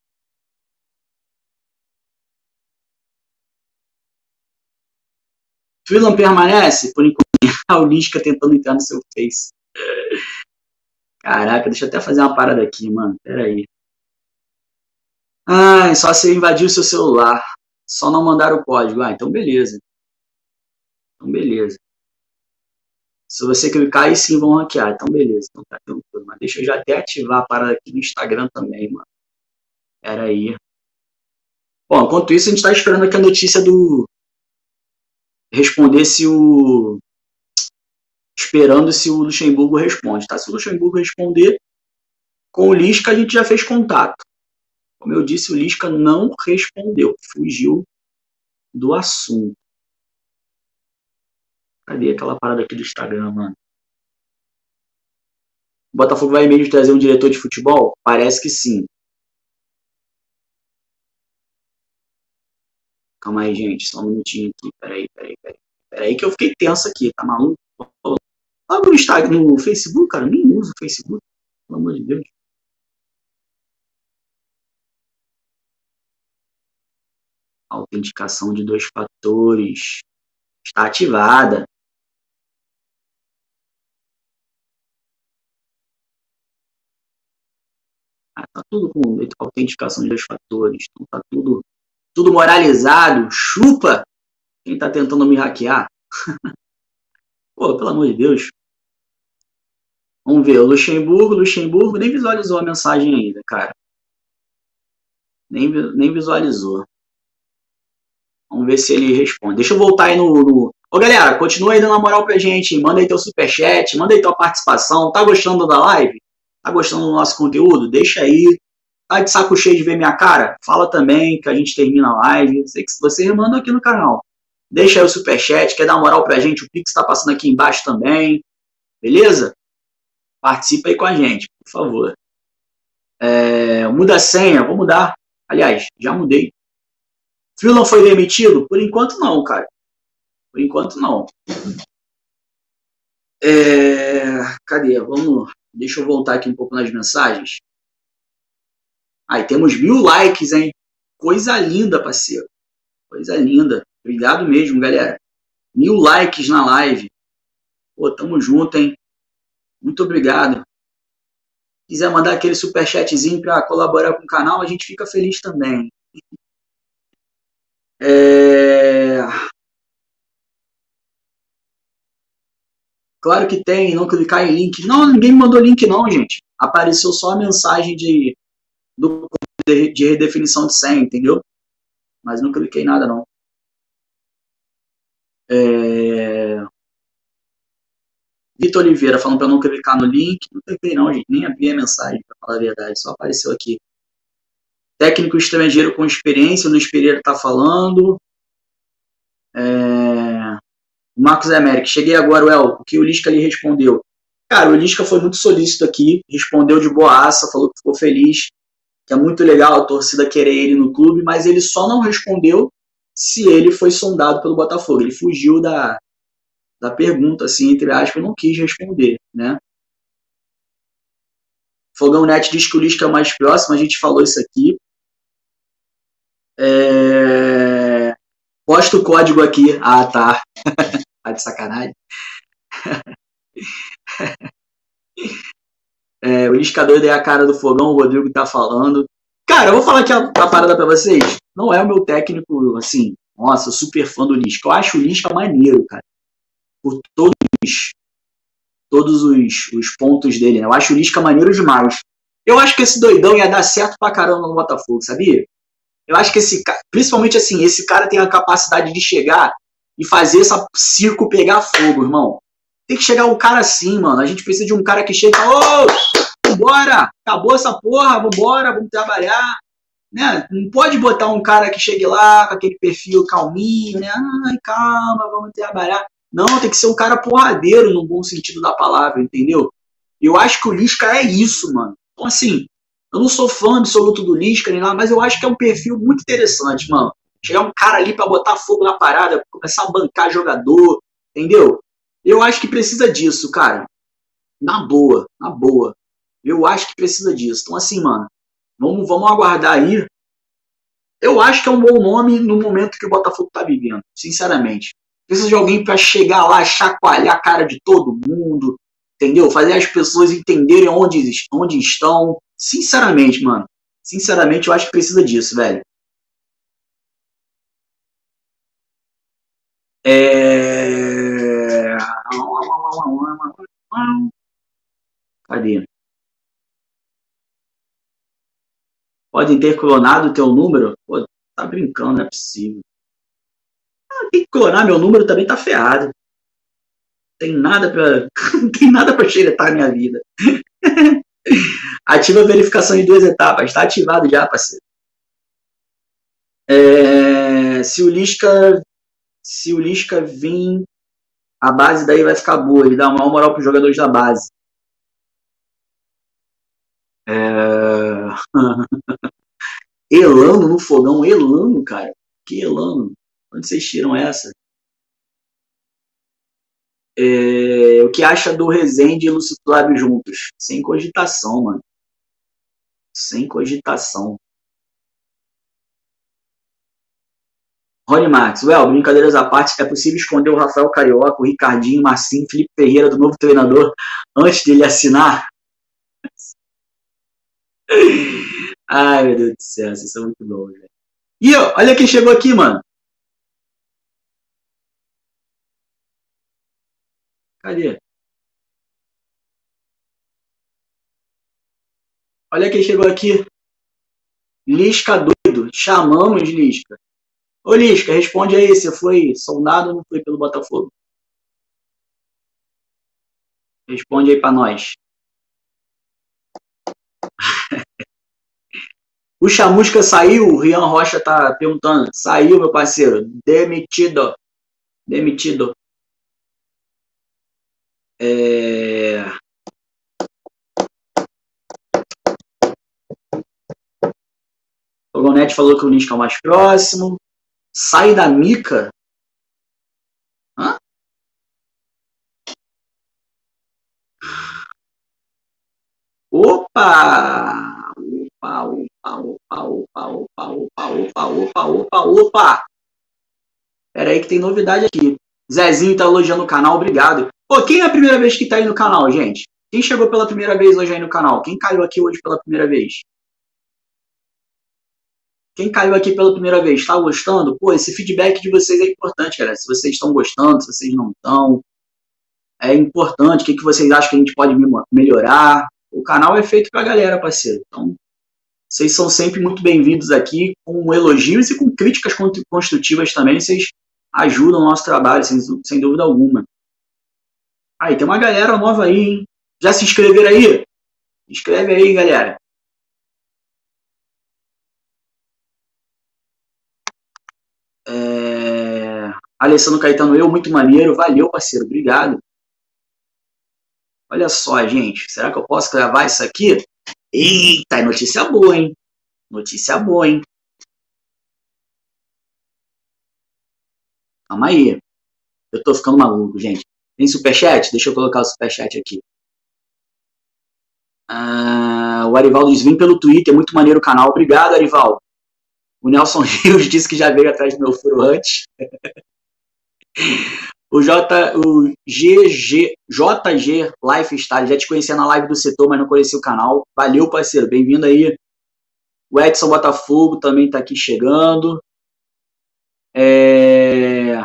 Freelan permanece? Por enquanto, o Lisca tentando entrar no seu Face. Caraca, deixa eu até fazer uma parada aqui, mano. Pera aí. Ah, só se eu invadir o seu celular. Só não mandar o código. Ah, então beleza. Então beleza. Se você clicar, aí sim vão hackear. Então beleza. Então tá tranquilo. Mas deixa eu já até ativar a parada aqui no Instagram também, mano. Pera aí. Bom, enquanto isso, a gente tá esperando aqui a notícia do... Responder se o... Esperando se o Luxemburgo responde, tá? Se o Luxemburgo responder, com o Lisca a gente já fez contato. Como eu disse, o Lisca não respondeu. Fugiu do assunto. Cadê aquela parada aqui do Instagram, mano? O Botafogo vai mesmo trazer um diretor de futebol? Parece que sim. Calma aí, gente. Só um minutinho aqui. Peraí, peraí, peraí. Peraí que eu fiquei tenso aqui, tá maluco? Logo no Instagram, no Facebook, cara, eu nem uso o Facebook. Pelo amor de Deus. A autenticação de dois fatores está ativada. Ah, tá tudo com autenticação de dois fatores. Então tá tudo, tudo moralizado. Chupa quem tá tentando me hackear. Pô, pelo amor de Deus. Vamos ver, o Luxemburgo, Luxemburgo nem visualizou a mensagem ainda, cara. Nem, nem visualizou. Vamos ver se ele responde. Deixa eu voltar aí no... no... Ô, galera, continua aí dando uma moral pra gente. Manda aí teu superchat, manda aí tua participação. Tá gostando da live? Tá gostando do nosso conteúdo? Deixa aí. Tá de saco cheio de ver minha cara? Fala também que a gente termina a live. Sei que você manda aqui no canal. Deixa aí o superchat, quer dar uma moral pra gente? O Pix tá passando aqui embaixo também. Beleza? Participa aí com a gente, por favor. É, muda a senha, vou mudar. Aliás, já mudei. Freelan foi demitido? Por enquanto não, cara. Por enquanto não. É, cadê? Vamos. Deixa eu voltar aqui um pouco nas mensagens. Aí temos mil likes, hein? Coisa linda, parceiro. Coisa linda. Obrigado mesmo, galera. Mil likes na live. Pô, tamo junto, hein? Muito obrigado. Quiser mandar aquele superchatzinho para colaborar com o canal, a gente fica feliz também. É... Claro que tem, não clicar em link. Não, ninguém me mandou link não, gente. Apareceu só a mensagem de, do, de, de redefinição de senha, entendeu? Mas não cliquei em nada, não. É... Vitor Oliveira falando para não clicar no link. Não cliquei não, gente. Nem abri a mensagem, para falar a verdade. Só apareceu aqui. Técnico estrangeiro com experiência, o Luiz Pereira está falando. É... O Marcos Américo, cheguei agora, El, o que o Lisca lhe respondeu? Cara, o Lisca foi muito solícito aqui, respondeu de boaça, falou que ficou feliz, que é muito legal a torcida querer ele no clube, mas ele só não respondeu se ele foi sondado pelo Botafogo. Ele fugiu da, da pergunta, assim, entre aspas, não quis responder, né? Fogão Net diz que o Lisca é o mais próximo, a gente falou isso aqui. É... Posta o código aqui. Ah, tá. Tá de sacanagem. É, o Lisca doido é a cara do fogão, o Rodrigo tá falando. Cara, eu vou falar aqui a, a parada pra vocês. Não é o meu técnico, assim, nossa, super fã do Lisca. Eu acho o Lisca maneiro, cara. Por todos, todos os, os pontos dele, né? Eu acho o Lisca maneiro demais. Eu acho que esse doidão ia dar certo pra caramba no Botafogo, sabia? Eu acho que esse cara, principalmente assim, esse cara tem a capacidade de chegar e fazer esse circo pegar fogo, irmão. Tem que chegar um cara assim, mano. A gente precisa de um cara que chega e fala, ô, vambora, acabou essa porra, vambora, vamos trabalhar. né? Não pode botar um cara que chegue lá com aquele perfil calminho, né? Ai, calma, vamos trabalhar. Não, tem que ser um cara porradeiro no bom sentido da palavra, entendeu? Eu acho que o Lisca é isso, mano. Então, assim, eu não sou fã absoluto do Lisca nem nada, mas eu acho que é um perfil muito interessante, mano. Chegar um cara ali pra botar fogo na parada, começar a bancar jogador, entendeu? Eu acho que precisa disso, cara. Na boa, na boa. Eu acho que precisa disso. Então, assim, mano, vamos, vamos aguardar aí. Eu acho que é um bom nome no momento que o Botafogo tá vivendo, sinceramente. Precisa de alguém para chegar lá, chacoalhar a cara de todo mundo, entendeu? Fazer as pessoas entenderem onde, onde estão. Sinceramente, mano. Sinceramente, eu acho que precisa disso, velho. É... Cadê? Podem ter clonado o teu número? Pô, tá brincando, não é possível. Ah, tem que clonar meu número também, tá ferrado. Tem nada pra. Não tem nada pra xeretar na minha vida. Ativa a verificação em duas etapas. Tá ativado já, parceiro. É... Se o Lisca. Se o Lisca vir, a base daí vai ficar boa. Ele dá uma moral pros jogadores da base. É... Elano no fogão. Elano, cara. Que Elano? Onde vocês tiram essa? É, o que acha do Rezende e Lúcio Flávio juntos? Sem cogitação, mano. Sem cogitação. Rony Marques. Well, brincadeiras à parte, é possível esconder o Rafael Carioca, o Ricardinho, o Marcinho, Felipe Ferreira do novo treinador antes dele assinar? Ai, meu Deus do céu, vocês são muito bons, velho. E ó, olha quem chegou aqui, mano. Cadê? Olha quem chegou aqui. Lisca doido. Chamamos Lisca. Ô Lisca, responde aí, você foi soldado ou não foi pelo Botafogo? Responde aí pra nós. O Chamusca saiu, o Rian Rocha tá perguntando. Saiu, meu parceiro. Demitido. Demitido. É... O Gonete falou que o Lisca é o mais próximo. Sai da mica? Hã? Opa! Opa, opa, opa, opa, opa, opa, opa, opa, opa, opa! Pera aí que tem novidade aqui. Zezinho tá elogiando o canal, obrigado. Pô, quem é a primeira vez que tá aí no canal, gente? Quem chegou pela primeira vez hoje aí no canal? Quem caiu aqui hoje pela primeira vez? Quem caiu aqui pela primeira vez, está gostando? Pô, esse feedback de vocês é importante, galera. Se vocês estão gostando, se vocês não estão, é importante. O que, que vocês acham que a gente pode melhorar? O canal é feito pra galera, parceiro. Então, vocês são sempre muito bem-vindos aqui, com elogios e com críticas construtivas também. Vocês ajudam o nosso trabalho, sem, sem dúvida alguma. Aí, tem uma galera nova aí, hein? Já se inscreveram aí? Inscreve aí, galera. É... Alessandro Caetano, eu, muito maneiro. Valeu, parceiro. Obrigado. Olha só, gente. Será que eu posso gravar isso aqui? Eita, é notícia boa, hein? Notícia boa, hein? Calma aí. Eu tô ficando maluco, gente. Tem superchat? Deixa eu colocar o superchat aqui. Ah, o Arivaldo diz, vim pelo Twitter, muito maneiro o canal. Obrigado, Arivaldo. O Nelson Rios disse que já veio atrás do meu furo antes. O, J, o G G, J G Lifestyle, já te conhecia na live do setor, mas não conhecia o canal. Valeu, parceiro, bem-vindo aí. O Edson Botafogo também tá aqui chegando. É...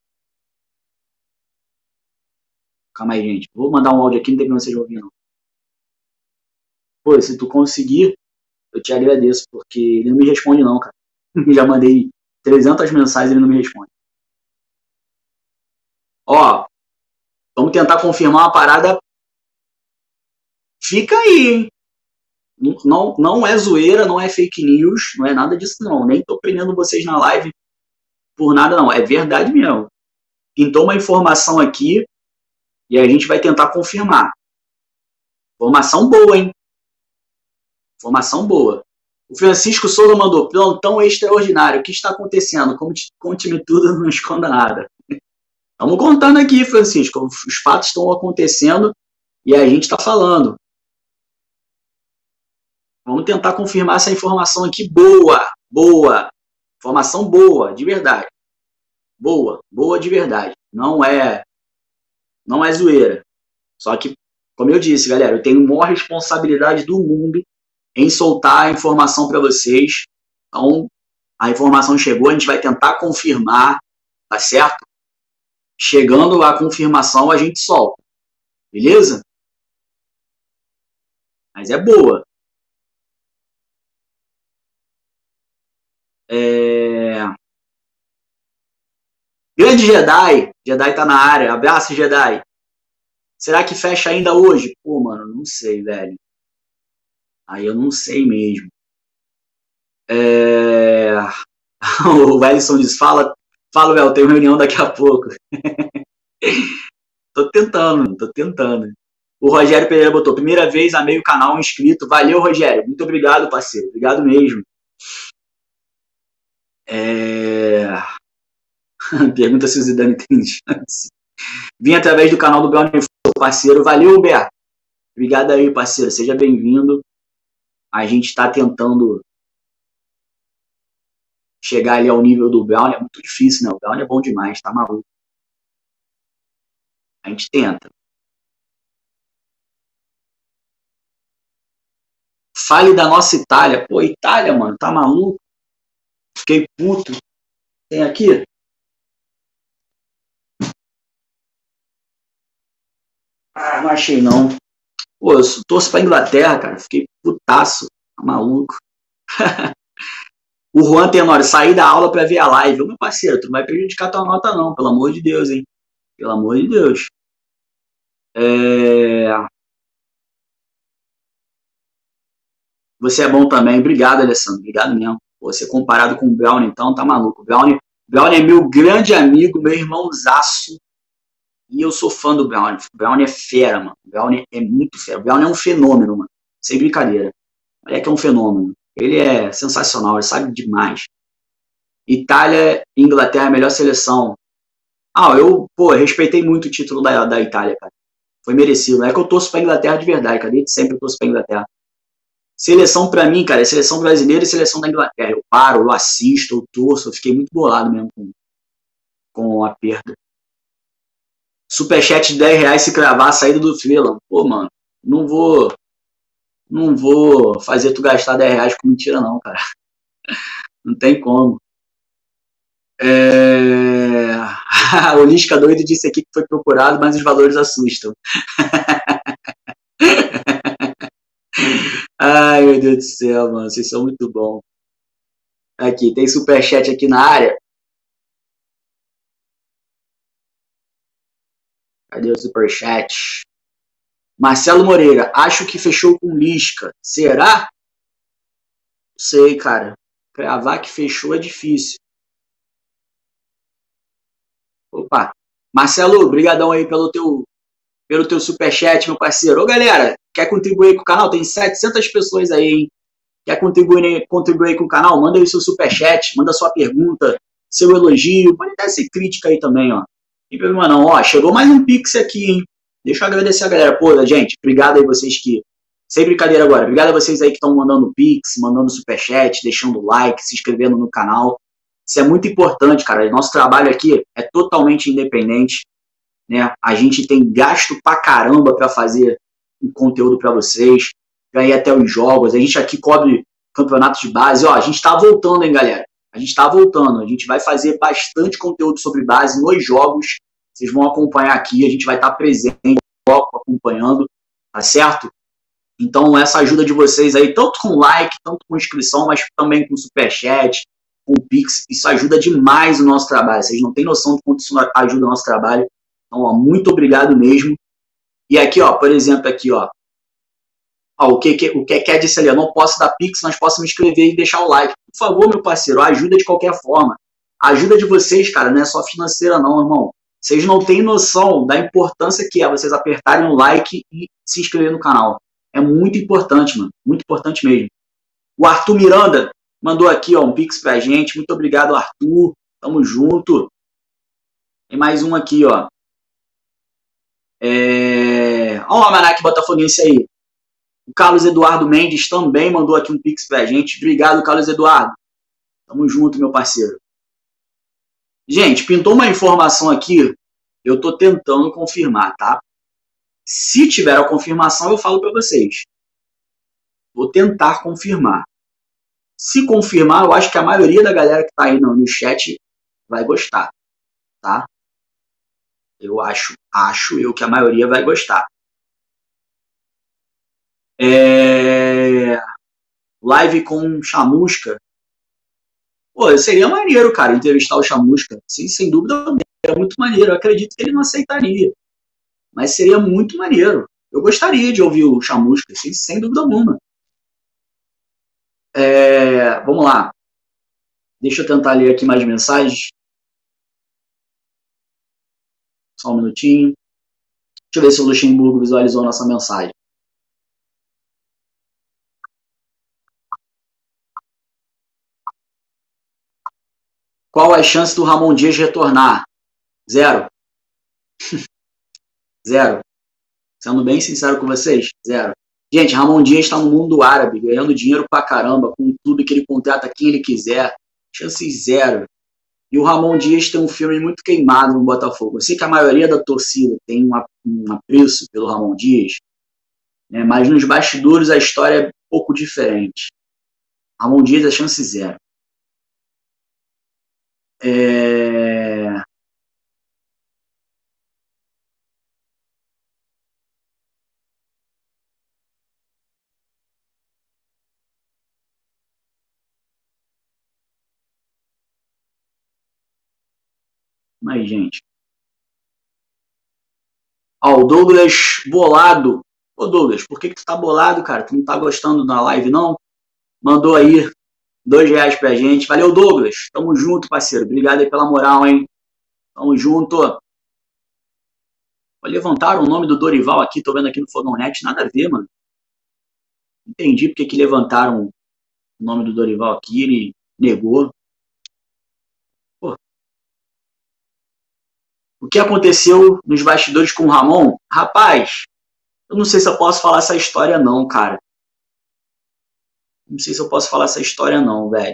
Calma aí, gente. Vou mandar um áudio aqui, não tem como vocês ouvirem, não. Pô, se tu conseguir, eu te agradeço, porque ele não me responde não, cara. Já mandei trezentas mensagens e ele não me responde. Ó, vamos tentar confirmar uma parada. Fica aí, hein? Não, não é zoeira, não é fake news, não é nada disso não. Nem tô prendendo vocês na live por nada não. É verdade mesmo. Pintou uma informação aqui e a gente vai tentar confirmar. Informação boa, hein? Informação boa. O Francisco Souza mandou, plantão extraordinário. O que está acontecendo? Conte-me tudo, não esconda nada. Estamos contando aqui, Francisco. Os fatos estão acontecendo e a gente está falando. Vamos tentar confirmar essa informação aqui. Boa, boa. Informação boa, de verdade. Boa, boa de verdade. Não é, não é zoeira. Só que, como eu disse, galera, eu tenho a maior responsabilidade do mundo em soltar a informação para vocês. Então, a informação chegou, a gente vai tentar confirmar, tá certo? Chegando a confirmação, a gente solta. Beleza? Mas é boa. É... Grande Jedi. Jedi tá na área. Abraço, Jedi. Será que fecha ainda hoje? Pô, mano, não sei, velho. Aí eu não sei mesmo. É... O Wellington diz, fala, fala, Well, tem reunião daqui a pouco. Tô tentando, tô tentando. O Rogério Pereira botou, primeira vez, amei o canal, inscrito. Valeu, Rogério. Muito obrigado, parceiro. Obrigado mesmo. É... Pergunta se o Zidane tem chance. Vim através do canal do Brownie, parceiro. Valeu, Humberto. Obrigado aí, parceiro. Seja bem-vindo. A gente está tentando chegar ali ao nível do Brownie. É muito difícil, né? O Brownie é bom demais, tá maluco. A gente tenta. Fale da nossa Itália. Pô, Itália, mano, tá maluco? Fiquei puto. Tem aqui? Ah, não achei não. Pô, eu torço pra Inglaterra, cara. Fiquei putaço. Tá maluco. O Juan Tenório, sair da aula pra ver a live. Ô, meu parceiro, tu não vai prejudicar tua nota não. Pelo amor de Deus, hein? Pelo amor de Deus. É... Você é bom também. Obrigado, Alessandro. Obrigado mesmo. Você comparado com o Brownie, então, tá maluco. O Brownie, Brownie é meu grande amigo, meu irmãozaço. E eu sou fã do Brownie. O Brownie é fera, mano. O Brownie é muito fera. O Brownie é um fenômeno, mano. Sem brincadeira. É que é um fenômeno. Ele é sensacional, ele sabe demais. Itália e Inglaterra é a melhor seleção. Ah, eu, pô, respeitei muito o título da, da Itália, cara. Foi merecido. Não é que eu torço pra Inglaterra de verdade, cara. Desde sempre eu torço pra Inglaterra. Seleção pra mim, cara, é seleção brasileira e seleção da Inglaterra. Eu paro, eu assisto, eu torço. Eu fiquei muito bolado mesmo com, com a perda. Superchat de dez reais se cravar a saída do Freeland. Pô, mano, não vou... Não vou fazer tu gastar dez reais com mentira não, cara. Não tem como. É... O Lisca doido disse aqui que foi procurado, mas os valores assustam. Ai, meu Deus do céu, mano. Vocês são muito bons. Aqui, tem superchat aqui na área. Cadê o superchat? Marcelo Moreira, acho que fechou com Lisca. Será? Não sei, cara. Cravar que fechou é difícil. Opa. Marcelo, brigadão aí pelo teu, pelo teu superchat, meu parceiro. Ô, galera, quer contribuir com o canal? Tem setecentas pessoas aí, hein? Quer contribuir, contribuir com o canal? Manda aí o seu superchat, manda sua pergunta, seu elogio. Pode até ser crítica aí também, ó. Não tem problema não. Ó, chegou mais um Pix aqui, hein? Deixa eu agradecer a galera. Pô, gente, obrigado aí vocês que... Sem brincadeira agora. Obrigado a vocês aí que estão mandando Pix, mandando superchat, deixando like, se inscrevendo no canal. Isso é muito importante, cara. Nosso trabalho aqui é totalmente independente, né? A gente tem gasto pra caramba pra fazer um conteúdo pra vocês, pra ir até os jogos. A gente aqui cobre campeonatos de base. Ó, a gente tá voltando, hein, galera? A gente tá voltando. A gente vai fazer bastante conteúdo sobre base nos jogos. Vocês vão acompanhar aqui, a gente vai estar presente, acompanhando, tá certo? Então, essa ajuda de vocês aí, tanto com like, tanto com inscrição, mas também com superchat, com Pix, isso ajuda demais o nosso trabalho. Vocês não têm noção de quanto isso ajuda o nosso trabalho. Então, ó, muito obrigado mesmo. E aqui, ó, por exemplo, aqui, ó, Ó, o que, que, o que quer disse ali, eu não posso dar pix, mas posso me inscrever e deixar o like. Por favor, meu parceiro, ajuda de qualquer forma. A ajuda de vocês, cara, não é só financeira não, irmão. Vocês não têm noção da importância que é vocês apertarem o like e se inscrever no canal. É muito importante, mano. Muito importante mesmo. O Arthur Miranda mandou aqui, ó, um pix pra gente. Muito obrigado, Arthur. Tamo junto. Tem mais um aqui, ó. É... Ó o Almanac Botafoguense aí. O Carlos Eduardo Mendes também mandou aqui um pix pra gente. Obrigado, Carlos Eduardo. Tamo junto, meu parceiro. Gente, pintou uma informação aqui. Eu tô tentando confirmar, tá? Se tiver a confirmação, eu falo pra vocês. Vou tentar confirmar. Se confirmar, eu acho que a maioria da galera que tá aí no, no chat vai gostar, tá? Eu acho, acho eu que a maioria vai gostar. É... Live com Chamusca. Pô, seria maneiro, cara, entrevistar o Chamusca. Sim, sem dúvida, é muito maneiro. Eu acredito que ele não aceitaria. Mas seria muito maneiro. Eu gostaria de ouvir o Chamusca, sem, sem dúvida alguma. É... Vamos lá. Deixa eu tentar ler aqui mais mensagens. Só um minutinho. Deixa eu ver se o Luxemburgo visualizou a nossa mensagem. Qual a chance do Ramon Dias retornar? Zero. Zero. Sendo bem sincero com vocês, zero. Gente, Ramon Dias está no mundo árabe, ganhando dinheiro pra caramba, com tudo que ele contrata quem ele quiser. Chance zero. E o Ramon Dias tem um filme muito queimado no Botafogo. Eu sei que a maioria da torcida tem um, um apreço pelo Ramon Dias, né, mas nos bastidores a história é um pouco diferente. Ramon Dias é chance zero. É... Mas, gente... Ó, o Douglas bolado. Ô, Douglas, por que que tu tá bolado, cara? Tu não tá gostando da live, não? Mandou aí dois reais pra gente. Valeu, Douglas. Tamo junto, parceiro. Obrigado aí pela moral, hein? Tamo junto. Levantaram o nome do Dorival aqui, tô vendo aqui no Fogão Net. Nada a ver, mano. Entendi porque que levantaram o nome do Dorival aqui. Ele negou. Pô. O que aconteceu nos bastidores com o Ramon? Rapaz, eu não sei se eu posso falar essa história não, cara. Não sei se eu posso falar essa história não, velho.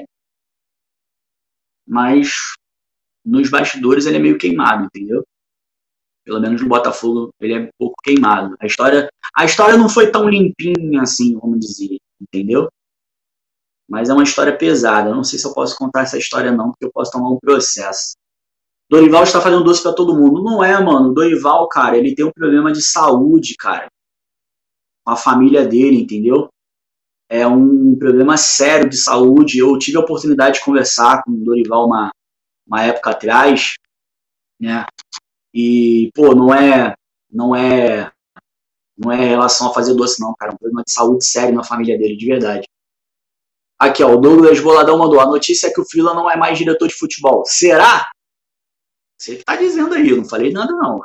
Mas nos bastidores ele é meio queimado, entendeu? Pelo menos no Botafogo ele é um pouco queimado. A história, a história não foi tão limpinha assim, vamos dizer, entendeu? Mas é uma história pesada. Eu não sei se eu posso contar essa história não, porque eu posso tomar um processo. Dorival está fazendo doce pra todo mundo. Não é, mano. O Dorival, cara, ele tem um problema de saúde, cara. Com a família dele, entendeu? É um problema sério de saúde. Eu tive a oportunidade de conversar com o Dorival uma, uma época atrás, né? E, pô, não é, não é, não é relação a fazer doce não, cara. É um problema de saúde sério na família dele, de verdade. Aqui, ó, o Douglas Boladão mandou. A notícia é que o Frila não é mais diretor de futebol. Será? Você que tá dizendo aí, eu não falei nada não.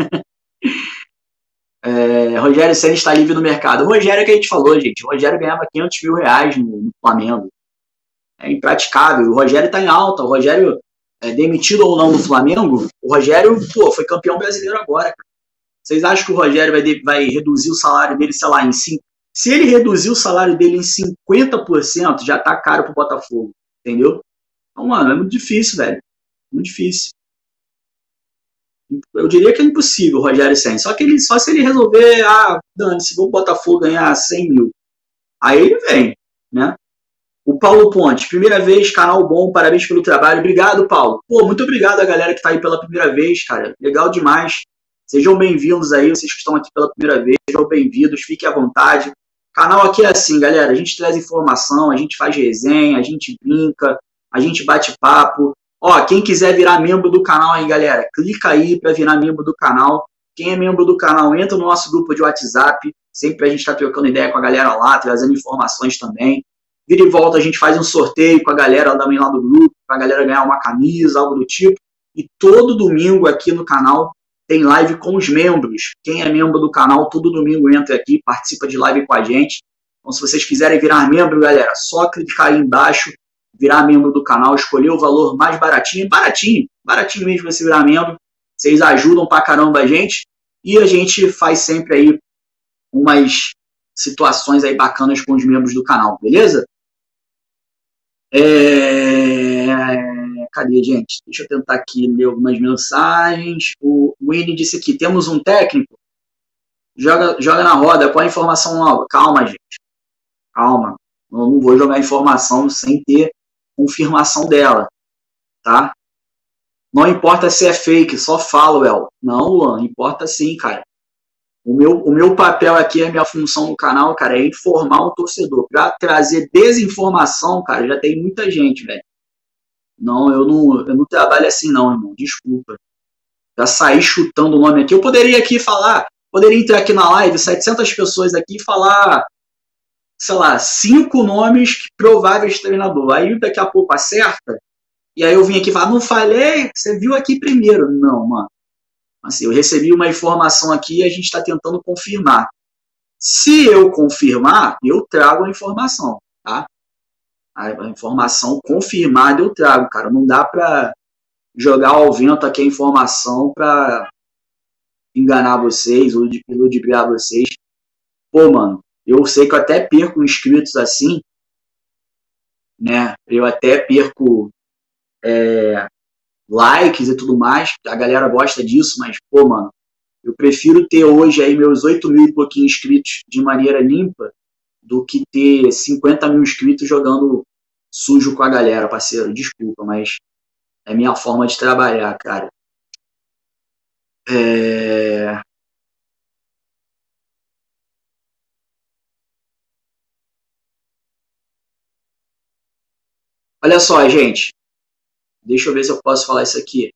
É, Rogério Ceni está livre no mercado. O Rogério é que a gente falou, gente. O Rogério ganhava quinhentos mil reais no, no Flamengo. É impraticável. O Rogério está em alta. O Rogério, é, demitido ou não no Flamengo, o Rogério, pô, foi campeão brasileiro agora. Vocês acham que o Rogério vai, de, vai reduzir o salário dele, sei lá, em cinco? Se ele reduzir o salário dele em cinquenta por cento, já tá caro pro Botafogo. Entendeu? Então, mano, é muito difícil, velho. Muito difícil. Eu diria que é impossível o Rogério Ceni. Só que ele, só se ele resolver, ah, Dani, se vou o Botafogo ganhar cem mil. Aí ele vem, né? O Paulo Ponte, primeira vez, canal bom, parabéns pelo trabalho. Obrigado, Paulo. Pô, muito obrigado a galera que tá aí pela primeira vez, cara. Legal demais. Sejam bem-vindos aí, vocês que estão aqui pela primeira vez, sejam bem-vindos, fiquem à vontade. O canal aqui é assim, galera, a gente traz informação, a gente faz resenha, a gente brinca, a gente bate papo. Ó, quem quiser virar membro do canal aí, galera, clica aí para virar membro do canal. Quem é membro do canal, entra no nosso grupo de WhatsApp. Sempre a gente está trocando ideia com a galera lá, trazendo informações também. Vira e volta, a gente faz um sorteio com a galera também lá do grupo, para a galera ganhar uma camisa, algo do tipo. E todo domingo aqui no canal tem live com os membros. Quem é membro do canal, todo domingo entra aqui, participa de live com a gente. Então, se vocês quiserem virar membro, galera, só clicar aí embaixo, virar membro do canal, escolher o valor mais baratinho, baratinho, baratinho mesmo você virar membro. Vocês ajudam pra caramba a gente. E a gente faz sempre aí umas situações aí bacanas com os membros do canal, beleza? É... Cadê, gente? Deixa eu tentar aqui ler algumas mensagens. O Winnie disse aqui, temos um técnico? Joga, joga na roda, qual a informação nova? Calma, gente. Calma. Eu não vou jogar informação sem ter confirmação dela, tá? Não importa se é fake, só falo, El. Não, Luan, importa sim, cara. O meu, o meu papel aqui, a minha função no canal, cara, é informar o torcedor. Para trazer desinformação, cara, já tem muita gente, velho. Não, eu não, eu não trabalho assim não, irmão. Desculpa. Já saí chutando o nome aqui. Eu poderia aqui falar, poderia entrar aqui na live, setecentas pessoas aqui e falar, sei lá, cinco nomes prováveis de treinador. Aí daqui a pouco acerta. E aí eu vim aqui e falar, não falei, você viu aqui primeiro. Não, mano. Assim, eu recebi uma informação aqui e a gente está tentando confirmar. Se eu confirmar, eu trago a informação, tá? A informação confirmada eu trago, cara. Não dá pra jogar ao vento aqui a informação pra enganar vocês ou ludibriar vocês. Pô, mano, eu sei que eu até perco inscritos assim, né? Eu até perco é, likes e tudo mais. A galera gosta disso, mas, pô, mano, eu prefiro ter hoje aí meus oito mil e pouquinho inscritos de maneira limpa do que ter cinquenta mil inscritos jogando sujo com a galera, parceiro. Desculpa, mas é minha forma de trabalhar, cara. É... Olha só, gente. Deixa eu ver se eu posso falar isso aqui.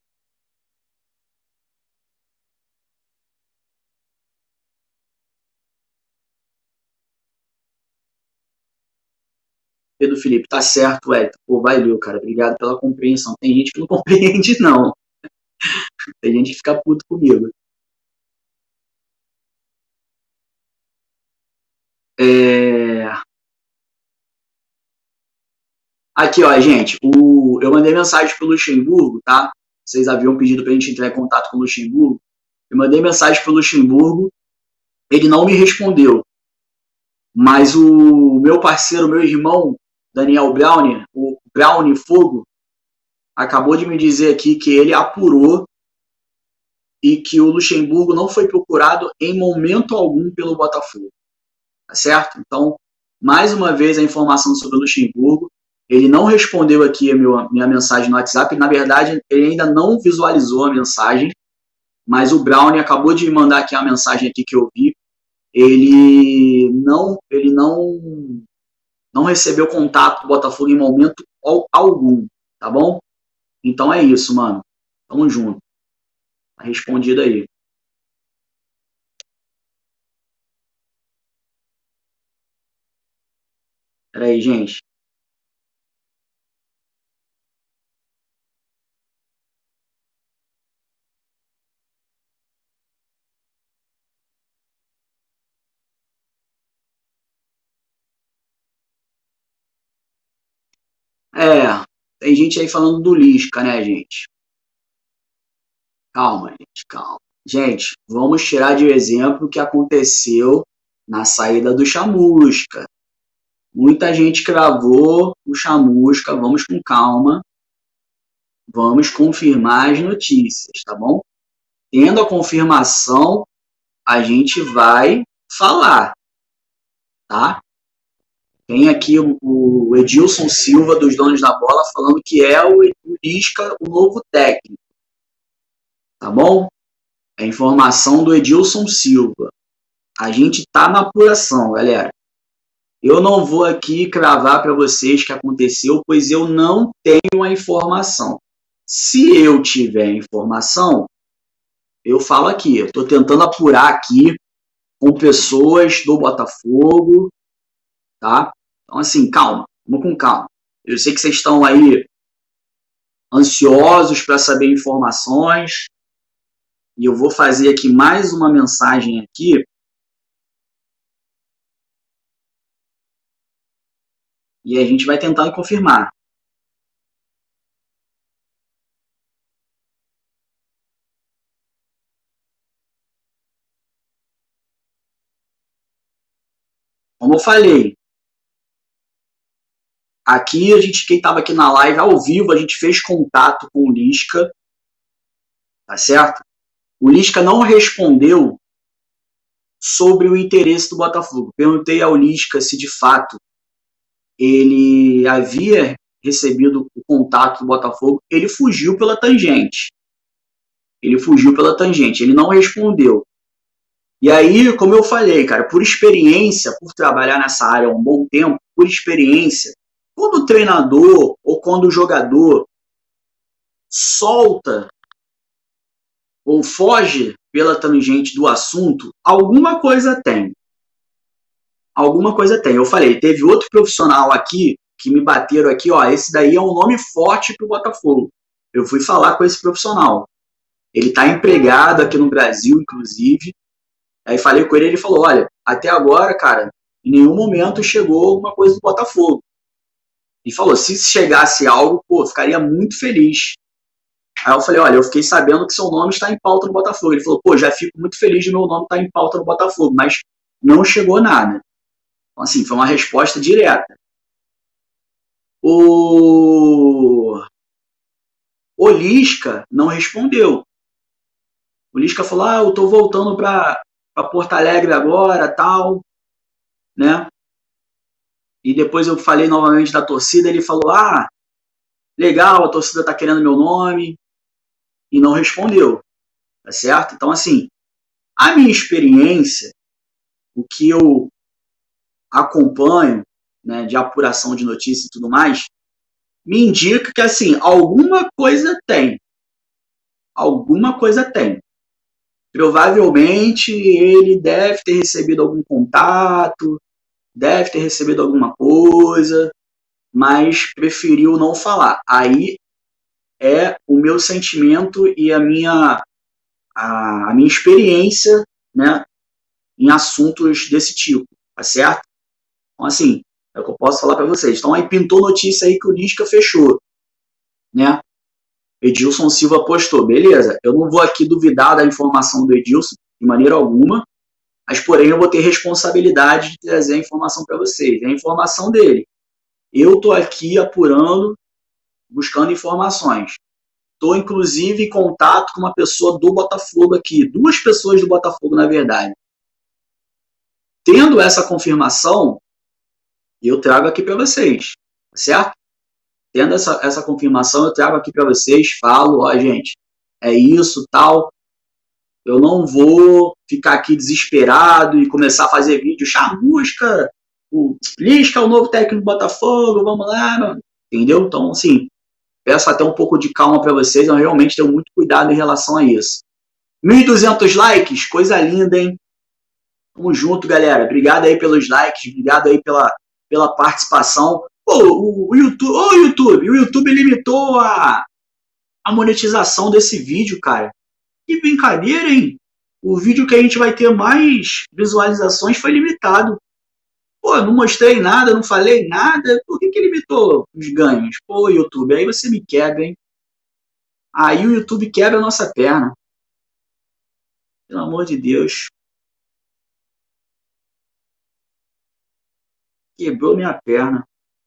Pedro Felipe, tá certo, Wellington. Pô, valeu, cara. Obrigado pela compreensão. Tem gente que não compreende, não. Tem gente que fica puto comigo. É... Aqui, ó, gente. O... Eu mandei mensagem pro Luxemburgo, tá? Vocês haviam pedido pra gente entrar em contato com o Luxemburgo. Eu mandei mensagem pro Luxemburgo. Ele não me respondeu. Mas o meu parceiro, meu irmão, Daniel Brownie, o Brownie Fogo, acabou de me dizer aqui que ele apurou e que o Luxemburgo não foi procurado em momento algum pelo Botafogo. Tá certo? Então, mais uma vez a informação sobre o Luxemburgo. Ele não respondeu aqui a meu, minha mensagem no WhatsApp. Na verdade, ele ainda não visualizou a mensagem. Mas o Brownie acabou de mandar aqui a mensagem aqui que eu vi. Ele não, ele não, não recebeu contato do Botafogo em momento algum, tá bom? Então é isso, mano. Tamo junto. Tá respondido aí. Pera aí, gente. É, tem gente aí falando do Lisca, né, gente? Calma, gente, calma. Gente, vamos tirar de exemplo o que aconteceu na saída do Chamusca. Muita gente cravou o Chamusca, vamos com calma. Vamos confirmar as notícias, tá bom? Tendo a confirmação, a gente vai falar, tá? Tem aqui o, o Edilson Silva, dos Donos da Bola, falando que é o, o Lisca, o novo técnico. Tá bom? É informação do Edilson Silva. A gente tá na apuração, galera. Eu não vou aqui cravar para vocês que aconteceu, pois eu não tenho a informação. Se eu tiver a informação, eu falo aqui. Eu estou tentando apurar aqui com pessoas do Botafogo, tá? Então, assim, calma, vamos com calma. Eu sei que vocês estão aí ansiosos para saber informações, e eu vou fazer aqui mais uma mensagem aqui, e a gente vai tentando confirmar. Como eu falei, aqui a gente, quem estava aqui na live ao vivo, a gente fez contato com o Lisca, tá certo? O Lisca não respondeu sobre o interesse do Botafogo. Perguntei ao Lisca se de fato ele havia recebido o contato do Botafogo. Ele fugiu pela tangente. Ele fugiu pela tangente. Ele não respondeu. E aí, como eu falei, cara, por experiência, por trabalhar nessa área há um bom tempo, por experiência, quando o treinador ou quando o jogador solta ou foge pela tangente do assunto, alguma coisa tem. Alguma coisa tem. Eu falei, teve outro profissional aqui que me bateram aqui, ó, esse daí é um nome forte pro Botafogo. Eu fui falar com esse profissional. Ele está empregado aqui no Brasil, inclusive. Aí falei com ele, ele falou, olha, até agora, cara, em nenhum momento chegou alguma coisa do Botafogo. E falou, se chegasse algo, pô, ficaria muito feliz. Aí eu falei, olha, eu fiquei sabendo que seu nome está em pauta no Botafogo. Ele falou, pô, já fico muito feliz de meu nome estar em pauta no Botafogo, mas não chegou nada. Então, assim, foi uma resposta direta. O, o Lisca não respondeu. O Lisca falou, ah, eu tô voltando para Porto Alegre agora, tal, né? E depois eu falei novamente da torcida, ele falou, ah, legal, a torcida tá querendo meu nome, e não respondeu, tá certo? Então, assim, a minha experiência, o que eu acompanho, né, de apuração de notícias e tudo mais, me indica que, assim, alguma coisa tem. Alguma coisa tem. Provavelmente ele deve ter recebido algum contato, deve ter recebido alguma coisa, mas preferiu não falar. Aí é o meu sentimento e a minha, a, a minha experiência, né, em assuntos desse tipo, tá certo? Então, assim, é o que eu posso falar para vocês. Então, aí pintou notícia aí que o Lisca fechou, né? Edilson Silva postou, beleza, eu não vou aqui duvidar da informação do Edilson, de maneira alguma, mas, porém, eu vou ter responsabilidade de trazer a informação para vocês. É a informação dele. Eu estou aqui apurando, buscando informações. Estou, inclusive, em contato com uma pessoa do Botafogo aqui. Duas pessoas do Botafogo, na verdade. Tendo essa confirmação, eu trago aqui para vocês, certo? Tendo essa, essa confirmação, eu trago aqui para vocês, falo, ó, gente, é isso, tal. Eu não vou ficar aqui desesperado e começar a fazer vídeo, chamusca, o Lisca é o novo técnico do Botafogo, vamos lá, mano. Entendeu? Então, assim, peço até um pouco de calma para vocês, eu realmente tenho muito cuidado em relação a isso. mil e duzentos likes, coisa linda, hein? Tamo junto, galera. Obrigado aí pelos likes, obrigado aí pela, pela participação. Pô, o, o YouTube, ô, YouTube, o YouTube limitou a, a monetização desse vídeo, cara. Que brincadeira, hein? O vídeo que a gente vai ter mais visualizações foi limitado. Pô, não mostrei nada, não falei nada. Por que que limitou os ganhos? Pô, YouTube, aí você me quebra, hein? Aí o YouTube quebra a nossa perna. Pelo amor de Deus. Quebrou minha perna.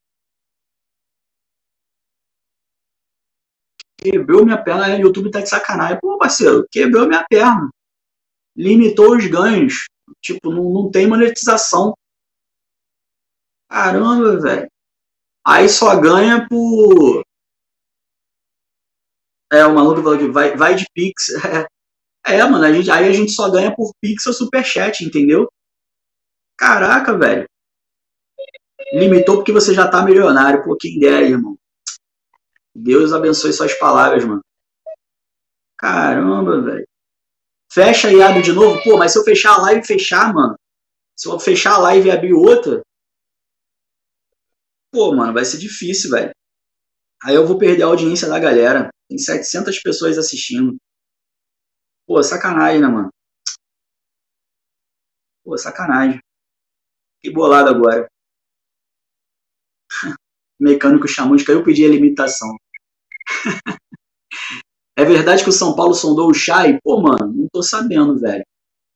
Quebrou minha perna, aí o YouTube tá de sacanagem. Pô, parceiro, quebrou minha perna. Limitou os ganhos. Tipo, não, não tem monetização. Caramba, velho. Aí só ganha por... É, o maluco falou que vai, vai de Pix. É, é, mano, a gente, aí a gente só ganha por Pix ou Superchat, entendeu? Caraca, velho. Limitou porque você já tá milionário. Pô, quem dera, irmão. Deus abençoe suas palavras, mano. Caramba, velho. Fecha e abre de novo. Pô, mas se eu fechar a live e fechar, mano. Se eu fechar a live e abrir outra. Pô, mano, vai ser difícil, velho. Aí eu vou perder a audiência da galera. Tem setecentas pessoas assistindo. Pô, sacanagem, né, mano? Pô, sacanagem. Fiquei bolado agora. Mecânico Chamusca, eu pedi a limitação. É verdade que o São Paulo sondou o Chay? Pô, mano, não tô sabendo, velho.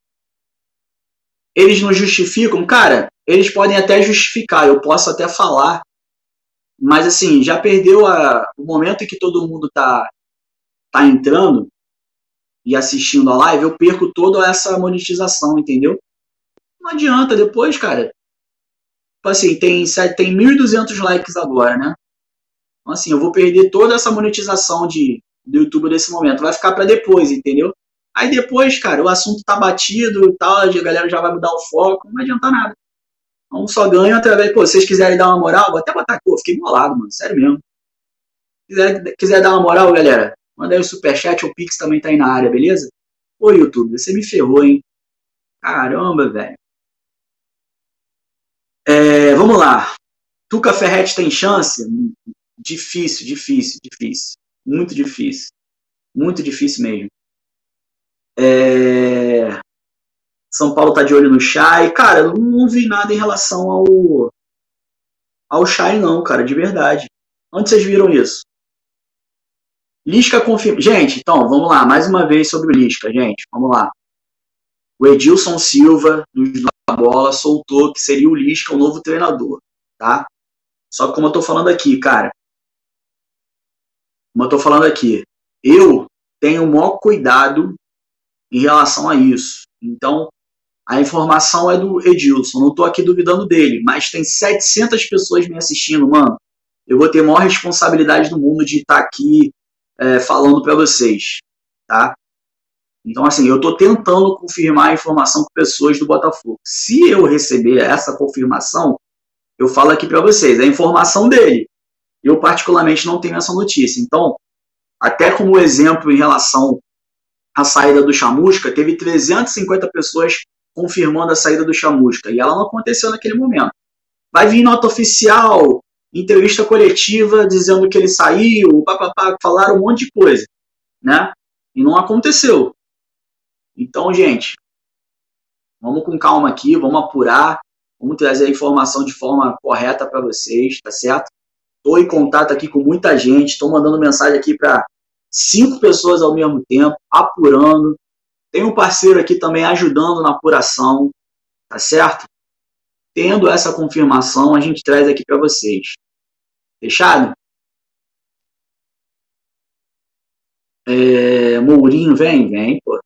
Eles não justificam? Cara, eles podem até justificar, eu posso até falar. Mas, assim, já perdeu a, o momento em que todo mundo tá, tá entrando e assistindo a live, eu perco toda essa monetização, entendeu? Não adianta depois, cara. Tipo assim, tem, tem mil e duzentos likes agora, né? Então, assim, eu vou perder toda essa monetização de, do YouTube nesse momento. Vai ficar para depois, entendeu? Aí depois, cara, o assunto tá batido e tal, a galera já vai mudar o foco, não vai adiantar nada. Então só ganho através, pô, se vocês quiserem dar uma moral, vou até botar, pô, fiquei bolado, mano, sério mesmo. Quiser, quiser dar uma moral, galera, manda aí o superchat, o Pix também tá aí na área, beleza? Ô, YouTube, você me ferrou, hein? Caramba, velho. É, vamos lá. Tuca Ferretti tem chance? Difícil, difícil, difícil. Muito difícil. Muito difícil mesmo. É... São Paulo tá de olho no Chay. Cara, eu não vi nada em relação ao ao Chay, não, cara, de verdade. Onde vocês viram isso? Lisca confirma. Gente, então, vamos lá, mais uma vez sobre o Lisca, gente. Vamos lá. O Edilson Silva, dos da bola, soltou que seria o Lisca o novo treinador, tá? Só que como eu tô falando aqui, cara, como eu tô falando aqui, eu tenho o maior cuidado em relação a isso. Então, a informação é do Edilson, não tô aqui duvidando dele, mas tem setecentas pessoas me assistindo, mano. Eu vou ter a maior responsabilidade do mundo de estar aqui é, falando para vocês, tá? Então, assim, eu estou tentando confirmar a informação com pessoas do Botafogo. Se eu receber essa confirmação, eu falo aqui para vocês, é a informação dele. Eu, particularmente, não tenho essa notícia. Então, até como exemplo em relação à saída do Chamusca, teve trezentas e cinquenta pessoas confirmando a saída do Chamusca, e ela não aconteceu naquele momento. Vai vir nota oficial, entrevista coletiva dizendo que ele saiu, papapá, falaram um monte de coisa, né? E não aconteceu. Então, gente, vamos com calma aqui, vamos apurar, vamos trazer a informação de forma correta para vocês, tá certo? Estou em contato aqui com muita gente, estou mandando mensagem aqui para cinco pessoas ao mesmo tempo, apurando. Tem um parceiro aqui também ajudando na apuração, tá certo? Tendo essa confirmação, a gente traz aqui para vocês. Fechado? É, Mourinho, vem, vem, pô.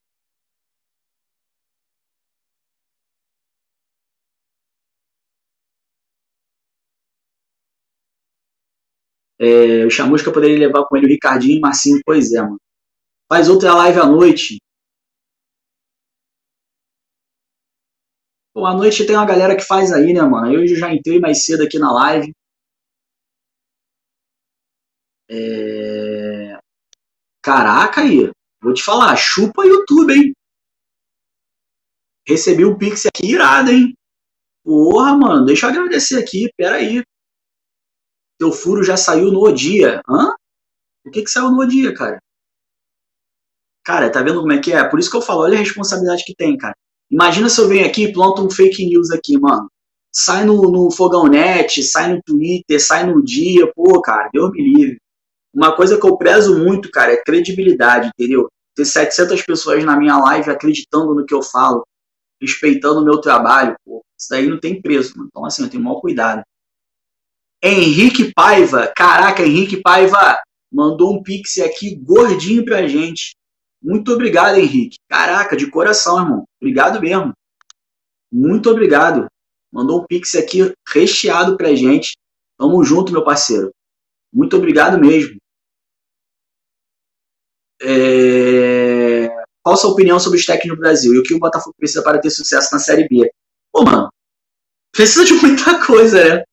É, o Chamusca poderia levar com ele o Ricardinho e o Marcinho, pois é, mano. Faz outra live à noite. Pô, à noite tem uma galera que faz aí, né, mano? Eu já entrei mais cedo aqui na live. É... Caraca aí, vou te falar, chupa YouTube, hein? Recebi um Pix aqui irado, hein? Porra, mano, deixa eu agradecer aqui, pera aí. Teu furo já saiu no dia. Hã? O que que saiu no dia, cara? Cara, tá vendo como é que é? Por isso que eu falo, olha a responsabilidade que tem, cara. Imagina se eu venho aqui e planto um fake news aqui, mano. Sai no, no Fogão Net, sai no Twitter, sai no dia. Pô, cara, Deus me livre. Uma coisa que eu prezo muito, cara, é credibilidade, entendeu? Ter setecentas pessoas na minha live acreditando no que eu falo, respeitando o meu trabalho, pô, isso daí não tem preço, mano. Então, assim, eu tenho o maior cuidado. Henrique Paiva, caraca, Henrique Paiva mandou um pix aqui gordinho pra gente. Muito obrigado, Henrique. Caraca, de coração, irmão. Obrigado mesmo. Muito obrigado. Mandou um pix aqui recheado pra gente. Tamo junto, meu parceiro. Muito obrigado mesmo. É... Qual a sua opinião sobre os técnicos no Brasil e o que o Botafogo precisa para ter sucesso na Série B? Pô, mano, precisa de muita coisa, né?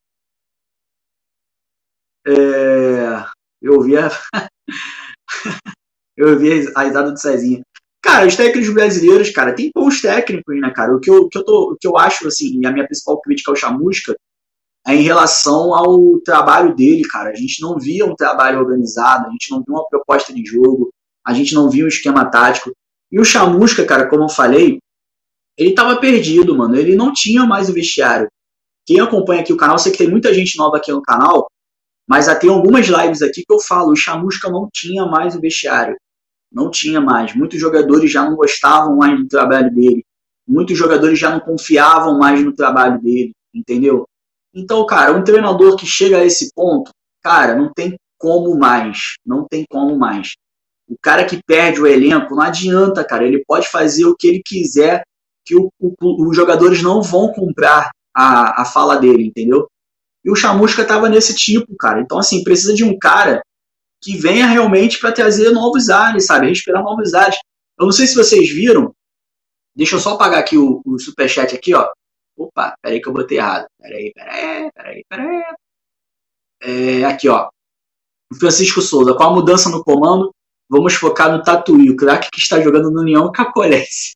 É... Eu vi a... Eu vi a risada do Cezinha. Cara, os técnicos brasileiros, cara, tem bons técnicos, né, cara? O que eu, o que eu, tô, o que eu acho, assim, a minha principal crítica ao Chamusca é em relação ao trabalho dele, cara. A gente não via um trabalho organizado, a gente não via uma proposta de jogo, a gente não via um esquema tático. E o Chamusca, cara, como eu falei, ele tava perdido, mano. Ele não tinha mais o vestiário. Quem acompanha aqui o canal, sei que tem muita gente nova aqui no canal, mas tem algumas lives aqui que eu falo, o Chamusca não tinha mais o vestiário. Não tinha mais. Muitos jogadores já não gostavam mais do trabalho dele. Muitos jogadores já não confiavam mais no trabalho dele, entendeu? Então, cara, um treinador que chega a esse ponto, cara, não tem como mais. Não tem como mais. O cara que perde o elenco, não adianta, cara. Ele pode fazer o que ele quiser, que o, o, os jogadores não vão comprar a, a fala dele, entendeu? E o Chamusca tava nesse tipo, cara. Então, assim, precisa de um cara que venha realmente para trazer novos ares, sabe? Respirar novos ares. Eu não sei se vocês viram. Deixa eu só apagar aqui o, o superchat aqui, ó. Opa, peraí que eu botei errado. Peraí, peraí, peraí, peraí. É, aqui, ó. Francisco Souza, com a mudança no comando, vamos focar no Tatuí, o craque que está jogando no União Capolense.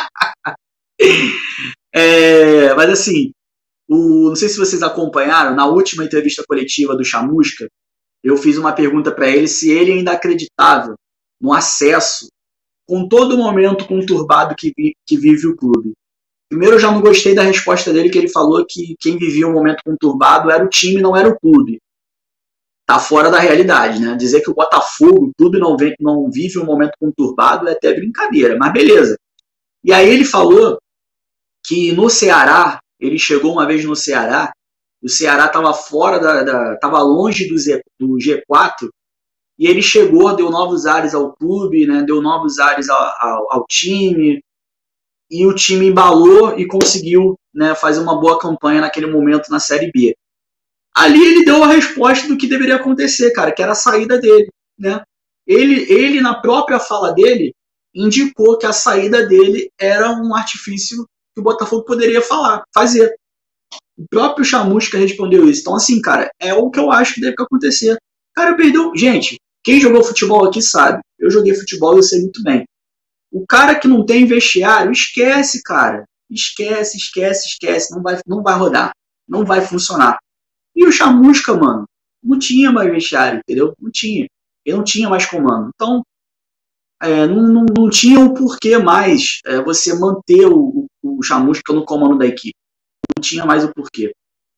é, mas assim, o, não sei se vocês acompanharam, na última entrevista coletiva do Chamusca, eu fiz uma pergunta para ele se ele ainda acreditava no acesso com todo o momento conturbado que, vi, que vive o clube. Primeiro, eu já não gostei da resposta dele, que ele falou que quem vivia um momento conturbado era o time, não era o clube. Tá fora da realidade, né? Dizer que o Botafogo, o clube não, vem, não vive um momento conturbado é até brincadeira, mas beleza. E aí ele falou que no Ceará, ele chegou uma vez no Ceará, o Ceará estava fora da, da estava longe do, Z, do G quatro, e ele chegou, deu novos ares ao clube, né? Deu novos ares ao, ao, ao time, e o time embalou e conseguiu, né, fazer uma boa campanha naquele momento na Série B. Ali ele deu a resposta do que deveria acontecer, cara, que era a saída dele, né? Ele, ele na própria fala dele, indicou que a saída dele era um artifício que o Botafogo poderia falar, fazer. O próprio Chamusca respondeu isso. Então, assim, cara, é o que eu acho que deve acontecer. Cara, perdeu. Gente, quem jogou futebol aqui sabe. Eu joguei futebol e eu sei muito bem. O cara que não tem vestiário, esquece, cara. Esquece, esquece, esquece. Não vai, não vai rodar. Não vai funcionar. E o Chamusca, mano, não tinha mais vestiário, entendeu? Não tinha. Ele não tinha mais comando. Então, é, não, não, não tinha o porquê mais é, você manter o, o, o Chamusca no comando da equipe. Não tinha mais o porquê.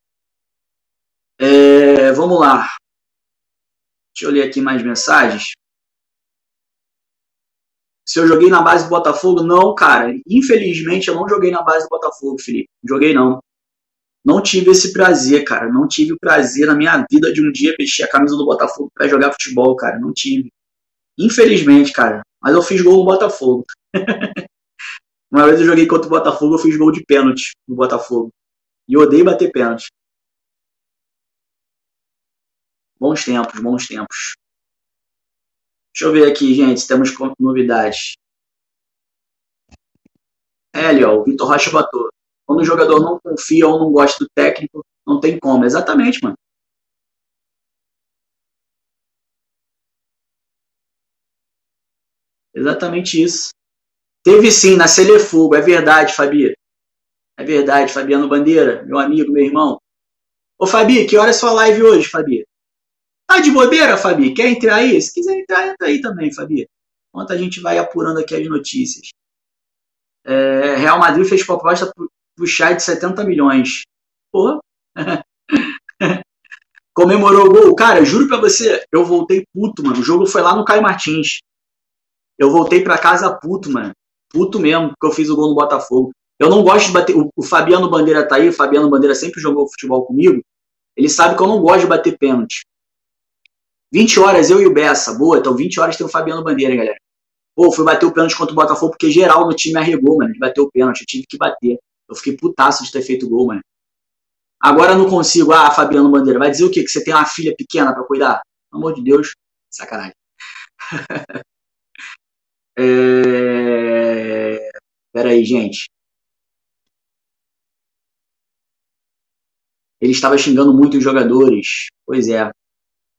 É, vamos lá. Deixa eu ler aqui mais mensagens. Se eu joguei na base do Botafogo, não, cara. Infelizmente, eu não joguei na base do Botafogo, Felipe. Joguei, não. Não tive esse prazer, cara. Não tive o prazer na minha vida de um dia vestir a camisa do Botafogo para jogar futebol, cara. Não tive. Infelizmente, cara. Mas eu fiz gol no Botafogo. Uma vez eu joguei contra o Botafogo, eu fiz gol de pênalti no Botafogo. E eu odeio bater pênalti. Bons tempos, bons tempos. Deixa eu ver aqui, gente, se temos novidades. É, ali, ó, o Vitor Rocha botou. Quando o jogador não confia ou não gosta do técnico, não tem como. Exatamente, mano. Exatamente isso. Teve sim, na Selefogo. É verdade, Fabi. É verdade, Fabiano Bandeira, meu amigo, meu irmão. Ô, Fabi, que hora é sua live hoje, Fabi? Tá de bobeira, Fabi? Quer entrar aí? Se quiser entrar, entra aí também, Fabi. Enquanto a gente vai apurando aqui as notícias. É, Real Madrid fez proposta pro Chay de setenta milhões. Pô. Comemorou o gol. Cara, juro pra você, eu voltei puto, mano. O jogo foi lá no Caio Martins. Eu voltei pra casa puto, mano. Puto mesmo, porque eu fiz o gol no Botafogo. Eu não gosto de bater... O, o Fabiano Bandeira tá aí. O Fabiano Bandeira sempre jogou futebol comigo. Ele sabe que eu não gosto de bater pênalti. vinte horas eu e o Bessa. Boa, então vinte horas tem o Fabiano Bandeira, hein, galera. Pô, fui bater o pênalti contra o Botafogo porque geral no time arregou, mano. De bater o pênalti. Eu tive que bater. Eu fiquei putaço de ter feito gol, mano. Agora eu não consigo. Ah, Fabiano Bandeira, vai dizer o quê? Que você tem uma filha pequena pra cuidar? Pelo amor de Deus. Sacanagem. é... Pera aí, gente. Ele estava xingando muito os jogadores. Pois é.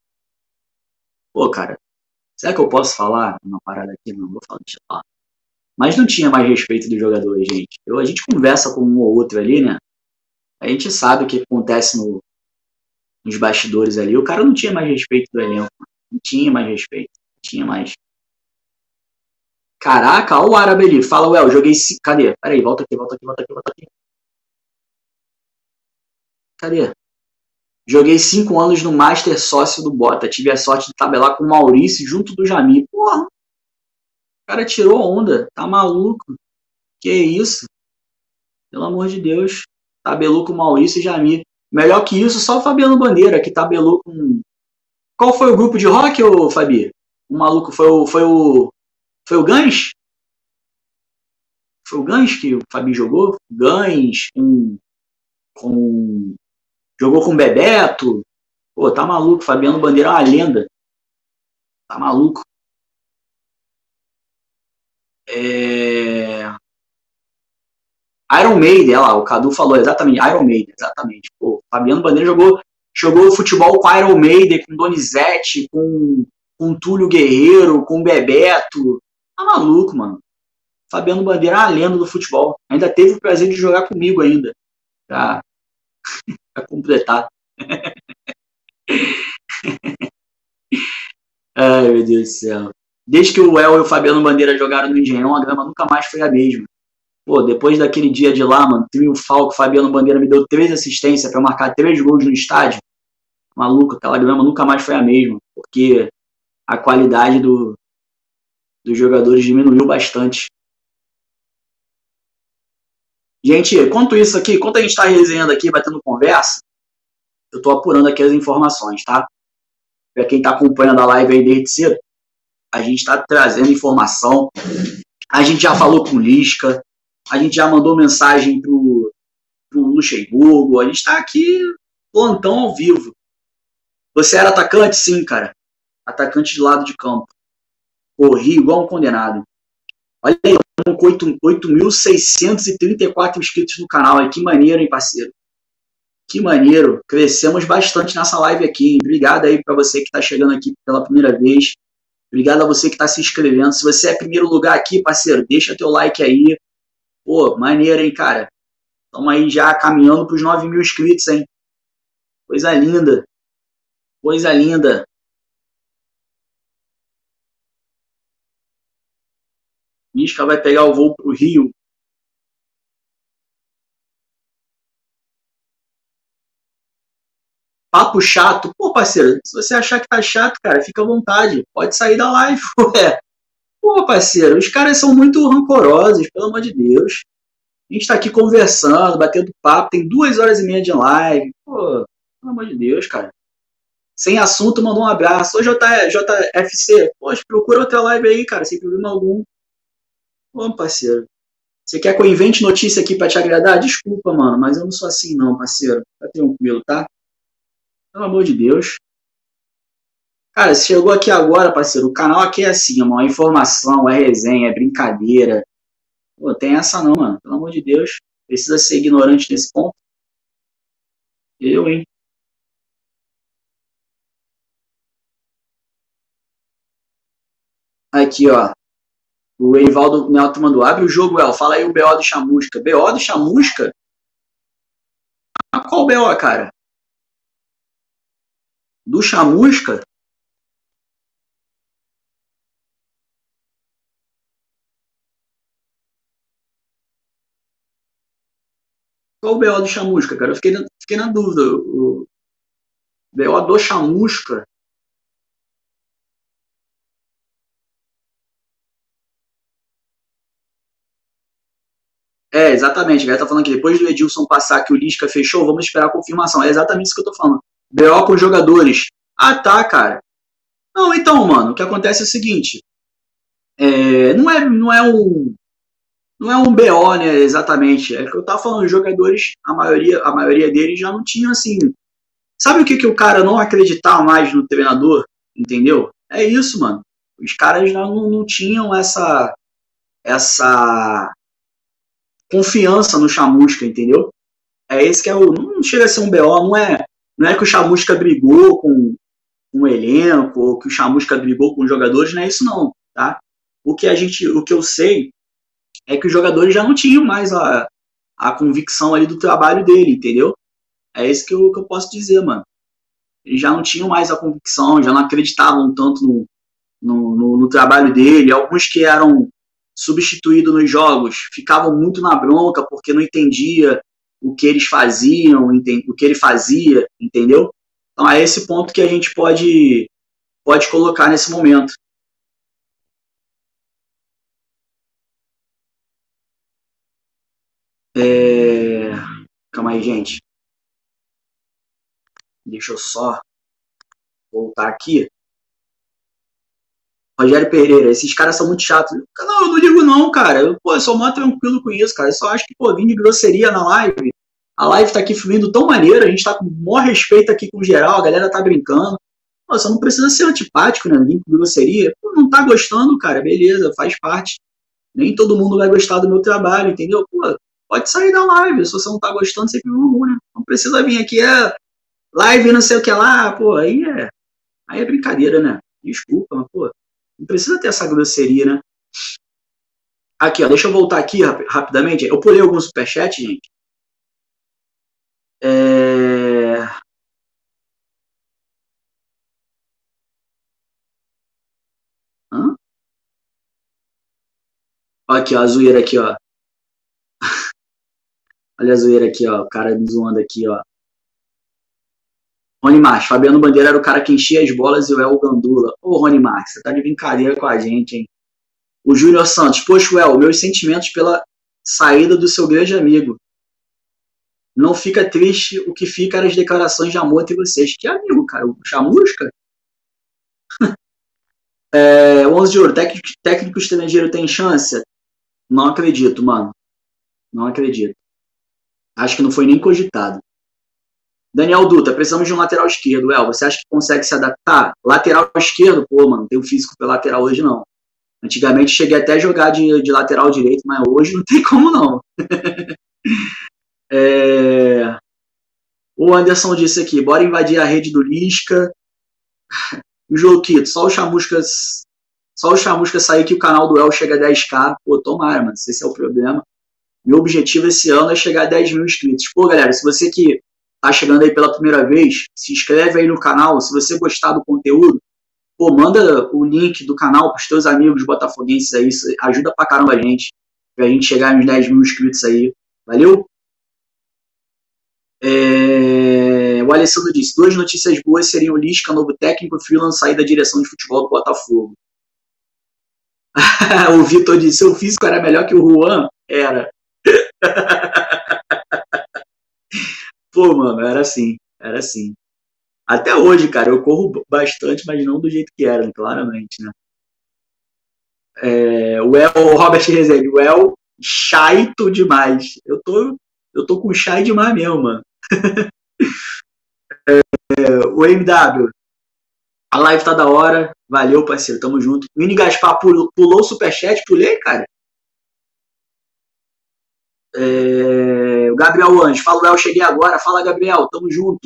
Pô, cara. Será que eu posso falar uma parada aqui? Não, vou falar, deixa eu falar. Mas não tinha mais respeito dos jogadores, gente. Eu, a gente conversa com um ou outro ali, né? A gente sabe o que acontece no, nos bastidores ali. O cara não tinha mais respeito do elenco. Não tinha mais respeito. Não tinha mais. Caraca, olha o árabe ali. Fala, Well, joguei... Cadê? Peraí, volta aqui, volta aqui, volta aqui, volta aqui. Cadê? Joguei cinco anos no Master sócio do Bota. Tive a sorte de tabelar com o Maurício junto do Jamil. Porra. O cara tirou onda. Tá maluco. Que isso? Pelo amor de Deus. Tabelou com o Maurício e Jamil. Melhor que isso, só o Fabiano Bandeira, que tabelou com... Qual foi o grupo de rock, ô Fabi? O maluco foi o... Foi o, foi o Gans? Foi o Gans que o Fabi jogou? Gans, com... com... Jogou com o Bebeto. Pô, tá maluco. Fabiano Bandeira é uma lenda. Tá maluco. É... Iron Maiden, olha lá, o Cadu falou exatamente, Iron Maiden, exatamente. Pô, Fabiano Bandeira jogou, jogou futebol com Iron Maiden, com Donizete, com, com Túlio Guerreiro, com Bebeto. Tá maluco, mano. Fabiano Bandeira é uma lenda do futebol. Ainda teve o prazer de jogar comigo ainda. Pra, pra completar. Ai, meu Deus do céu. Desde que o El e o Fabiano Bandeira jogaram no Engenhão, a grama nunca mais foi a mesma. Pô, depois daquele dia de lá, mano, triunfal que o Fabiano Bandeira me deu três assistências pra marcar três gols no estádio. Maluco, aquela grama nunca mais foi a mesma. Porque a qualidade do, dos jogadores diminuiu bastante. Gente, enquanto isso aqui, enquanto a gente tá resenhando aqui, batendo conversa, eu tô apurando aqui as informações, tá? Pra quem tá acompanhando a live aí desde cedo, a gente tá trazendo informação. A gente já falou com o Lisca, a gente já mandou mensagem pro, pro Luxemburgo, a gente tá aqui plantão ao vivo. Você era atacante? Sim, cara. Atacante de lado de campo. Corri igual um condenado. Olha aí, com oito mil seiscentos e trinta e quatro inscritos no canal aí. Que maneiro, hein, parceiro? Que maneiro. Crescemos bastante nessa live aqui, hein? Obrigado aí pra você que tá chegando aqui pela primeira vez. Obrigado a você que tá se inscrevendo. Se você é primeiro lugar aqui, parceiro, deixa teu like aí. Pô, maneiro, hein, cara? Estamos aí já caminhando pros nove mil inscritos, hein? Coisa linda. Coisa linda. Lisca vai pegar o voo pro Rio. Papo chato. Pô, parceiro, se você achar que tá chato, cara, fica à vontade. Pode sair da live, ué. Pô, parceiro, os caras são muito rancorosos, pelo amor de Deus. A gente tá aqui conversando, batendo papo, tem duas horas e meia de live. Pô, pelo amor de Deus, cara. Sem assunto, mandou um abraço. Ô, J F C, poxa, procura outra live aí, cara, sem problema algum. Ô, parceiro, você quer que eu invente notícia aqui pra te agradar? Desculpa, mano, mas eu não sou assim não, parceiro. Tá tranquilo, tá? Pelo amor de Deus. Cara, se chegou aqui agora, parceiro, o canal aqui é assim, mano, é informação, é resenha, é brincadeira. Pô, tem essa não, mano, pelo amor de Deus. Precisa ser ignorante nesse ponto? Eu, hein? Aqui, ó. O Eivaldo Neto mandou, abre o jogo, El. Fala aí o B O do Chamusca. B O do Chamusca? Ah, qual B O, cara? Do Chamusca? Qual o B O do Chamusca, cara? Eu fiquei na, fiquei na dúvida. O B O do Chamusca? É, exatamente. A galera tá falando que depois do Edilson passar que o Lisca fechou, vamos esperar a confirmação. É exatamente isso que eu tô falando. B O com jogadores. Ah, tá, cara. Não, então, mano, o que acontece é o seguinte. É, não, é, não, é um, não é um B O, né, exatamente. É que eu tava falando, os jogadores, a maioria, a maioria deles já não tinham, assim... Sabe o que, que o cara não acreditava mais no treinador? Entendeu? É isso, mano. Os caras já não, não tinham essa... essa confiança no Chamusca, entendeu? É esse que é o... Não chega a ser um B O, não é, não é que o Chamusca brigou com, com o elenco, ou que o Chamusca brigou com os jogadores, não é isso não, tá? O que a gente, o que eu sei é que os jogadores já não tinham mais a, a convicção ali do trabalho dele, entendeu? É isso que eu, que eu posso dizer, mano. Eles já não tinham mais a convicção, já não acreditavam tanto no, no, no, no trabalho dele. Alguns que eram substituídos nos jogos ficavam muito na bronca porque não entendia o que eles faziam, o que ele fazia, entendeu? Então é esse ponto que a gente pode, pode colocar nesse momento. É... Calma aí, gente. Deixa eu só voltar aqui. Rogério Pereira, esses caras são muito chatos. Não, eu não ligo não, cara. Eu, pô, eu sou mó tranquilo com isso, cara. Eu só acho que, pô, vim de grosseria na live. A live tá aqui fluindo tão maneiro, a gente tá com o maior respeito aqui com geral, a galera tá brincando. Pô, você não precisa ser antipático, né? Vim com grosseria. Pô, não tá gostando, cara, beleza, faz parte. Nem todo mundo vai gostar do meu trabalho, entendeu? Pô, pode sair da live. Se você não tá gostando, sempre vamos, né? Não precisa vir aqui, é live não sei o que lá, pô, aí é, aí é brincadeira, né? Desculpa, mas, pô, não precisa ter essa grosseria, né? Aqui, ó, deixa eu voltar aqui rap rapidamente. Eu pulei alguns superchats, gente. É... Hã? Aqui, ó, a zoeira aqui, ó. Olha a zoeira aqui, ó. O cara me zoando aqui, ó. Rony Marques, Fabiano Bandeira era o cara que enchia as bolas e o El Gandula. Ô, Rony Marques, você tá de brincadeira com a gente, hein? O Júnior Santos, poxa, El, meus sentimentos pela saída do seu grande amigo. Não fica triste, o que fica eram as declarações de amor entre vocês. Que amigo, cara? O Chamusca? É, onze de ouro, técnico, técnico estrangeiro tem chance? Não acredito, mano. Não acredito. Acho que não foi nem cogitado. Daniel Dutra, precisamos de um lateral esquerdo. El, você acha que consegue se adaptar? Lateral esquerdo? Pô, mano, não tenho físico pelo lateral hoje, não. Antigamente cheguei até a jogar de, de lateral direito, mas hoje não tem como, não. é... O Anderson disse aqui, bora invadir a rede do Lisca. O Joquito, só o Chamusca, só o Chamusca sair que o canal do El chega a dez K. Pô, tomara, mano, esse é o problema. Meu objetivo esse ano é chegar a dez mil inscritos. Pô, galera, se você que tá chegando aí pela primeira vez, se inscreve aí no canal. Se você gostar do conteúdo, pô, manda o link do canal pros teus amigos botafoguenses aí. Isso ajuda pra caramba a gente, pra gente chegar nos dez mil inscritos aí. Valeu? É... O Alessandro disse, duas notícias boas seriam Lisca, novo técnico, e freelance sair da direção de futebol do Botafogo. O Vitor disse, seu físico era melhor que o Juan? Era. Pô, mano, era assim, era assim. Até hoje, cara, eu corro bastante, mas não do jeito que era, claramente, né? É, o, El, o Robert Rezende, o El, chaito demais. Eu tô, eu tô com chai demais mesmo, mano. é, o M W, a live tá da hora. Valeu, parceiro, tamo junto. Mini Gaspar pulou, pulou o superchat, pulei, cara. É, o Gabriel Anjo, fala, El, cheguei agora. Fala, Gabriel, tamo junto.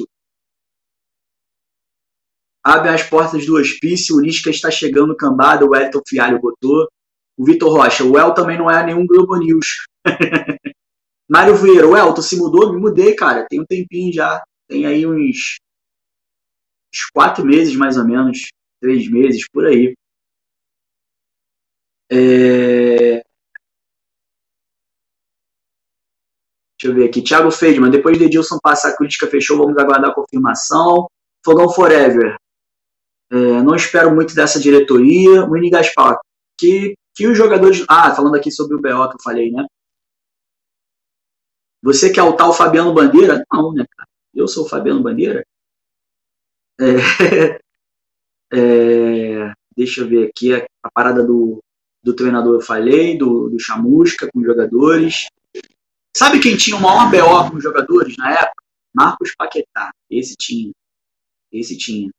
Abre as portas do hospício, o Lisca está chegando, cambada, o Elton Fialho botou. O Vitor Rocha, o El também não é nenhum Globo News. Mário Vieira, o El, tu se mudou? Me mudei, cara, tem um tempinho já. Tem aí uns, uns quatro meses, mais ou menos. Três meses, por aí. É... Deixa eu ver aqui. Thiago Feidman, depois de Edilson passar, a crítica fechou, vamos aguardar a confirmação. Fogão Forever. É, não espero muito dessa diretoria. O Mini Gaspar, que, que os jogadores... Ah, falando aqui sobre o B O que eu falei, né? Você quer o tal Fabiano Bandeira? Não, né, cara? Eu sou o Fabiano Bandeira? É, é, deixa eu ver aqui a, a parada do, do treinador eu falei, do, do Chamusca com os jogadores. Sabe quem tinha o maior B O com os jogadores na época? Marcos Paquetá. Esse tinha. Esse tinha.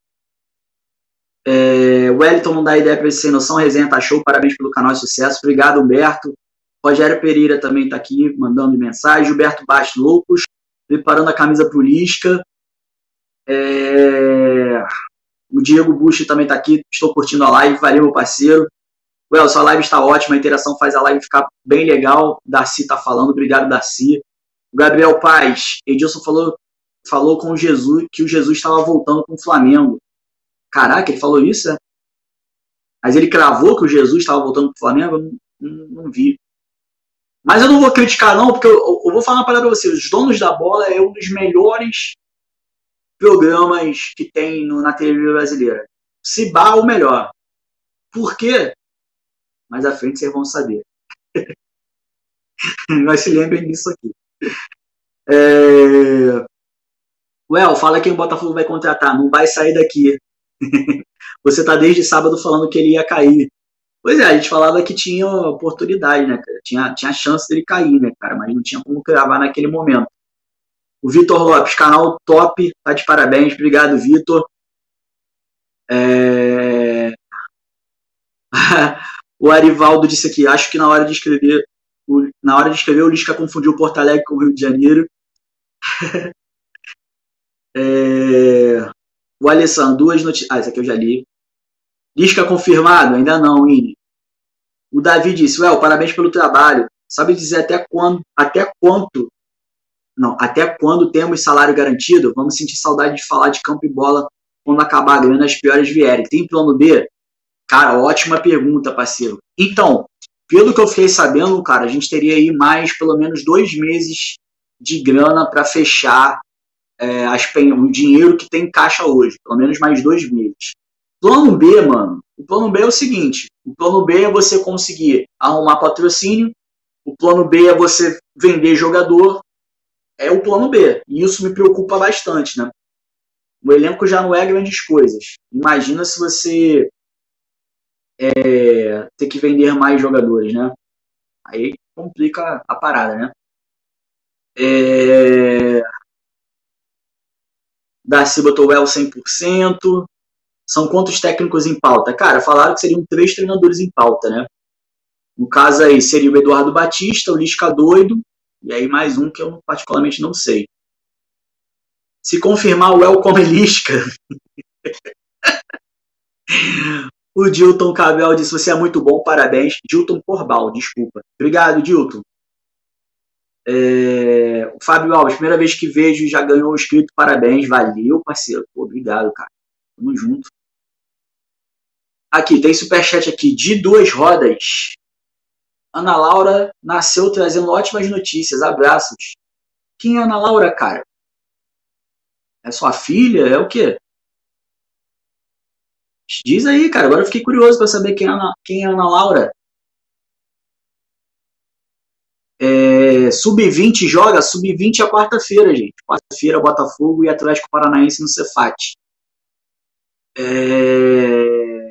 É, o Wellington não dá ideia para esse sem noção. Resenha tá show, parabéns pelo canal, é sucesso. Obrigado, Humberto. Rogério Pereira também está aqui mandando mensagem. Gilberto Bastos, loucos, preparando a camisa pro Lisca. É... O Diego Bush também está aqui. Estou curtindo a live. Valeu, meu parceiro. Well, sua live está ótima, a interação faz a live ficar bem legal. Darcy tá falando, obrigado, Darcy. O Gabriel Paz, Edilson falou, falou com o Jesus, que o Jesus estava voltando com o Flamengo. Caraca, ele falou isso, é? Mas ele cravou que o Jesus estava voltando com o Flamengo? Eu não, não, não vi. Mas eu não vou criticar não, porque eu, eu vou falar uma parada pra você. Os Donos da Bola é um dos melhores programas que tem no, na televisão brasileira. Se bar, o melhor. Por quê? Mais à frente vocês vão saber. Mas se lembrem disso aqui. É... Well, fala quem o Botafogo vai contratar. Não vai sair daqui. Você tá desde sábado falando que ele ia cair. Pois é, a gente falava que tinha oportunidade, né, cara? Tinha, tinha chance dele cair, né, cara? Mas não tinha como cravar naquele momento. O Vitor Lopes, canal top, tá de parabéns. Obrigado, Vitor. É... O Arivaldo disse aqui, acho que na hora de escrever, na hora de escrever o Lisca confundiu Porto Alegre com o Rio de Janeiro. é... O Alessandro, duas notícias. Ah, essa aqui eu já li. Lisca confirmado? Ainda não, Ine. O Davi disse, well, parabéns pelo trabalho. Sabe dizer até quando, até quanto, não, até quando temos salário garantido? Vamos sentir saudade de falar de campo e bola quando acabar a grana, as piores vierem. Tem plano B? Cara, ótima pergunta, parceiro. Então, pelo que eu fiquei sabendo, cara, a gente teria aí mais pelo menos dois meses de grana para fechar é, as, o dinheiro que tem em caixa hoje. Pelo menos mais dois meses. Plano B, mano. O plano B é o seguinte. O plano B é você conseguir arrumar patrocínio. O plano B é você vender jogador. É o plano B. E isso me preocupa bastante, né? O elenco já não é grandes coisas. Imagina se você é, ter que vender mais jogadores, né? Aí complica a parada, né? É... Darcy botou o El cem por cento. São quantos técnicos em pauta? Cara, falaram que seriam três treinadores em pauta, né? No caso aí, seria o Eduardo Batista, o Lisca doido, e aí mais um que eu particularmente não sei. Se confirmar o El como Lisca... O Dilton Cabel disse, você é muito bom, parabéns. Dilton Corbal, desculpa. Obrigado, Dilton. É... O Fábio Alves, primeira vez que vejo, já ganhou o inscrito, parabéns. Valeu, parceiro. Pô, obrigado, cara. Tamo junto. Aqui, tem superchat aqui, de duas rodas. Ana Laura nasceu trazendo ótimas notícias, abraços. Quem é Ana Laura, cara? É sua filha? É o quê? Diz aí, cara, agora eu fiquei curioso para saber quem é, Ana, quem é Ana Laura. É, sub vinte joga? sub vinte é quarta-feira, gente. Quarta-feira, Botafogo e Atlético Paranaense no Cefat. É...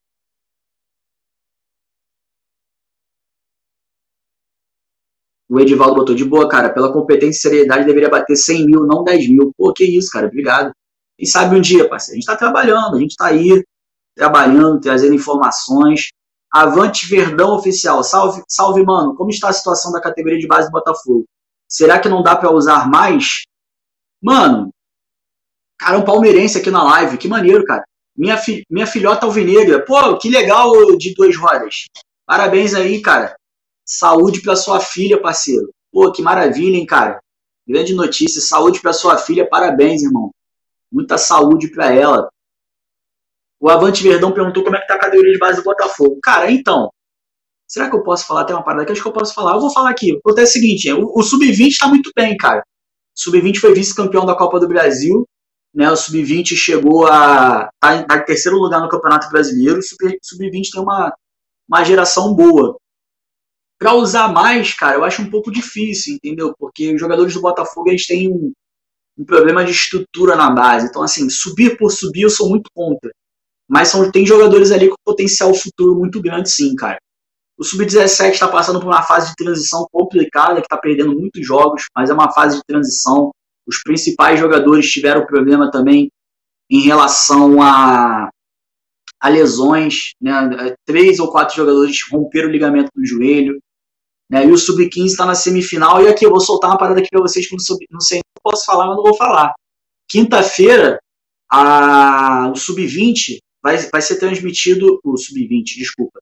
O Edivaldo botou de boa, cara. Pela competência e seriedade deveria bater cem mil, não dez mil. Pô, que isso, cara. Obrigado. Quem sabe um dia, parceiro. A gente tá trabalhando, a gente tá aí trabalhando, trazendo informações. Avante Verdão Oficial. Salve, salve, mano. Como está a situação da categoria de base do Botafogo? Será que não dá para usar mais? Mano, cara, um palmeirense aqui na live. Que maneiro, cara. Minha, fi, minha filhota alvinegra. Pô, que legal de duas rodas. Parabéns aí, cara. Saúde para sua filha, parceiro. Pô, que maravilha, hein, cara. Grande notícia. Saúde para sua filha. Parabéns, irmão. Muita saúde para ela. O Avante Verdão perguntou como é que tá a categoria de base do Botafogo. Cara, então, será que eu posso falar? Tem uma parada que acho que eu posso falar. Eu vou falar aqui. Acontece o seguinte, o, o sub vinte tá muito bem, cara. O sub vinte foi vice-campeão da Copa do Brasil, né? O sub vinte chegou a tá em, tá em terceiro lugar no Campeonato Brasileiro. O sub vinte tem uma, uma geração boa. Para usar mais, cara, eu acho um pouco difícil, entendeu? Porque os jogadores do Botafogo, eles têm um, um problema de estrutura na base. Então, assim, subir por subir eu sou muito contra. Mas são, tem jogadores ali com potencial futuro muito grande, sim, cara. O sub dezessete está passando por uma fase de transição complicada, que está perdendo muitos jogos, mas é uma fase de transição. Os principais jogadores tiveram problema também em relação a, a lesões, né? Três ou quatro jogadores romperam o ligamento do joelho, né? E o sub quinze está na semifinal. E aqui eu vou soltar uma parada aqui para vocês que não, sub, não sei, não posso falar, mas não vou falar. Quinta-feira, a, o sub vinte vai, vai ser transmitido, o sub vinte, desculpa,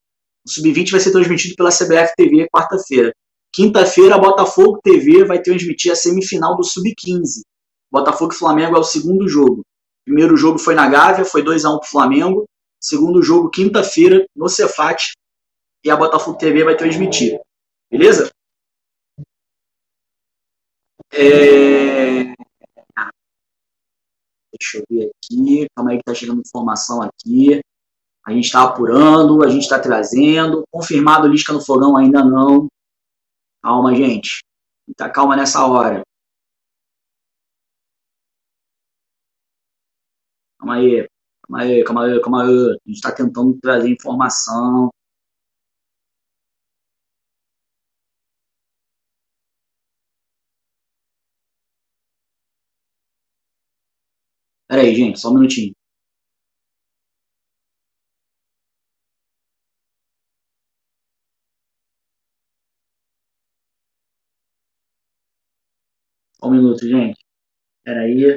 O sub vinte vai ser transmitido pela C B F T V quarta-feira. Quinta-feira, a Botafogo T V vai transmitir a semifinal do sub quinze. Botafogo e Flamengo é o segundo jogo. O primeiro jogo foi na Gávea, foi dois a um para o Flamengo. Segundo jogo, quinta-feira, no Cefat. E a Botafogo T V vai transmitir. Beleza? É... Deixa eu ver aqui. Calma aí que tá chegando informação aqui. A gente está apurando, a gente está trazendo. Confirmado Lisca no fogão ainda não. Calma, gente. Muita calma nessa hora. Calma aí. Calma aí, calma aí, calma aí. A gente está tentando trazer informação. Pera aí, gente, só um minutinho. Só um minuto, gente. Pera aí.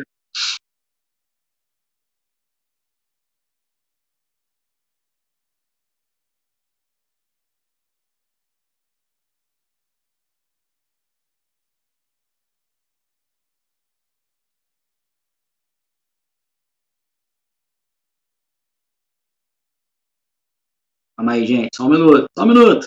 Calma aí, gente. Só um minuto. Só um minuto.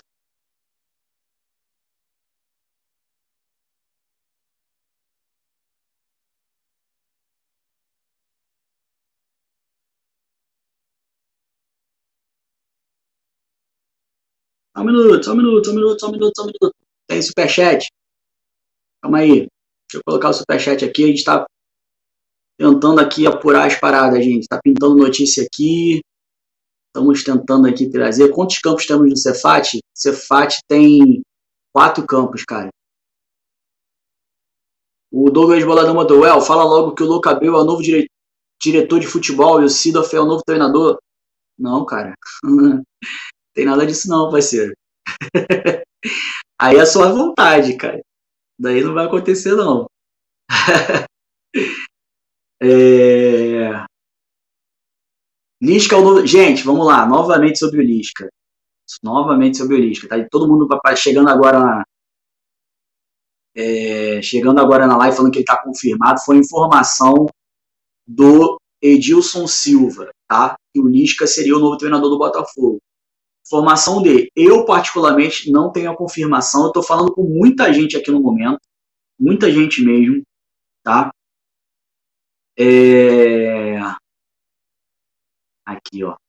Só um minuto, só um minuto, só um minuto, só um minuto, só um minuto. Tem superchat? Calma aí. Deixa eu colocar o superchat aqui. A gente tá tentando aqui apurar as paradas, gente. Tá pintando notícia aqui. Estamos tentando aqui trazer. Quantos campos temos no Cefat? Cefat tem quatro campos, cara. O Douglas Boladão mandou, well, fala logo que o Louco Abreu é o novo dire... diretor de futebol e o Sidoff é o novo treinador. Não, cara. Não tem nada disso não, parceiro. Aí é só a vontade, cara. Daí não vai acontecer, não. é... Lisca é o novo... Gente, vamos lá. Novamente sobre o Lisca. Novamente sobre o Lisca. Tá? Todo mundo chegando agora na... É... Chegando agora na live falando que ele está confirmado. Foi informação do Edilson Silva, tá? Que o Lisca seria o novo treinador do Botafogo. Informação dele. Eu, particularmente, não tenho a confirmação. Eu estou falando com muita gente aqui no momento. Muita gente mesmo, tá? É... Aqui, ó.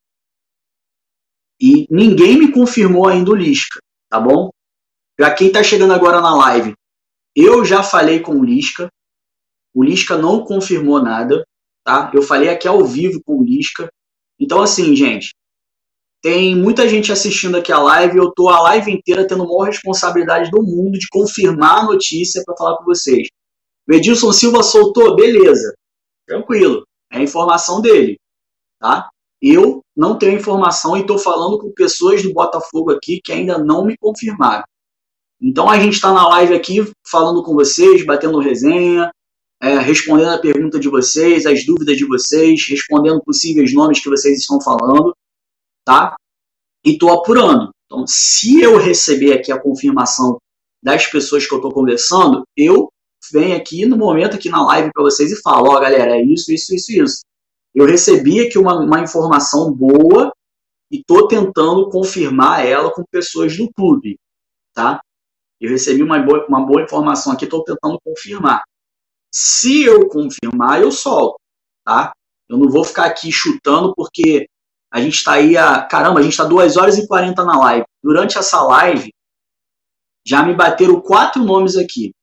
E ninguém me confirmou ainda o Lisca, tá bom? Para quem tá chegando agora na live, eu já falei com o Lisca. O Lisca não confirmou nada, tá? Eu falei aqui ao vivo com o Lisca. Então, assim, gente, tem muita gente assistindo aqui a live. Eu tô a live inteira tendo a maior responsabilidade do mundo de confirmar a notícia para falar com vocês. O Edilson Silva soltou, beleza. Tranquilo. É a informação dele, tá? Eu não tenho informação e estou falando com pessoas do Botafogo aqui que ainda não me confirmaram. Então a gente está na live aqui falando com vocês, batendo resenha, é, respondendo a pergunta de vocês, as dúvidas de vocês, respondendo possíveis nomes que vocês estão falando, tá? E estou apurando. Então, se eu receber aqui a confirmação das pessoas que eu estou conversando, eu venho aqui no momento aqui na live para vocês e falo, ó, oh, galera, é isso, isso, isso, isso. Eu recebi aqui uma, uma informação boa e estou tentando confirmar ela com pessoas do clube, tá? Eu recebi uma boa, uma boa informação aqui, estou tentando confirmar. Se eu confirmar, eu solto, tá? Eu não vou ficar aqui chutando porque a gente está aí a... Caramba, a gente está duas horas e quarenta na live. Durante essa live, já me bateram quatro nomes aqui.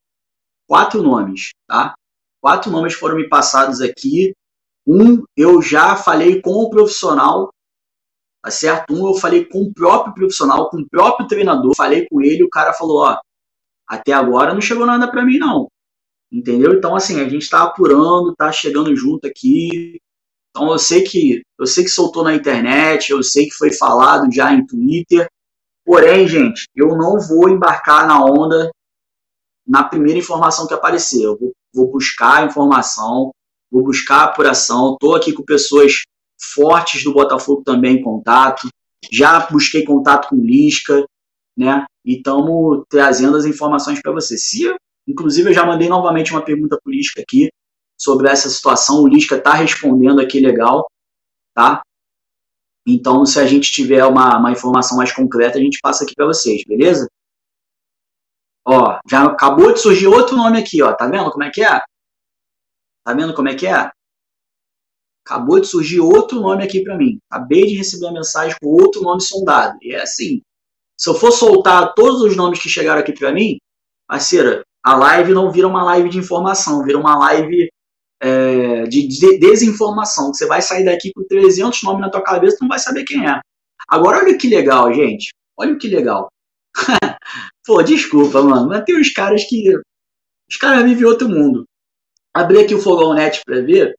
Quatro nomes, tá? Quatro nomes foram me passados aqui. Um, eu já falei com o profissional, tá certo? Um, eu falei com o próprio profissional, com o próprio treinador, falei com ele, o cara falou, ó, até agora não chegou nada pra mim, não. Entendeu? Então, assim, a gente tá apurando, tá chegando junto aqui. Então, eu sei que, eu sei que soltou na internet, eu sei que foi falado já em Twitter. Porém, gente, eu não vou embarcar na onda na primeira informação que aparecer. Eu vou, vou buscar a informação, vou buscar a apuração. Estou aqui com pessoas fortes do Botafogo também em contato. Já busquei contato com o Lisca, né? E estamos trazendo as informações para você. Se, inclusive, eu já mandei novamente uma pergunta para o Lisca aqui sobre essa situação. O Lisca está respondendo aqui legal, tá? Então, se a gente tiver uma, uma informação mais concreta, a gente passa aqui para vocês, beleza? Ó, já acabou de surgir outro nome aqui, ó. Tá vendo como é que é? Tá vendo como é que é? Acabou de surgir outro nome aqui para mim. Acabei de receber uma mensagem com outro nome sondado. E é assim, se eu for soltar todos os nomes que chegaram aqui para mim, parceira, a live não vira uma live de informação, vira uma live é, de desinformação. Você vai sair daqui com trezentos nomes na tua cabeça e não vai saber quem é. Agora, olha que legal, gente. Olha que legal. Pô, desculpa, mano, mas tem uns caras que... Os caras vivem outro mundo. Abri aqui o Fogão Net para ver.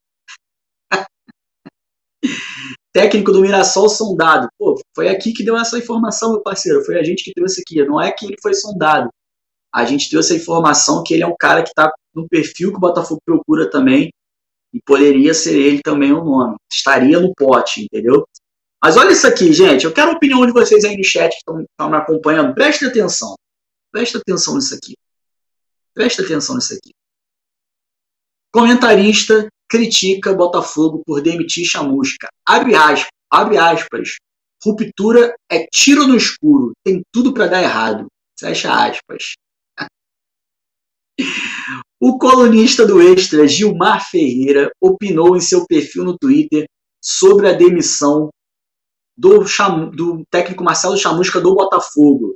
Técnico do Mirassol sondado. Pô, foi aqui que deu essa informação, meu parceiro. Foi a gente que trouxe aqui. Não é que ele foi sondado. A gente trouxe a informação que ele é um cara que está no perfil que o Botafogo procura também. E poderia ser ele também o nome. Estaria no pote, entendeu? Mas olha isso aqui, gente. Eu quero a opinião de vocês aí no chat que estão me acompanhando. Presta atenção. Presta atenção nisso aqui. Presta atenção nisso aqui. Comentarista critica Botafogo por demitir Chamusca. Abre aspas. Abre aspas. Ruptura é tiro no escuro. Tem tudo para dar errado. Fecha aspas. O colunista do Extra, Gilmar Ferreira, opinou em seu perfil no Twitter sobre a demissão do, Cham... do técnico Marcelo Chamusca do Botafogo.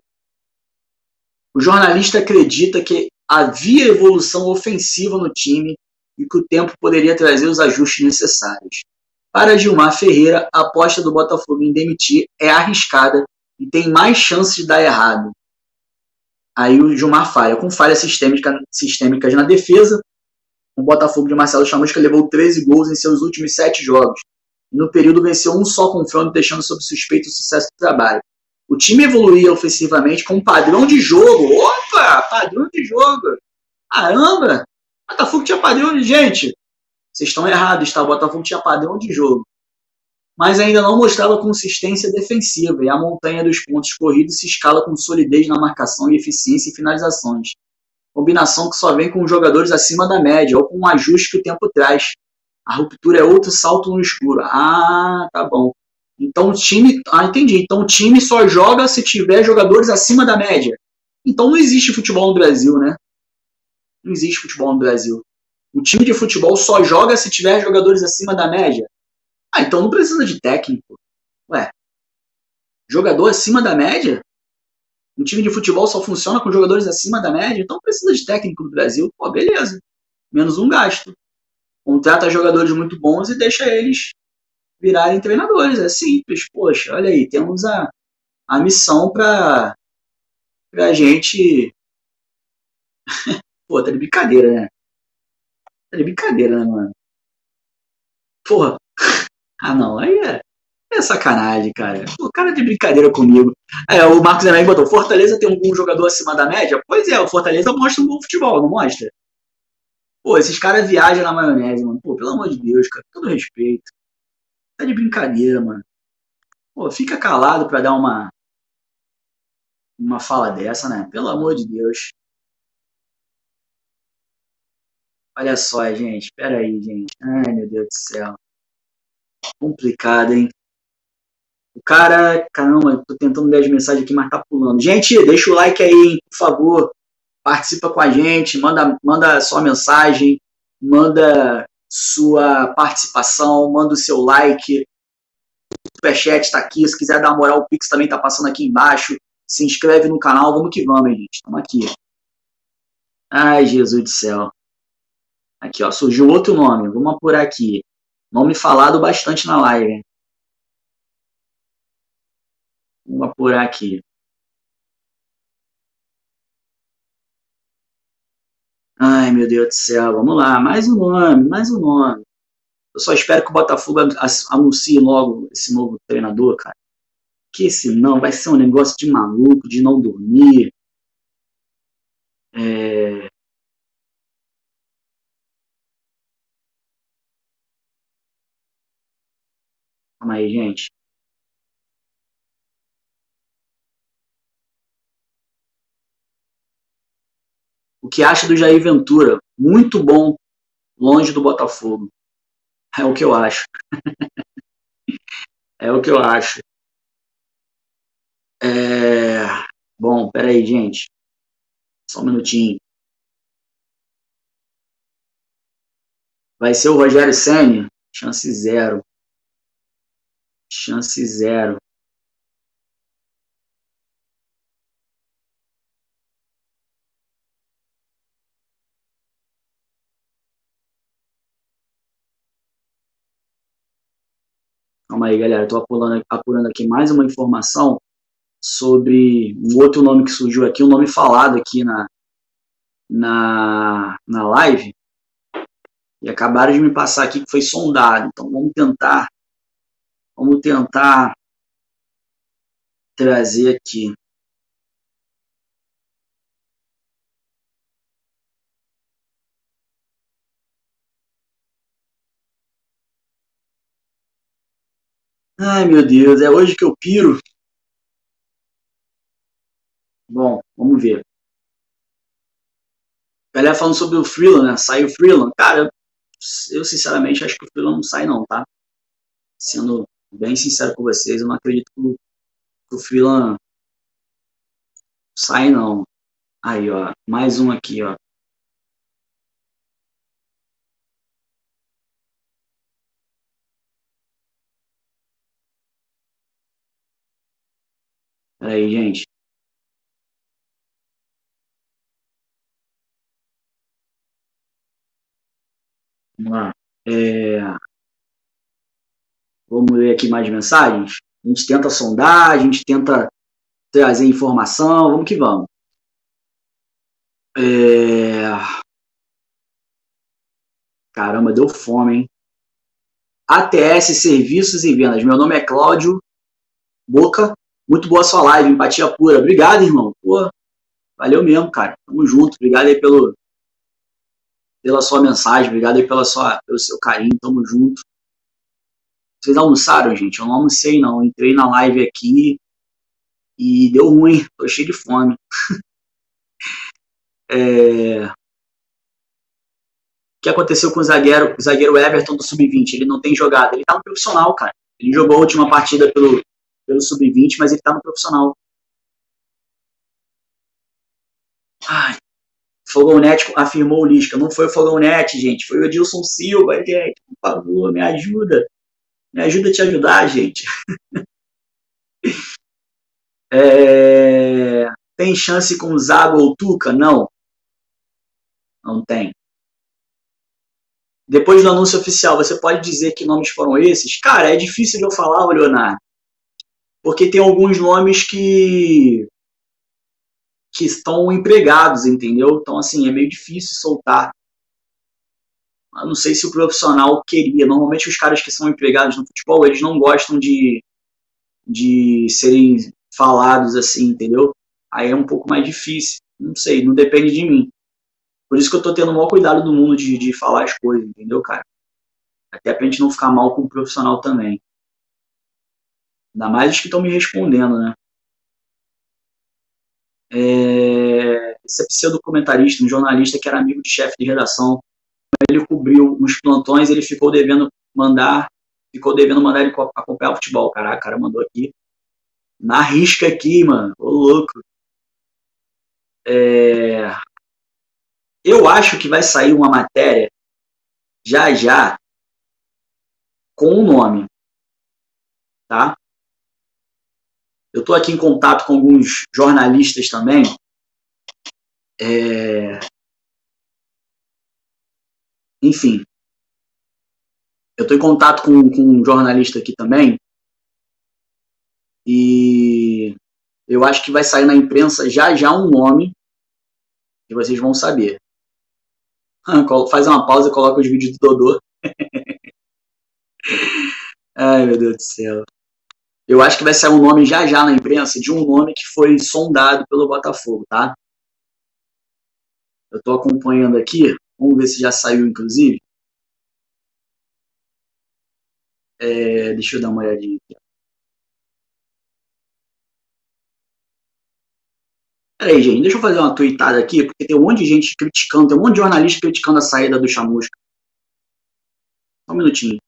O jornalista acredita que havia evolução ofensiva no time e que o tempo poderia trazer os ajustes necessários. Para Gilmar Ferreira, a aposta do Botafogo em demitir é arriscada e tem mais chances de dar errado. Aí o Gilmar falha. Com falhas sistêmica, sistêmicas na defesa, o Botafogo de Marcelo Chamusca levou treze gols em seus últimos sete jogos. E no período venceu um só confronto, deixando sob suspeito o sucesso do trabalho. O time evoluía ofensivamente com um padrão de jogo. Opa! Padrão de jogo! Caramba! O Botafogo tinha padrão de... Gente, vocês estão errados, tá? O Botafogo tinha padrão de jogo. Mas ainda não mostrava consistência defensiva, e a montanha dos pontos corridos se escala com solidez na marcação e eficiência em finalizações. Combinação que só vem com jogadores acima da média, ou com um ajuste que o tempo traz. A ruptura é outro salto no escuro. Ah, tá bom. Então o time... Ah, entendi. Então o time só joga se tiver jogadores acima da média. Então não existe futebol no Brasil, né? Não existe futebol no Brasil. O time de futebol só joga se tiver jogadores acima da média. Ah, então não precisa de técnico. Ué, jogador acima da média? Um time de futebol só funciona com jogadores acima da média? Então não precisa de técnico no Brasil. Pô, beleza. Menos um gasto. Contrata jogadores muito bons e deixa eles virarem treinadores. É simples. Poxa, olha aí. Temos a, a missão pra, pra gente... Pô, tá de brincadeira, né? Tá de brincadeira, né, mano? Porra. Ah, não. Aí é... É sacanagem, cara. O cara de brincadeira comigo. É, o Marcos Enéas botou, Fortaleza tem algum jogador acima da média? Pois é, o Fortaleza mostra um bom futebol, não mostra? Pô, esses caras viajam na maionese, mano. Pô, pelo amor de Deus, cara. Com todo respeito. Tá de brincadeira, mano. Pô, fica calado pra dar uma, uma fala dessa, né? Pelo amor de Deus. Olha só, gente. Pera aí, gente. Ai, meu Deus do céu. Complicado, hein? O cara, caramba, tô tentando ler as mensagens aqui, mas tá pulando. Gente, deixa o like aí, hein, por favor. Participa com a gente, manda, manda sua mensagem, manda sua participação, manda o seu like. O superchat está aqui, se quiser dar uma moral, o Pix também está passando aqui embaixo. Se inscreve no canal, vamos que vamos, hein, gente. Estamos aqui. Ai, Jesus do céu. Aqui, ó, surgiu outro nome, vamos apurar aqui. Nome falado bastante na live. Vamos apurar aqui. Ai, meu Deus do céu, vamos lá, mais um nome, mais um nome. Eu só espero que o Botafogo anuncie logo esse novo treinador, cara. Que senão vai ser um negócio de maluco, de não dormir. É... Calma aí, gente. O que acha do Jair Ventura? Muito bom, longe do Botafogo. É o que eu acho. É o que eu acho. É... Bom, peraí, gente. Só um minutinho. Vai ser o Rogério Ceni? Chance zero. Chance zero. Calma aí, galera. Estou apurando, apurando aqui mais uma informação sobre um outro nome que surgiu aqui, um nome falado aqui na, na, na live. E acabaram de me passar aqui que foi sondado. Então vamos tentar. Vamos tentar trazer aqui. Ai, meu Deus, é hoje que eu piro? Bom, vamos ver. Galera falando sobre o Freeland, né? Sai o Freeland. Cara, eu sinceramente acho que o Freeland não sai não, tá? Sendo bem sincero com vocês, eu não acredito que o, que o Freeland sai não. Aí, ó, mais um aqui, ó. Peraí, gente. Vamos lá. É, vamos ler aqui mais mensagens. A gente tenta sondar, a gente tenta trazer informação, vamos que vamos. É... Caramba, deu fome, hein? A T S Serviços e Vendas. Meu nome é Cláudio Boca. Muito boa sua live, empatia pura. Obrigado, irmão. Pô, valeu mesmo, cara. Tamo junto. Obrigado aí pelo, pela sua mensagem. Obrigado aí pela sua, pelo seu carinho. Tamo junto. Vocês almoçaram, gente? Eu não almocei, não. Entrei na live aqui e deu ruim. Tô cheio de fome. É... O que aconteceu com o zagueiro, o zagueiro Everton do sub vinte? Ele não tem jogado. Ele tá no profissional, cara. Ele jogou a última partida pelo, pelo sub vinte, mas ele tá no profissional. Ai, Fogão Net afirmou o Lisca. Não foi o Fogão Net, gente. Foi o Edilson Silva, gente. Por favor, me ajuda. Me ajuda a te ajudar, gente. É... Tem chance com Zago ou Tuca? Não. Não tem. Depois do anúncio oficial, você pode dizer que nomes foram esses? Cara, é difícil de eu falar, Leonardo. Porque tem alguns nomes que que estão empregados, entendeu? Então, assim, é meio difícil soltar. Eu não sei se o profissional queria. Normalmente, os caras que são empregados no futebol, eles não gostam de, de serem falados assim, entendeu? Aí é um pouco mais difícil. Não sei, não depende de mim. Por isso que eu tô tendo o maior cuidado do mundo de, de falar as coisas, entendeu, cara? Até pra gente não ficar mal com o profissional também. Ainda mais os que estão me respondendo, né? É... Esse é pseudo-comentarista, um jornalista que era amigo de chefe de redação. Ele cobriu nos plantões, ele ficou devendo mandar, ficou devendo mandar ele acompanhar o futebol. Caraca, o cara mandou aqui. Na risca aqui, mano. Ô, louco. É... Eu acho que vai sair uma matéria já já com o nome, tá? Eu tô aqui em contato com alguns jornalistas também. É... Enfim, eu tô em contato com, com um jornalista aqui também e eu acho que vai sair na imprensa já já um nome que vocês vão saber. Faz uma pausa e coloca os vídeos do Dodô. Ai, meu Deus do céu. Eu acho que vai sair um nome já já na imprensa de um nome que foi sondado pelo Botafogo, tá? Eu tô acompanhando aqui. Vamos ver se já saiu, inclusive. É, deixa eu dar uma olhadinha aqui. Pera aí, gente, deixa eu fazer uma tweetada aqui, porque tem um monte de gente criticando, tem um monte de jornalista criticando a saída do Chamusca. Só um minutinho.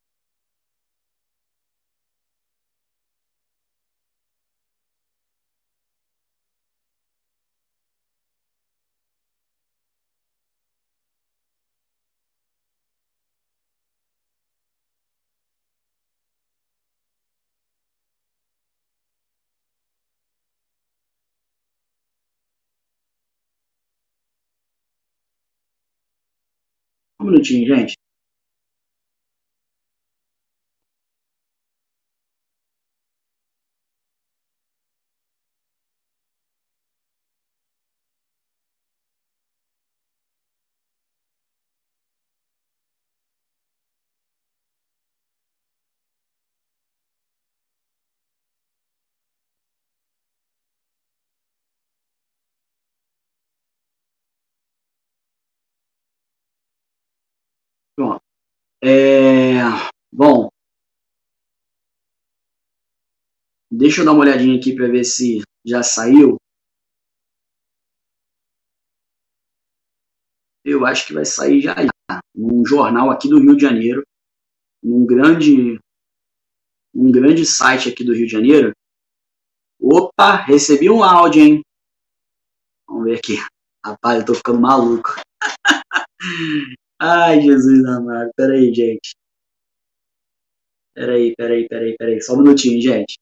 Um minutinho, gente. Pronto. É... Bom, deixa eu dar uma olhadinha aqui para ver se já saiu. Eu acho que vai sair já, já. Num jornal aqui do Rio de Janeiro, num grande, um grande site aqui do Rio de Janeiro. Opa, recebi um áudio, hein? Vamos ver aqui. Rapaz, eu tô ficando maluco. Ai, Jesus amado. Pera aí, gente. Peraí, peraí, peraí, peraí. Só um minutinho, gente.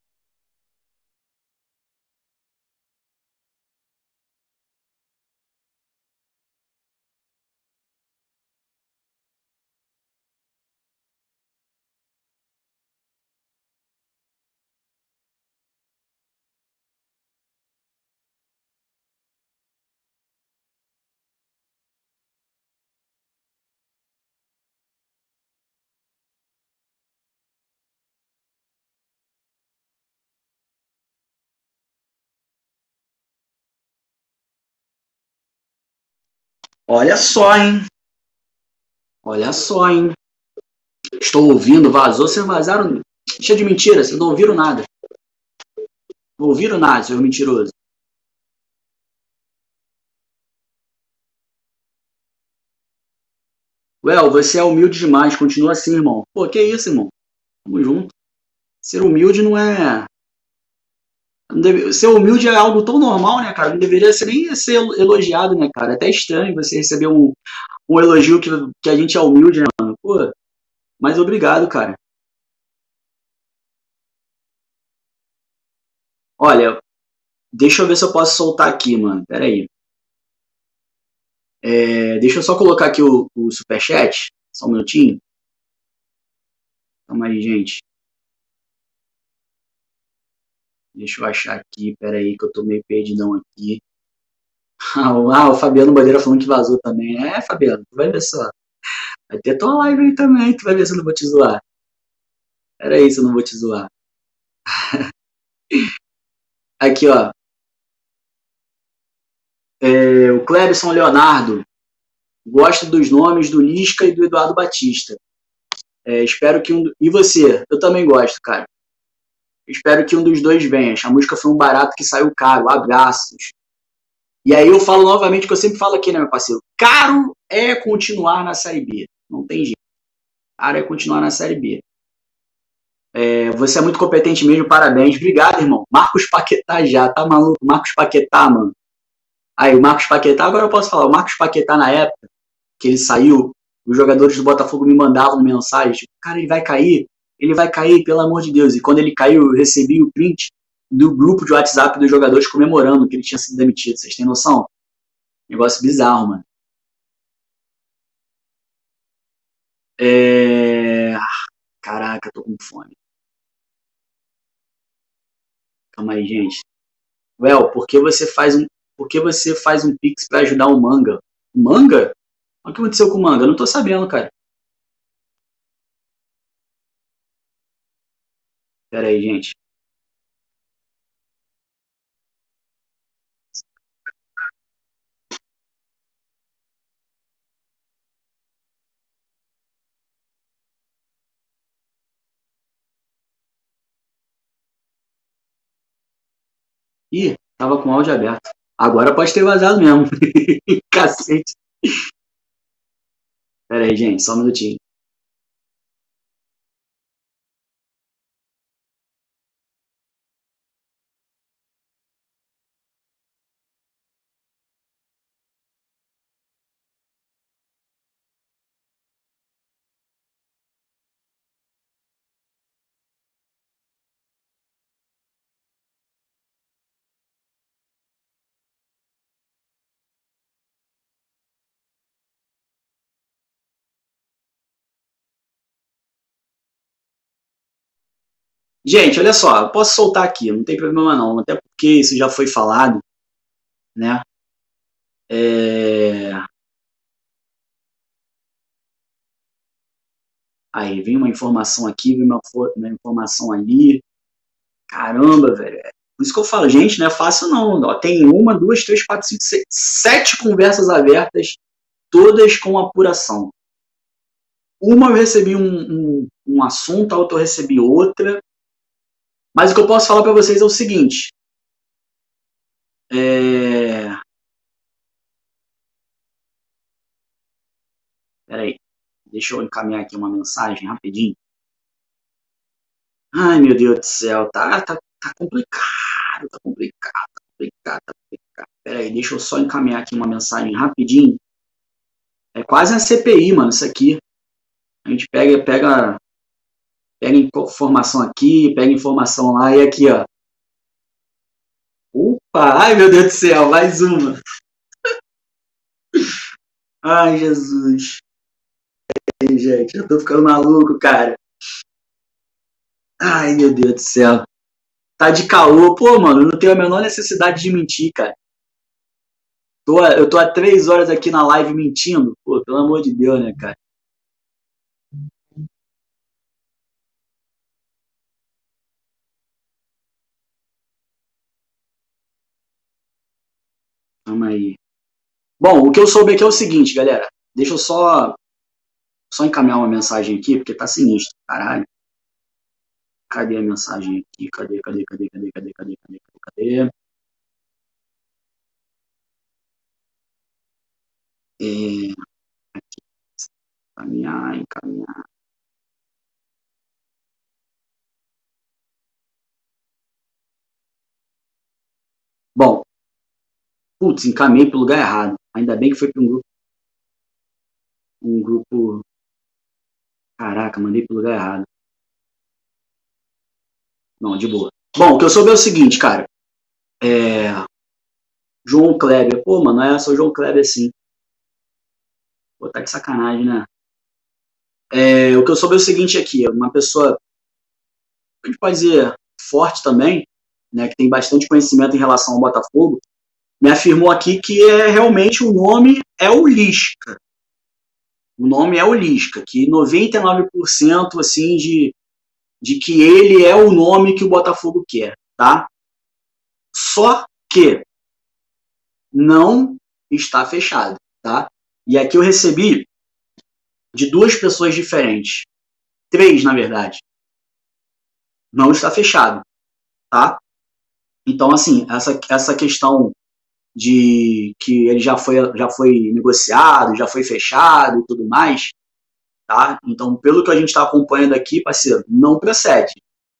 Olha só, hein? Olha só, hein? Estou ouvindo, vazou, vocês vazaram. Deixa de mentira, vocês não ouviram nada. Não ouviram nada, seus mentirosos. Well, você é humilde demais, continua assim, irmão. Pô, que isso, irmão? Tamo junto. Ser humilde não é. Não deve... Ser humilde é algo tão normal, né, cara? Não deveria ser nem ser elogiado, né, cara? É até estranho você receber um, um elogio que, que a gente é humilde, né, mano? Pô, mas obrigado, cara. Olha, deixa eu ver se eu posso soltar aqui, mano. Pera aí. É, deixa eu só colocar aqui o, o superchat. Só um minutinho. Calma aí, gente. Deixa eu achar aqui. Pera aí que eu tô meio perdidão aqui. Ah, o ah, o Fabiano Bandeira falando que vazou também. É, Fabiano, tu vai ver só. Vai ter tua live aí também. Tu vai ver se eu não vou te zoar. Pera aí se eu não vou te zoar. Aqui, ó. É, o Clebson Leonardo. Gosta dos nomes do Lisca e do Eduardo Batista. É, espero que um. E você? Eu também gosto, cara. Espero que um dos dois venha. A música foi um barato que saiu caro. Abraços. E aí eu falo novamente o que eu sempre falo aqui, né, meu parceiro? Caro é continuar na Série B. Não tem jeito. Caro é continuar na Série B. É, você é muito competente mesmo, parabéns. Obrigado, irmão. Marcos Paquetá já, tá maluco? Marcos Paquetá, mano. Aí, o Marcos Paquetá, agora eu posso falar. O Marcos Paquetá, na época que ele saiu, os jogadores do Botafogo me mandavam mensagem, tipo, cara, ele vai cair, ele vai cair, pelo amor de Deus. E quando ele caiu, eu recebi o print do grupo de WhatsApp dos jogadores comemorando que ele tinha sido demitido. Vocês têm noção? Negócio bizarro, mano. É... Caraca, tô com fome. Calma aí, gente. Well, por que você faz um, por que você faz um Pix pra ajudar o Manga? O Manga? O que aconteceu com o Manga? Eu não tô sabendo, cara. Pera aí, gente. Ih, tava com o áudio aberto. Agora pode ter vazado mesmo. Cacete. Pera aí, gente, só um minutinho. Gente, olha só, eu posso soltar aqui, não tem problema não, até porque isso já foi falado, né? É... Aí, vem uma informação aqui, vem uma, uma informação ali. Caramba, velho. Por isso que eu falo, gente, não é fácil não. Ó, tem uma, duas, três, quatro, cinco, seis, sete conversas abertas, todas com apuração. Uma eu recebi um, um, um assunto, a outra eu recebi outra. Mas o que eu posso falar para vocês é o seguinte. É... Peraí, deixa eu encaminhar aqui uma mensagem rapidinho. Ai, meu Deus do céu, tá, tá, tá complicado, tá complicado, tá complicado, tá complicado. Peraí, deixa eu só encaminhar aqui uma mensagem rapidinho. É quase uma C P I, mano, isso aqui. A gente pega, pega, pega informação aqui, pega informação lá e aqui, ó. Opa, ai meu Deus do céu, mais uma. Ai, Jesus. Ai, gente, eu tô ficando maluco, cara. Ai, meu Deus do céu. Tá de caô. Pô, mano, eu não tenho a menor necessidade de mentir, cara. Tô, eu tô há três horas aqui na live mentindo. Pô, pelo amor de Deus, né, cara? Calma aí. Bom, o que eu soube aqui é o seguinte, galera. Deixa eu só, só encaminhar uma mensagem aqui, porque tá sinistro, caralho. Cadê a mensagem aqui? Cadê, cadê, cadê, cadê, cadê, cadê, cadê, cadê, cadê? É, aqui. Encaminhar, encaminhar. Bom, putz, encaminhei pro lugar errado. Ainda bem que foi para um grupo. Um grupo. Caraca, mandei pro lugar errado. Não, de boa. Bom, o que eu soube é o seguinte, cara. É. João Kleber. Pô, mano, não é só o João Kleber assim. Pô, tá de sacanagem, né? É, o que eu soube é o seguinte aqui. Uma pessoa, a gente pode dizer, forte também, né, que tem bastante conhecimento em relação ao Botafogo, me afirmou aqui que é realmente o nome é o Lisca. O nome é o Lisca, que noventa e nove por cento assim, de, de que ele é o nome que o Botafogo quer, tá? Só que não está fechado, tá? E aqui eu recebi de duas pessoas diferentes. Três, na verdade. Não está fechado, tá? Então, assim, essa, essa questão de que ele já foi, já foi negociado, já foi fechado e tudo mais, tá? Então, pelo que a gente está acompanhando aqui, parceiro, não procede.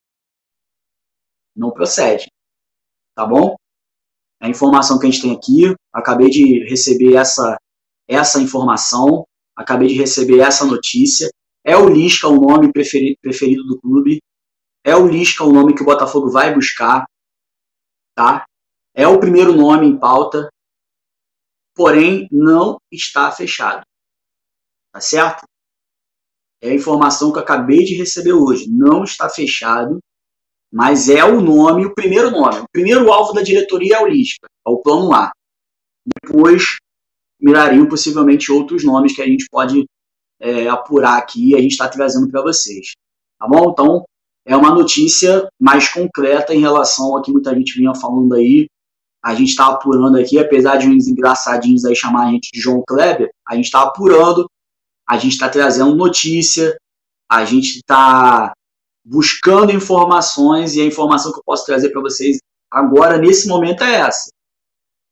Não procede, tá bom? É a informação que a gente tem aqui, acabei de receber essa, essa informação, acabei de receber essa notícia. É o Lisca o nome preferido, preferido do clube, é o Lisca o nome que o Botafogo vai buscar, tá? É o primeiro nome em pauta, porém não está fechado, tá certo? É a informação que eu acabei de receber hoje, não está fechado, mas é o nome, o primeiro nome, o primeiro alvo da diretoria é o Lisca, é o plano A. Depois mirariam possivelmente outros nomes que a gente pode é, apurar aqui e a gente está trazendo para vocês, tá bom? Então, é uma notícia mais concreta em relação ao que muita gente vinha falando aí. A gente está apurando aqui, apesar de uns engraçadinhos aí chamar a gente de João Kleber, a gente está apurando, a gente está trazendo notícia, a gente está buscando informações e a informação que eu posso trazer para vocês agora, nesse momento, é essa.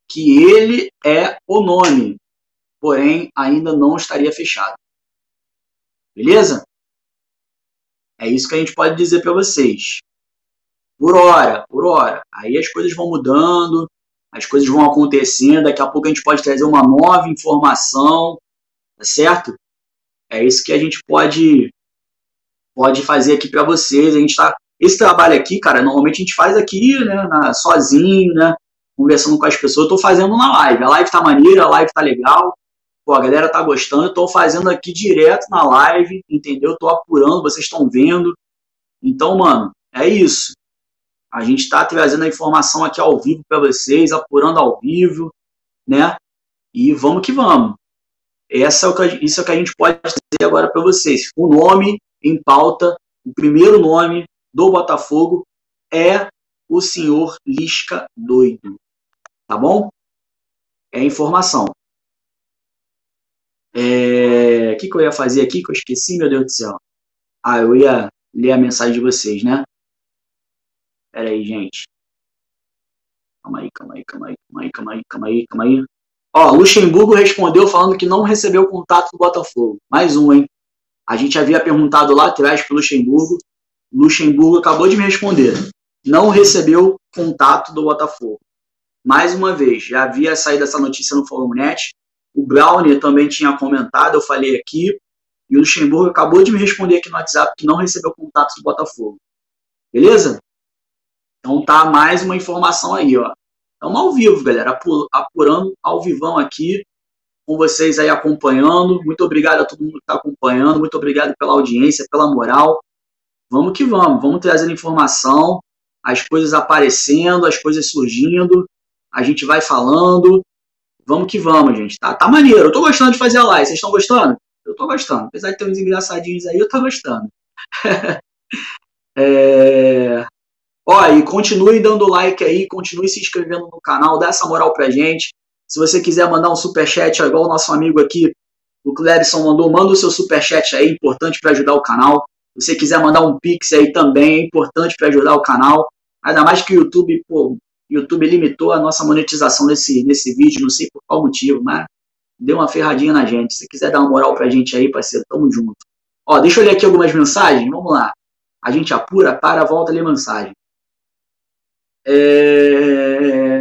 que ele é o nome, porém ainda não estaria fechado. Beleza? É isso que a gente pode dizer para vocês. Por hora, por hora. Aí as coisas vão mudando, as coisas vão acontecendo, daqui a pouco a gente pode trazer uma nova informação, tá certo? É isso que a gente pode, pode fazer aqui para vocês. A gente tá, esse trabalho aqui, cara, normalmente a gente faz aqui, né, na, sozinho, né, conversando com as pessoas. Eu tô fazendo na live, a live tá maneira, a live tá legal, pô, a galera tá gostando, eu tô fazendo aqui direto na live, entendeu? Eu tô apurando, vocês estão vendo. Então, mano, é isso. A gente está trazendo a informação aqui ao vivo para vocês, apurando ao vivo, né? E vamos que vamos. Essa é o que, isso é o que a gente pode dizer agora para vocês. O nome em pauta, o primeiro nome do Botafogo é o senhor Lisca doido. Tá bom? É informação. É... O que, que eu ia fazer aqui que eu esqueci, meu Deus do céu? Ah, eu ia ler a mensagem de vocês, né? Pera aí, gente. Calma aí, calma aí, calma aí, calma aí, calma aí, calma aí, calma aí. Ó, Luxemburgo respondeu falando que não recebeu o contato do Botafogo. Mais um, hein? A gente havia perguntado lá atrás pro Luxemburgo. Luxemburgo acabou de me responder. Não recebeu contato do Botafogo. Mais uma vez, já havia saído essa notícia no Fórum Net. O Brownie também tinha comentado, eu falei aqui. E o Luxemburgo acabou de me responder aqui no WhatsApp que não recebeu contato do Botafogo. Beleza? Então tá mais uma informação aí, ó. Estamos ao vivo, galera, apurando ao vivão aqui, com vocês aí acompanhando. Muito obrigado a todo mundo que está acompanhando, muito obrigado pela audiência, pela moral. Vamos que vamos, vamos trazendo informação, as coisas aparecendo, as coisas surgindo, a gente vai falando. Vamos que vamos, gente, tá? Tá maneiro, eu tô gostando de fazer a live, vocês estão gostando? Eu tô gostando, apesar de ter uns engraçadinhos aí, eu tô gostando. é... Ó, e continue dando like aí, continue se inscrevendo no canal, dá essa moral pra gente. Se você quiser mandar um superchat, igual o nosso amigo aqui, o Clebson mandou, manda o seu superchat aí, importante para ajudar o canal. Se você quiser mandar um pix aí também, é importante para ajudar o canal. Ainda mais que o YouTube, pô, YouTube limitou a nossa monetização nesse, nesse vídeo, não sei por qual motivo, mas deu uma ferradinha na gente. Se você quiser dar uma moral pra gente aí, parceiro, tamo junto. Ó, deixa eu ler aqui algumas mensagens, vamos lá. A gente apura, para, volta a ler mensagem. É...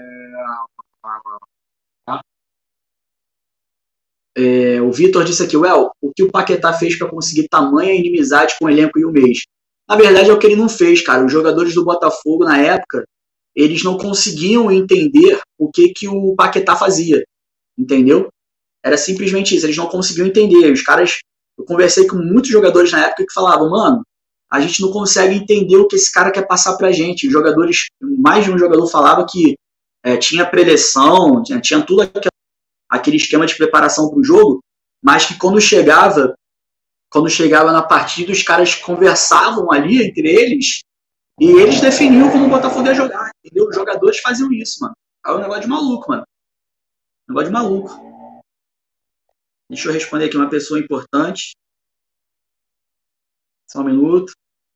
É, o Vitor disse aqui, well, o que o Paquetá fez para conseguir tamanha inimizade com o elenco em um mês? Na verdade é o que ele não fez, cara. Os jogadores do Botafogo, na época, eles não conseguiam entender o que, que o Paquetá fazia, entendeu? Era simplesmente isso, eles não conseguiam entender. Os caras, eu conversei com muitos jogadores na época que falavam, mano, a gente não consegue entender o que esse cara quer passar pra gente. Os jogadores, mais de um jogador falava que é, tinha preleção, tinha, tinha tudo aquilo, aquele esquema de preparação para o jogo, mas que quando chegava, quando chegava na partida, os caras conversavam ali entre eles e eles definiam como o Botafogo ia jogar, entendeu? Os jogadores faziam isso, mano. É um negócio de maluco, mano. Negócio de maluco. Deixa eu responder aqui uma pessoa importante. Só um minuto.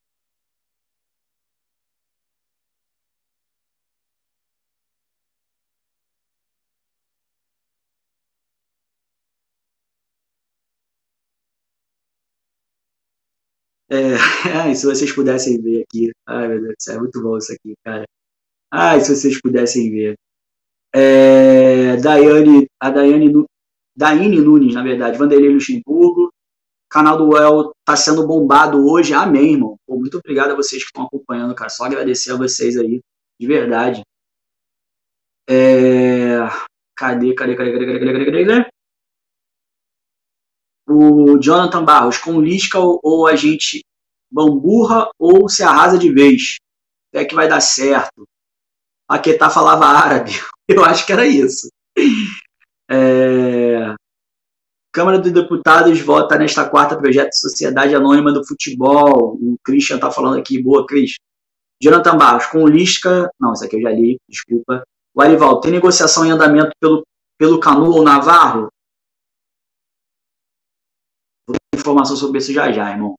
É, ai, se vocês pudessem ver aqui. Ai, meu Deus do céu, é muito bom isso aqui, cara. Ai, se vocês pudessem ver. É, Daiane, a Daiane, Daine Nunes, na verdade, Vanderlei Luxemburgo. Canal do Well tá sendo bombado hoje. Amém, irmão. Pô, muito obrigado a vocês que estão acompanhando, cara. Só agradecer a vocês aí, de verdade. É... Cadê, cadê, cadê, cadê, cadê, cadê, cadê, cadê? O Jonathan Barros, com Lisca ou, ou a gente bamburra ou se arrasa de vez? É que vai dar certo. Paquetá falava árabe. Eu acho que era isso. É... Câmara dos Deputados vota nesta quarta projeto de Sociedade Anônima do Futebol. O Christian está falando aqui. Boa, Cris. Jonathan Barros, com Lisca... Não, isso aqui eu já li, desculpa. O Arival, tem negociação em andamento pelo, pelo Canu ou Navarro? Vou ter informação sobre isso já já, irmão.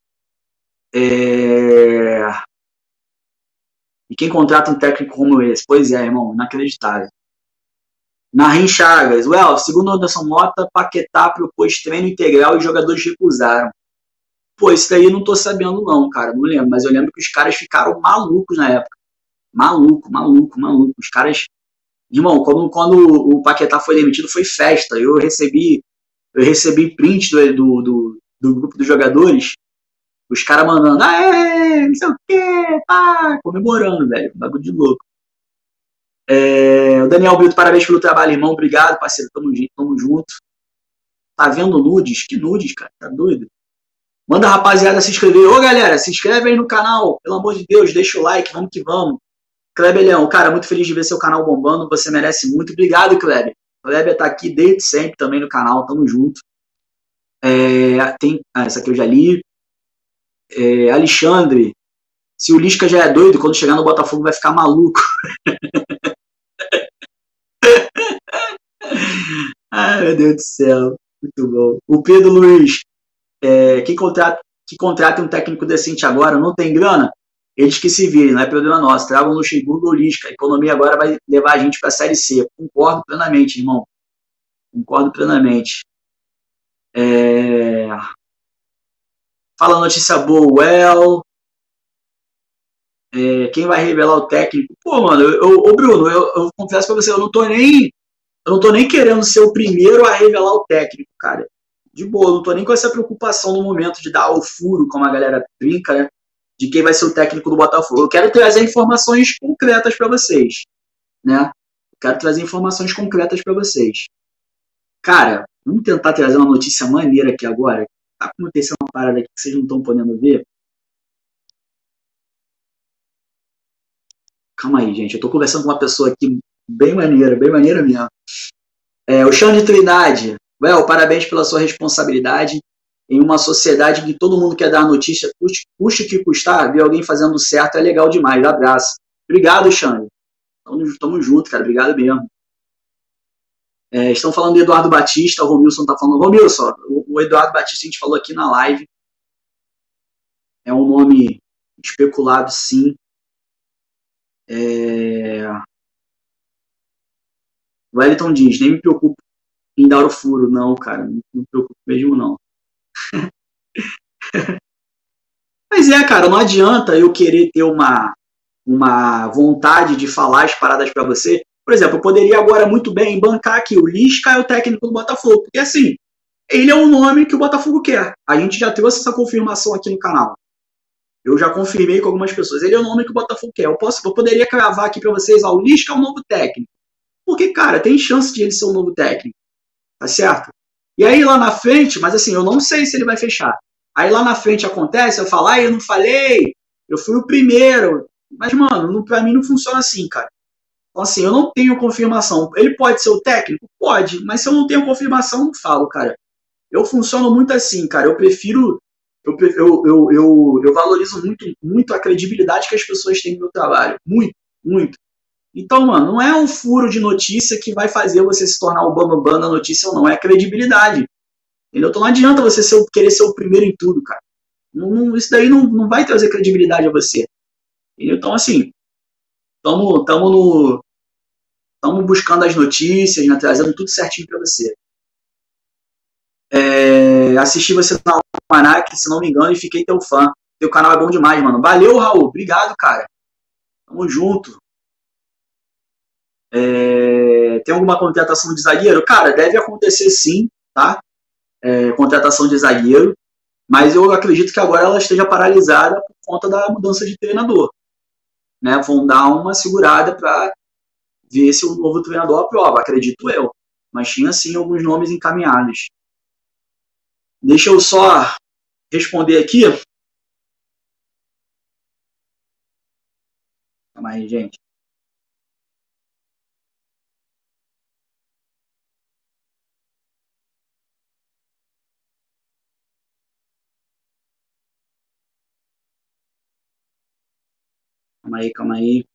É... E quem contrata um técnico como esse? Pois é, irmão, inacreditável. Narim Chagas. Well, segundo Anderson Mota, Paquetá propôs treino integral e os jogadores recusaram. Pô, isso daí eu não tô sabendo não, cara. Não lembro. Mas eu lembro que os caras ficaram malucos na época. Maluco, maluco, maluco. Os caras... Irmão, quando, quando o Paquetá foi demitido, foi festa. Eu recebi, eu recebi print do, do, do, do grupo dos jogadores. Os caras mandando, aê, não sei o quê, pá, comemorando, velho. Bagulho de louco. É, o Daniel Brito, parabéns pelo trabalho, irmão. Obrigado, parceiro. Tamo, tamo junto. Tá vendo nudes? Que nudes, cara? Tá doido? Manda a rapaziada se inscrever. Ô, galera, se inscreve aí no canal. Pelo amor de Deus, deixa o like. Vamos que vamos. Kleber Leão, cara, muito feliz de ver seu canal bombando. Você merece muito. Obrigado, Kleber. Kleber tá aqui desde sempre também no canal. Tamo junto. É, tem, ah, essa aqui eu já li. É, Alexandre, se o Lisca já é doido, quando chegar no Botafogo vai ficar maluco. Ai, meu Deus do céu. Muito bom. O Pedro Luiz, é, que, contrata, que contrata um técnico decente agora, não tem grana? Eles que se virem, não é problema nosso. Tragam o Luxemburgo ou Lisca. A economia agora vai levar a gente para a Série C. Concordo plenamente, irmão. Concordo plenamente. É... Fala notícia boa, well. É, quem vai revelar o técnico? Pô, mano, eu, eu, ô Bruno, eu, eu confesso pra você, eu não tô nem. Eu não tô nem querendo ser o primeiro a revelar o técnico, cara. De boa, eu não tô nem com essa preocupação no momento de dar o furo, como a galera brinca, né? De quem vai ser o técnico do Botafogo. Eu quero trazer informações concretas para vocês, né? Eu quero trazer informações concretas para vocês. Cara, vamos tentar trazer uma notícia maneira aqui agora. Tá acontecendo uma parada aqui que vocês não estão podendo ver. Calma aí, gente. Eu tô conversando com uma pessoa aqui bem maneira, bem maneira mesmo. É, o Xande Trindade. Well, parabéns pela sua responsabilidade em uma sociedade que todo mundo quer dar notícia, custe, custe o que custar, ver alguém fazendo certo é legal demais. Abraço. Obrigado, Xande. Tamo, tamo junto, cara. Obrigado mesmo. É, estão falando do Eduardo Batista, o Romilson tá falando. Romilson, o, o Eduardo Batista a gente falou aqui na live. É um nome especulado, sim. É... O Wellington diz, nem me preocupo em dar o furo. Não, cara, não me preocupo mesmo, não. Mas é, cara, não adianta eu querer ter uma, uma vontade de falar as paradas para você. Por exemplo, eu poderia agora muito bem bancar aqui, o Lisca é o técnico do Botafogo, porque assim, ele é um nome que o Botafogo quer. A gente já trouxe essa confirmação aqui no canal. Eu já confirmei com algumas pessoas. Ele é o nome que o Botafogo quer. Eu, posso, eu poderia cravar aqui para vocês, ó, o Lisca é o novo técnico. Porque, cara, tem chance de ele ser o novo técnico. Tá certo? E aí lá na frente, mas assim, eu não sei se ele vai fechar. Aí lá na frente acontece, eu falo, ah, eu não falei, eu fui o primeiro. Mas, mano, não, pra mim não funciona assim, cara. Então, assim, eu não tenho confirmação. Ele pode ser o técnico? Pode, mas se eu não tenho confirmação, eu não falo, cara. Eu funciono muito assim, cara. Eu prefiro. Eu, eu, eu, eu, eu valorizo muito, muito a credibilidade que as pessoas têm no meu trabalho. Muito, muito. Então, mano, não é um furo de notícia que vai fazer você se tornar o bambambam da notícia ou não. É credibilidade. Entendeu? Então não adianta você ser, querer ser o primeiro em tudo, cara. Não, não, isso daí não, não vai trazer credibilidade a você. Entendeu? Então, assim, estamos no. Estamos buscando as notícias, né, trazendo tudo certinho para você. É, assisti você na Almanac, se não me engano, e fiquei teu fã. Teu canal é bom demais, mano. Valeu, Raul. Obrigado, cara. Tamo junto. É, tem alguma contratação de zagueiro? Cara, deve acontecer sim, tá? É, contratação de zagueiro. Mas eu acredito que agora ela esteja paralisada por conta da mudança de treinador. Né? Vão dar uma segurada para ver se o novo treinador aprova, acredito eu. Mas tinha sim alguns nomes encaminhados. Deixa eu só responder aqui. Calma aí, gente. Calma aí, calma aí.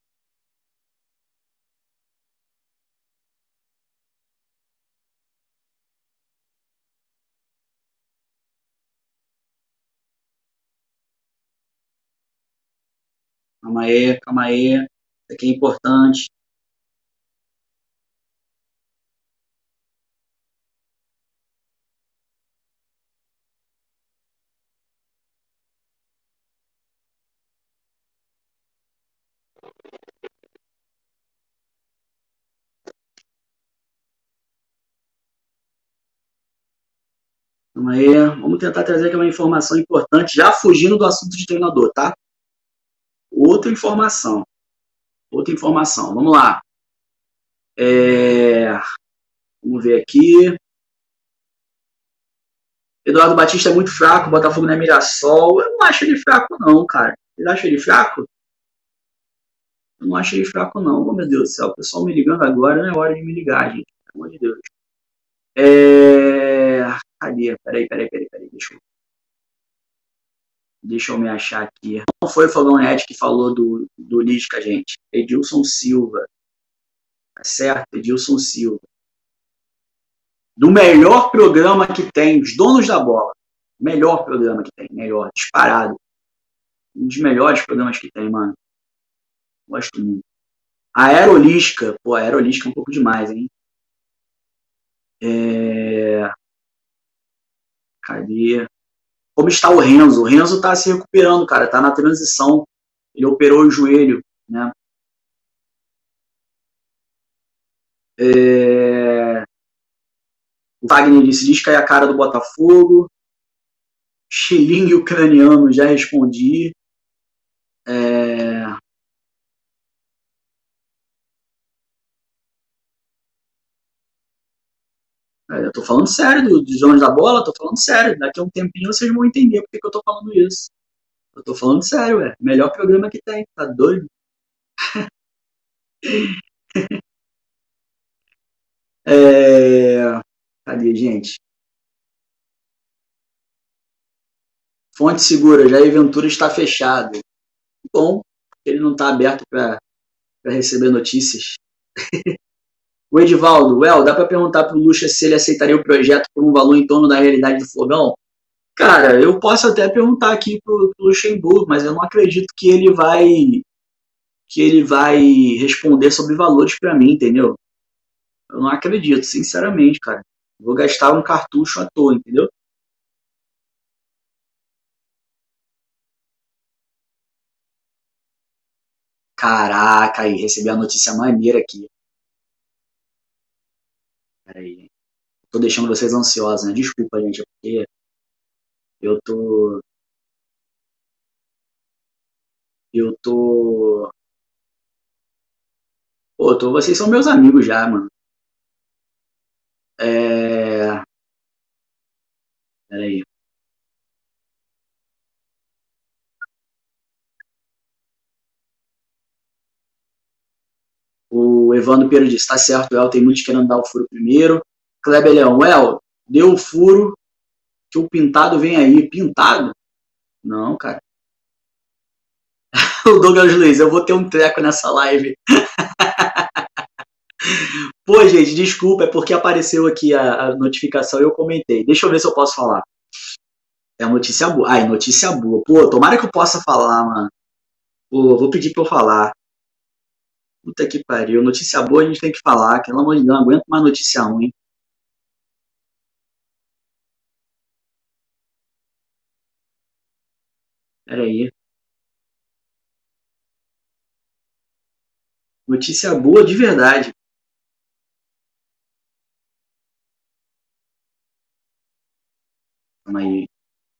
Calma aí, calma aí. Isso aqui é importante. Calma aí, vamos tentar trazer aqui uma informação importante, já fugindo do assunto de treinador, tá? Outra informação. Outra informação. Vamos lá. É... Vamos ver aqui. Eduardo Batista é muito fraco, Botafogo não é Mirassol. Eu não acho ele fraco, não, cara. Você acha ele fraco? Eu não acho ele fraco, não. Oh, meu Deus do céu, o pessoal me ligando agora, não é hora de me ligar, gente. Pelo amor de Deus. É... Cadê? Peraí, peraí, peraí, peraí. Deixa eu... Deixa eu me achar aqui. Não foi o Fogão Net que falou do, do Lisca, gente. Edilson Silva. Tá certo? Edilson Silva. Do melhor programa que tem, os donos da bola. Melhor programa que tem, melhor, disparado. Um dos melhores programas que tem, mano. Gosto muito. A Aerolisca, pô, a Aerolisca é um pouco demais, hein? É... Cadê? Como está o Renzo? O Renzo tá se recuperando, cara, tá na transição. Ele operou o joelho, né? É... O Wagner disse, diz que é a cara do Botafogo. Xilingue ucraniano, já respondi. É... Eu tô falando sério do, dos donos da bola, tô falando sério. Daqui a um tempinho vocês vão entender porque que eu tô falando isso. Eu tô falando sério, é. Melhor programa que tem, tá doido? É... Cadê, gente? Fonte segura, Jair Ventura está fechado. Bom, ele não está aberto para receber notícias. O Edivaldo, well, dá para perguntar para o Lucha se ele aceitaria o projeto por um valor em torno da realidade do fogão? Cara, eu posso até perguntar aqui para o Luxemburgo, mas eu não acredito que ele vai que ele vai responder sobre valores para mim, entendeu? Eu não acredito, sinceramente, cara. Vou gastar um cartucho à toa, entendeu? Caraca, aí, recebi a notícia maneira aqui. Peraí, tô deixando vocês ansiosos, né? Desculpa, gente, é porque eu tô. Eu tô. Pô, tô... vocês são meus amigos já, mano. É. Peraí. O Evandro Pereira disse: tá certo, o El tem muitos querendo dar o furo primeiro. Kleber Leão, El, deu o furo que o pintado vem aí. Pintado? Não, cara. O Douglas Luiz, eu vou ter um treco nessa live. Pô, gente, desculpa, é porque apareceu aqui a, a notificação e eu comentei. Deixa eu ver se eu posso falar. É notícia boa. Ai, notícia boa. Pô, tomara que eu possa falar, mano. Pô, vou pedir pra eu falar. Puta que pariu. Notícia boa a gente tem que falar. Pelo amor de Deus, não aguento mais notícia ruim. Pera aí. Notícia boa de verdade. Calma aí.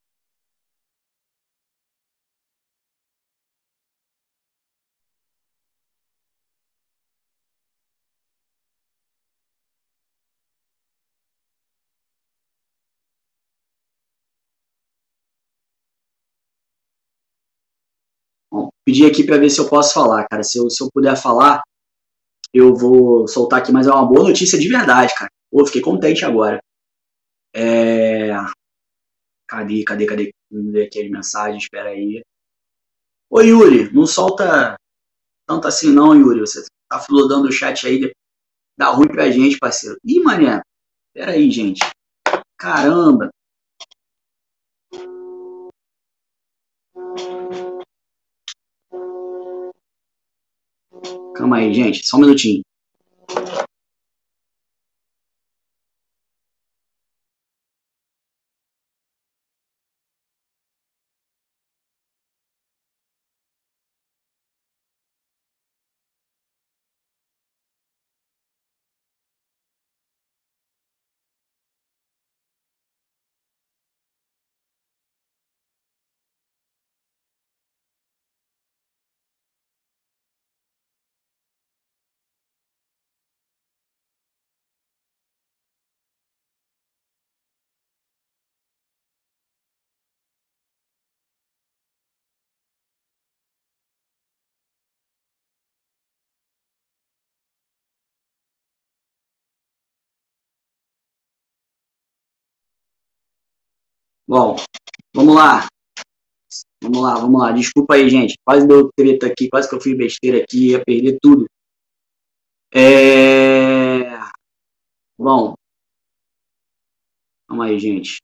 Bom, pedi aqui pra ver se eu posso falar, cara. Se eu, se eu puder falar, eu vou soltar aqui, mas é uma boa notícia de verdade, cara. Pô, fiquei contente agora. É... Cadê, cadê, cadê? Vamos ver aqui as mensagens, espera aí. Ô, Yuri, não solta tanto assim não, Yuri. Você tá flodando o chat aí, dá ruim pra gente, parceiro. Ih, mané, pera aí, gente. Caramba. Calma aí, gente, só um minutinho. Bom, vamos lá. Vamos lá, vamos lá. Desculpa aí, gente. Quase deu treta aqui, quase que eu fiz besteira aqui, ia perder tudo. É... Bom, calma aí, gente.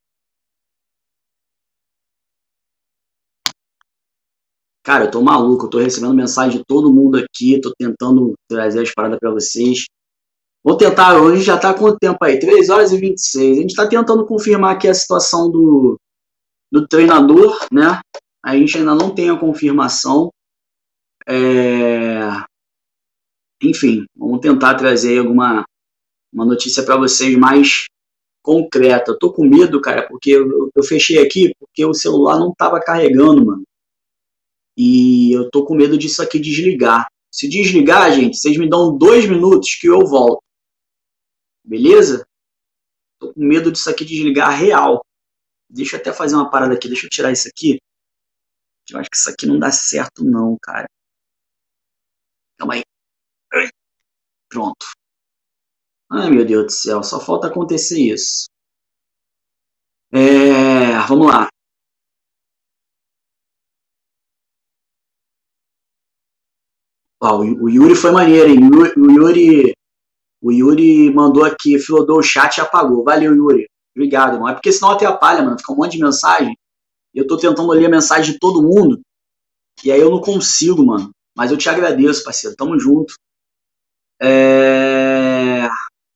Cara, eu tô maluco, eu tô recebendo mensagem de todo mundo aqui, tô tentando trazer as paradas pra vocês. Vou tentar, hoje já tá quanto tempo aí? Três horas e vinte e seis. A gente tá tentando confirmar aqui a situação do, do treinador, né? A gente ainda não tem a confirmação. É... Enfim, vamos tentar trazer alguma uma notícia para vocês mais concreta. Eu tô com medo, cara, porque eu, eu fechei aqui porque o celular não tava carregando, mano. E eu tô com medo disso aqui desligar. Se desligar, gente, vocês me dão dois minutos que eu volto. Beleza? Tô com medo disso aqui desligar real. Deixa eu até fazer uma parada aqui. Deixa eu tirar isso aqui. Eu acho que isso aqui não dá certo não, cara. Calma aí. Pronto. Ai, meu Deus do céu. Só falta acontecer isso. É... Vamos lá. Ó, o Yuri foi maneiro, hein? O Yuri, o Yuri mandou aqui, flodou o chat e apagou. Valeu, Yuri. Obrigado, irmão. É porque senão atrapalha, mano. Fica um monte de mensagem. E eu tô tentando ler a mensagem de todo mundo. E aí eu não consigo, mano. Mas eu te agradeço, parceiro. Tamo junto. É...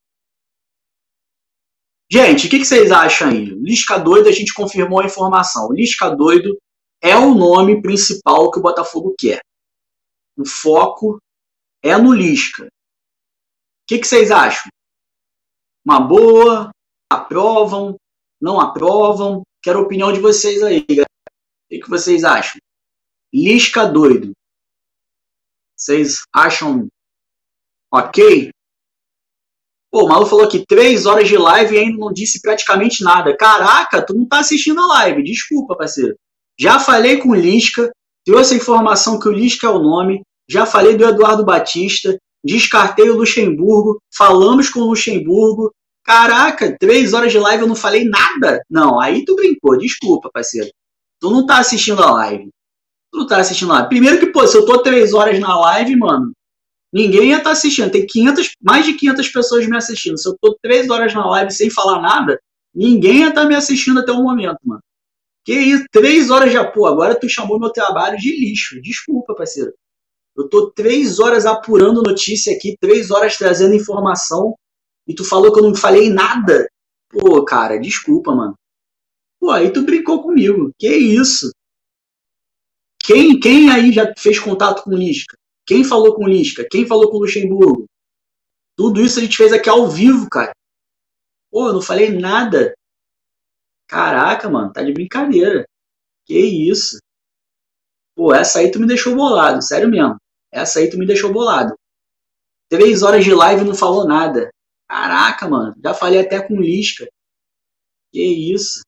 Gente, o que, que vocês acham aí? Lisca doido, a gente confirmou a informação. Lisca doido é o nome principal que o Botafogo quer. O foco é no Lisca. O que, que vocês acham? Uma boa? Aprovam? Não aprovam? Quero a opinião de vocês aí, galera. O que, que vocês acham? Lisca doido. Vocês acham ok? Pô, o Malu falou que três horas de live e ainda não disse praticamente nada. Caraca, tu não tá assistindo a live. Desculpa, parceiro. Já falei com o Lisca, trouxe a informação que o Lisca é o nome, já falei do Eduardo Batista, descartei o Luxemburgo, falamos com o Luxemburgo. Caraca, três horas de live eu não falei nada? Não, aí tu brincou. Desculpa, parceiro. Tu não tá assistindo a live. Tu não tá assistindo a live. Primeiro que, pô, se eu tô três horas na live, mano, ninguém ia estar assistindo. Tem quinhentas, mais de quinhentas pessoas me assistindo. Se eu tô três horas na live sem falar nada, ninguém ia estar me assistindo até o momento, mano. Que isso? Três horas já, pô, agora tu chamou meu trabalho de lixo. Desculpa, parceiro. Eu tô três horas apurando notícia aqui, três horas trazendo informação, e tu falou que eu não falei nada. Pô, cara, desculpa, mano. Pô, aí tu brincou comigo. Que isso? Quem, quem aí já fez contato com o Lisca? Quem falou com o Lisca? Quem falou com o Luxemburgo? Tudo isso a gente fez aqui ao vivo, cara. Pô, eu não falei nada. Caraca, mano, tá de brincadeira. Que isso? Pô, essa aí tu me deixou bolado, sério mesmo. Essa aí tu me deixou bolado. Três horas de live e não falou nada. Caraca, mano, já falei até com o Lisca. Que isso?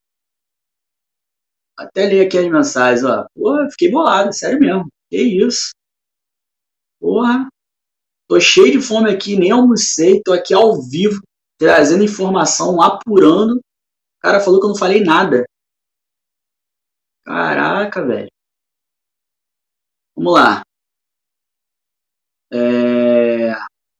Até ler aqui as mensagens, ó. Pô, fiquei bolado, sério mesmo. Que isso? Porra, tô cheio de fome aqui, nem almocei, tô aqui ao vivo, trazendo informação, apurando. O cara falou que eu não falei nada. Caraca, velho. Vamos lá. É...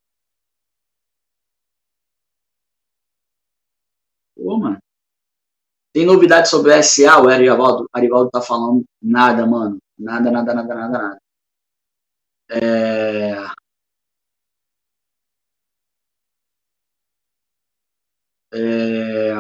Pô, mano. Tem novidade sobre o S A? O Arivaldo, Arivaldo tá falando nada, mano. Nada, nada, nada, nada, nada. É... É...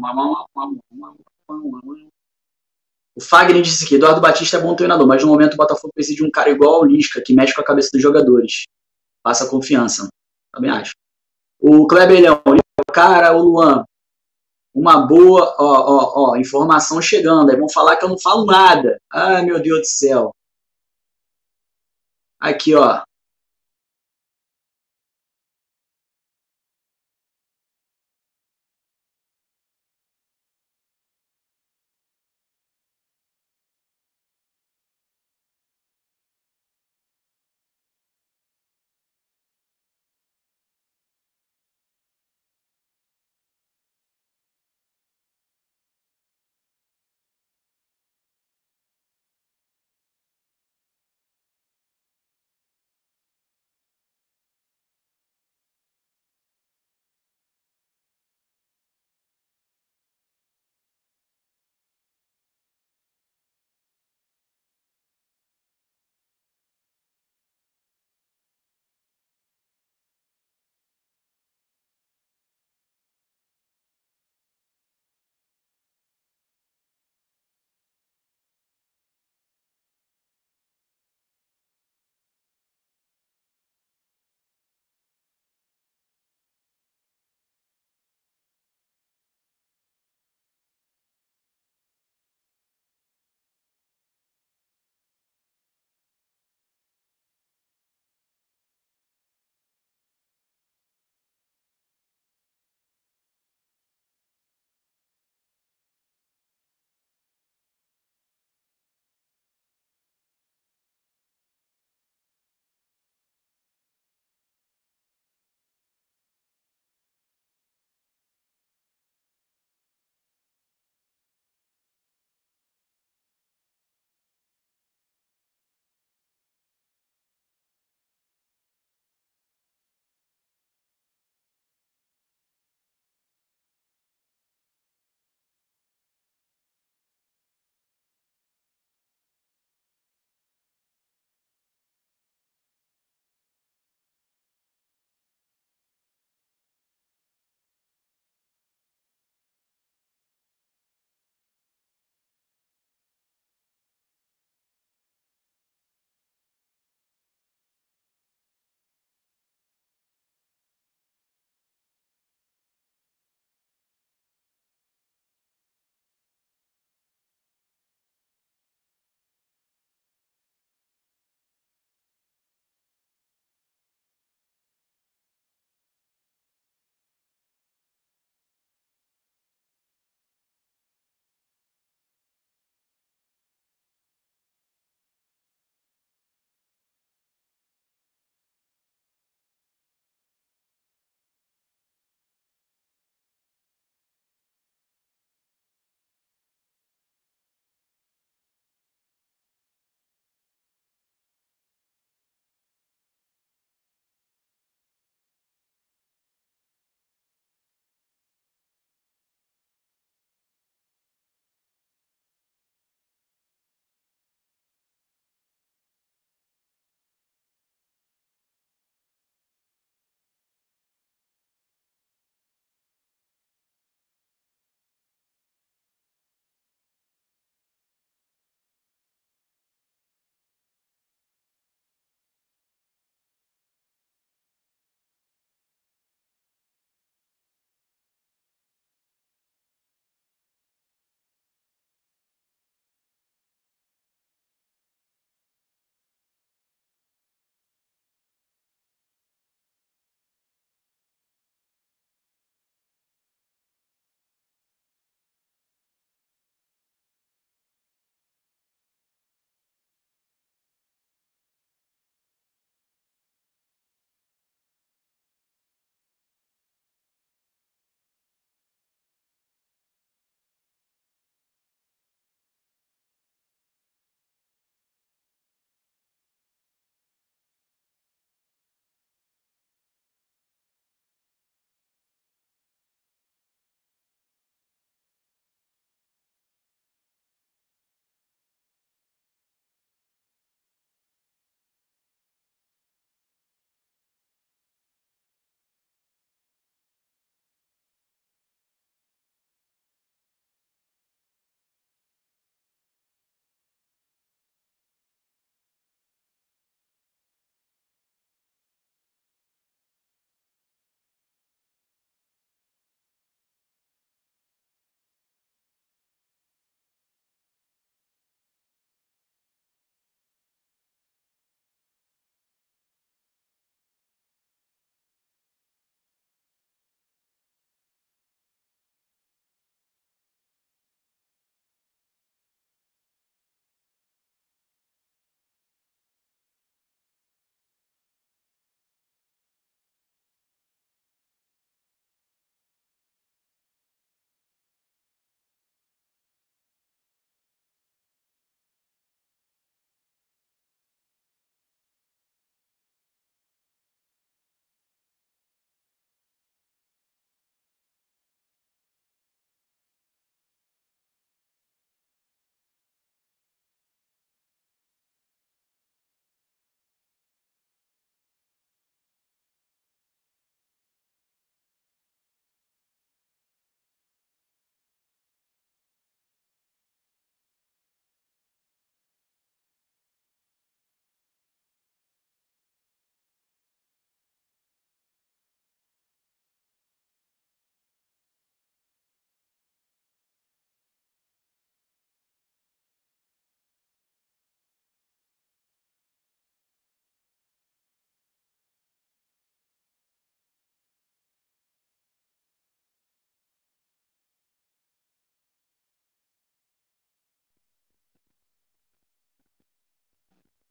O Fagner disse que Eduardo Batista é bom treinador, mas no momento o Botafogo precisa de um cara igual ao Lisca, que mexe com a cabeça dos jogadores. Passa confiança. Também acho. O Kleber Leão, cara, o Luan, uma boa, ó, ó, ó, informação chegando. Aí vão falar que eu não falo nada. Ai, meu Deus do céu. Aqui, ó.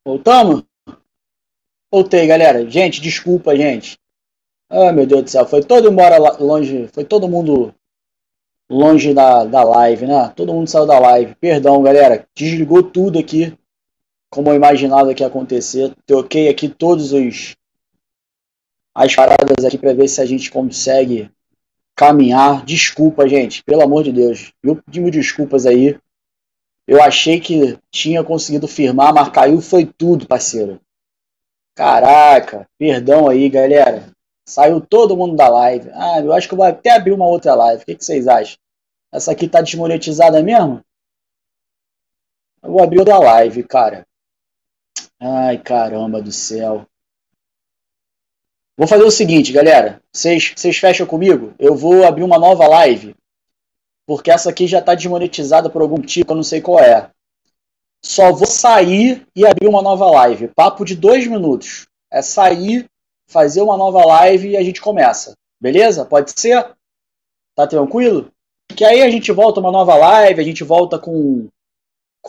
Voltamos? Voltei, galera. Gente, desculpa, gente. Ah, meu Deus do céu, foi todo embora longe, foi todo mundo longe da, da live, né? Todo mundo saiu da live. Perdão, galera. Desligou tudo aqui, como eu imaginava que ia acontecer. Troquei aqui todos os as paradas aqui para ver se a gente consegue caminhar. Desculpa, gente, pelo amor de Deus. Eu pedi mil desculpas aí. Eu achei que tinha conseguido firmar, mas caiu foi tudo, parceiro. Caraca, perdão aí, galera. Saiu todo mundo da live. Ah, eu acho que eu vou até abrir uma outra live. O que, que vocês acham? Essa aqui tá desmonetizada mesmo? Eu vou abrir outra live, cara. Ai, caramba do céu. Vou fazer o seguinte, galera. Vocês, vocês fecham comigo? Eu vou abrir uma nova live. Porque essa aqui já tá desmonetizada por algum motivo, eu não sei qual é. Só vou sair e abrir uma nova live. Papo de dois minutos. É sair, fazer uma nova live e a gente começa. Beleza? Pode ser? Tá tranquilo? Que aí a gente volta uma nova live, a gente volta com, com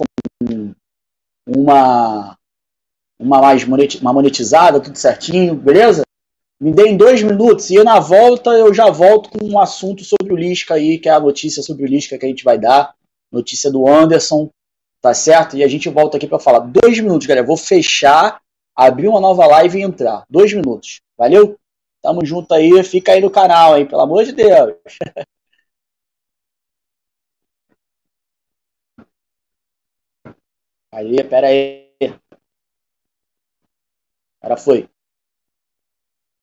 uma, uma mais uma monetizada, tudo certinho, beleza? Me deem dois minutos e na volta eu já volto com um assunto sobre o Lisca aí, que é a notícia sobre o Lisca que a gente vai dar. Notícia do Anderson, tá certo? E a gente volta aqui para falar. Dois minutos, galera. Vou fechar, abrir uma nova live e entrar. Dois minutos. Valeu? Tamo junto aí. Fica aí no canal, hein? Pelo amor de Deus. Aí, pera aí. Agora foi.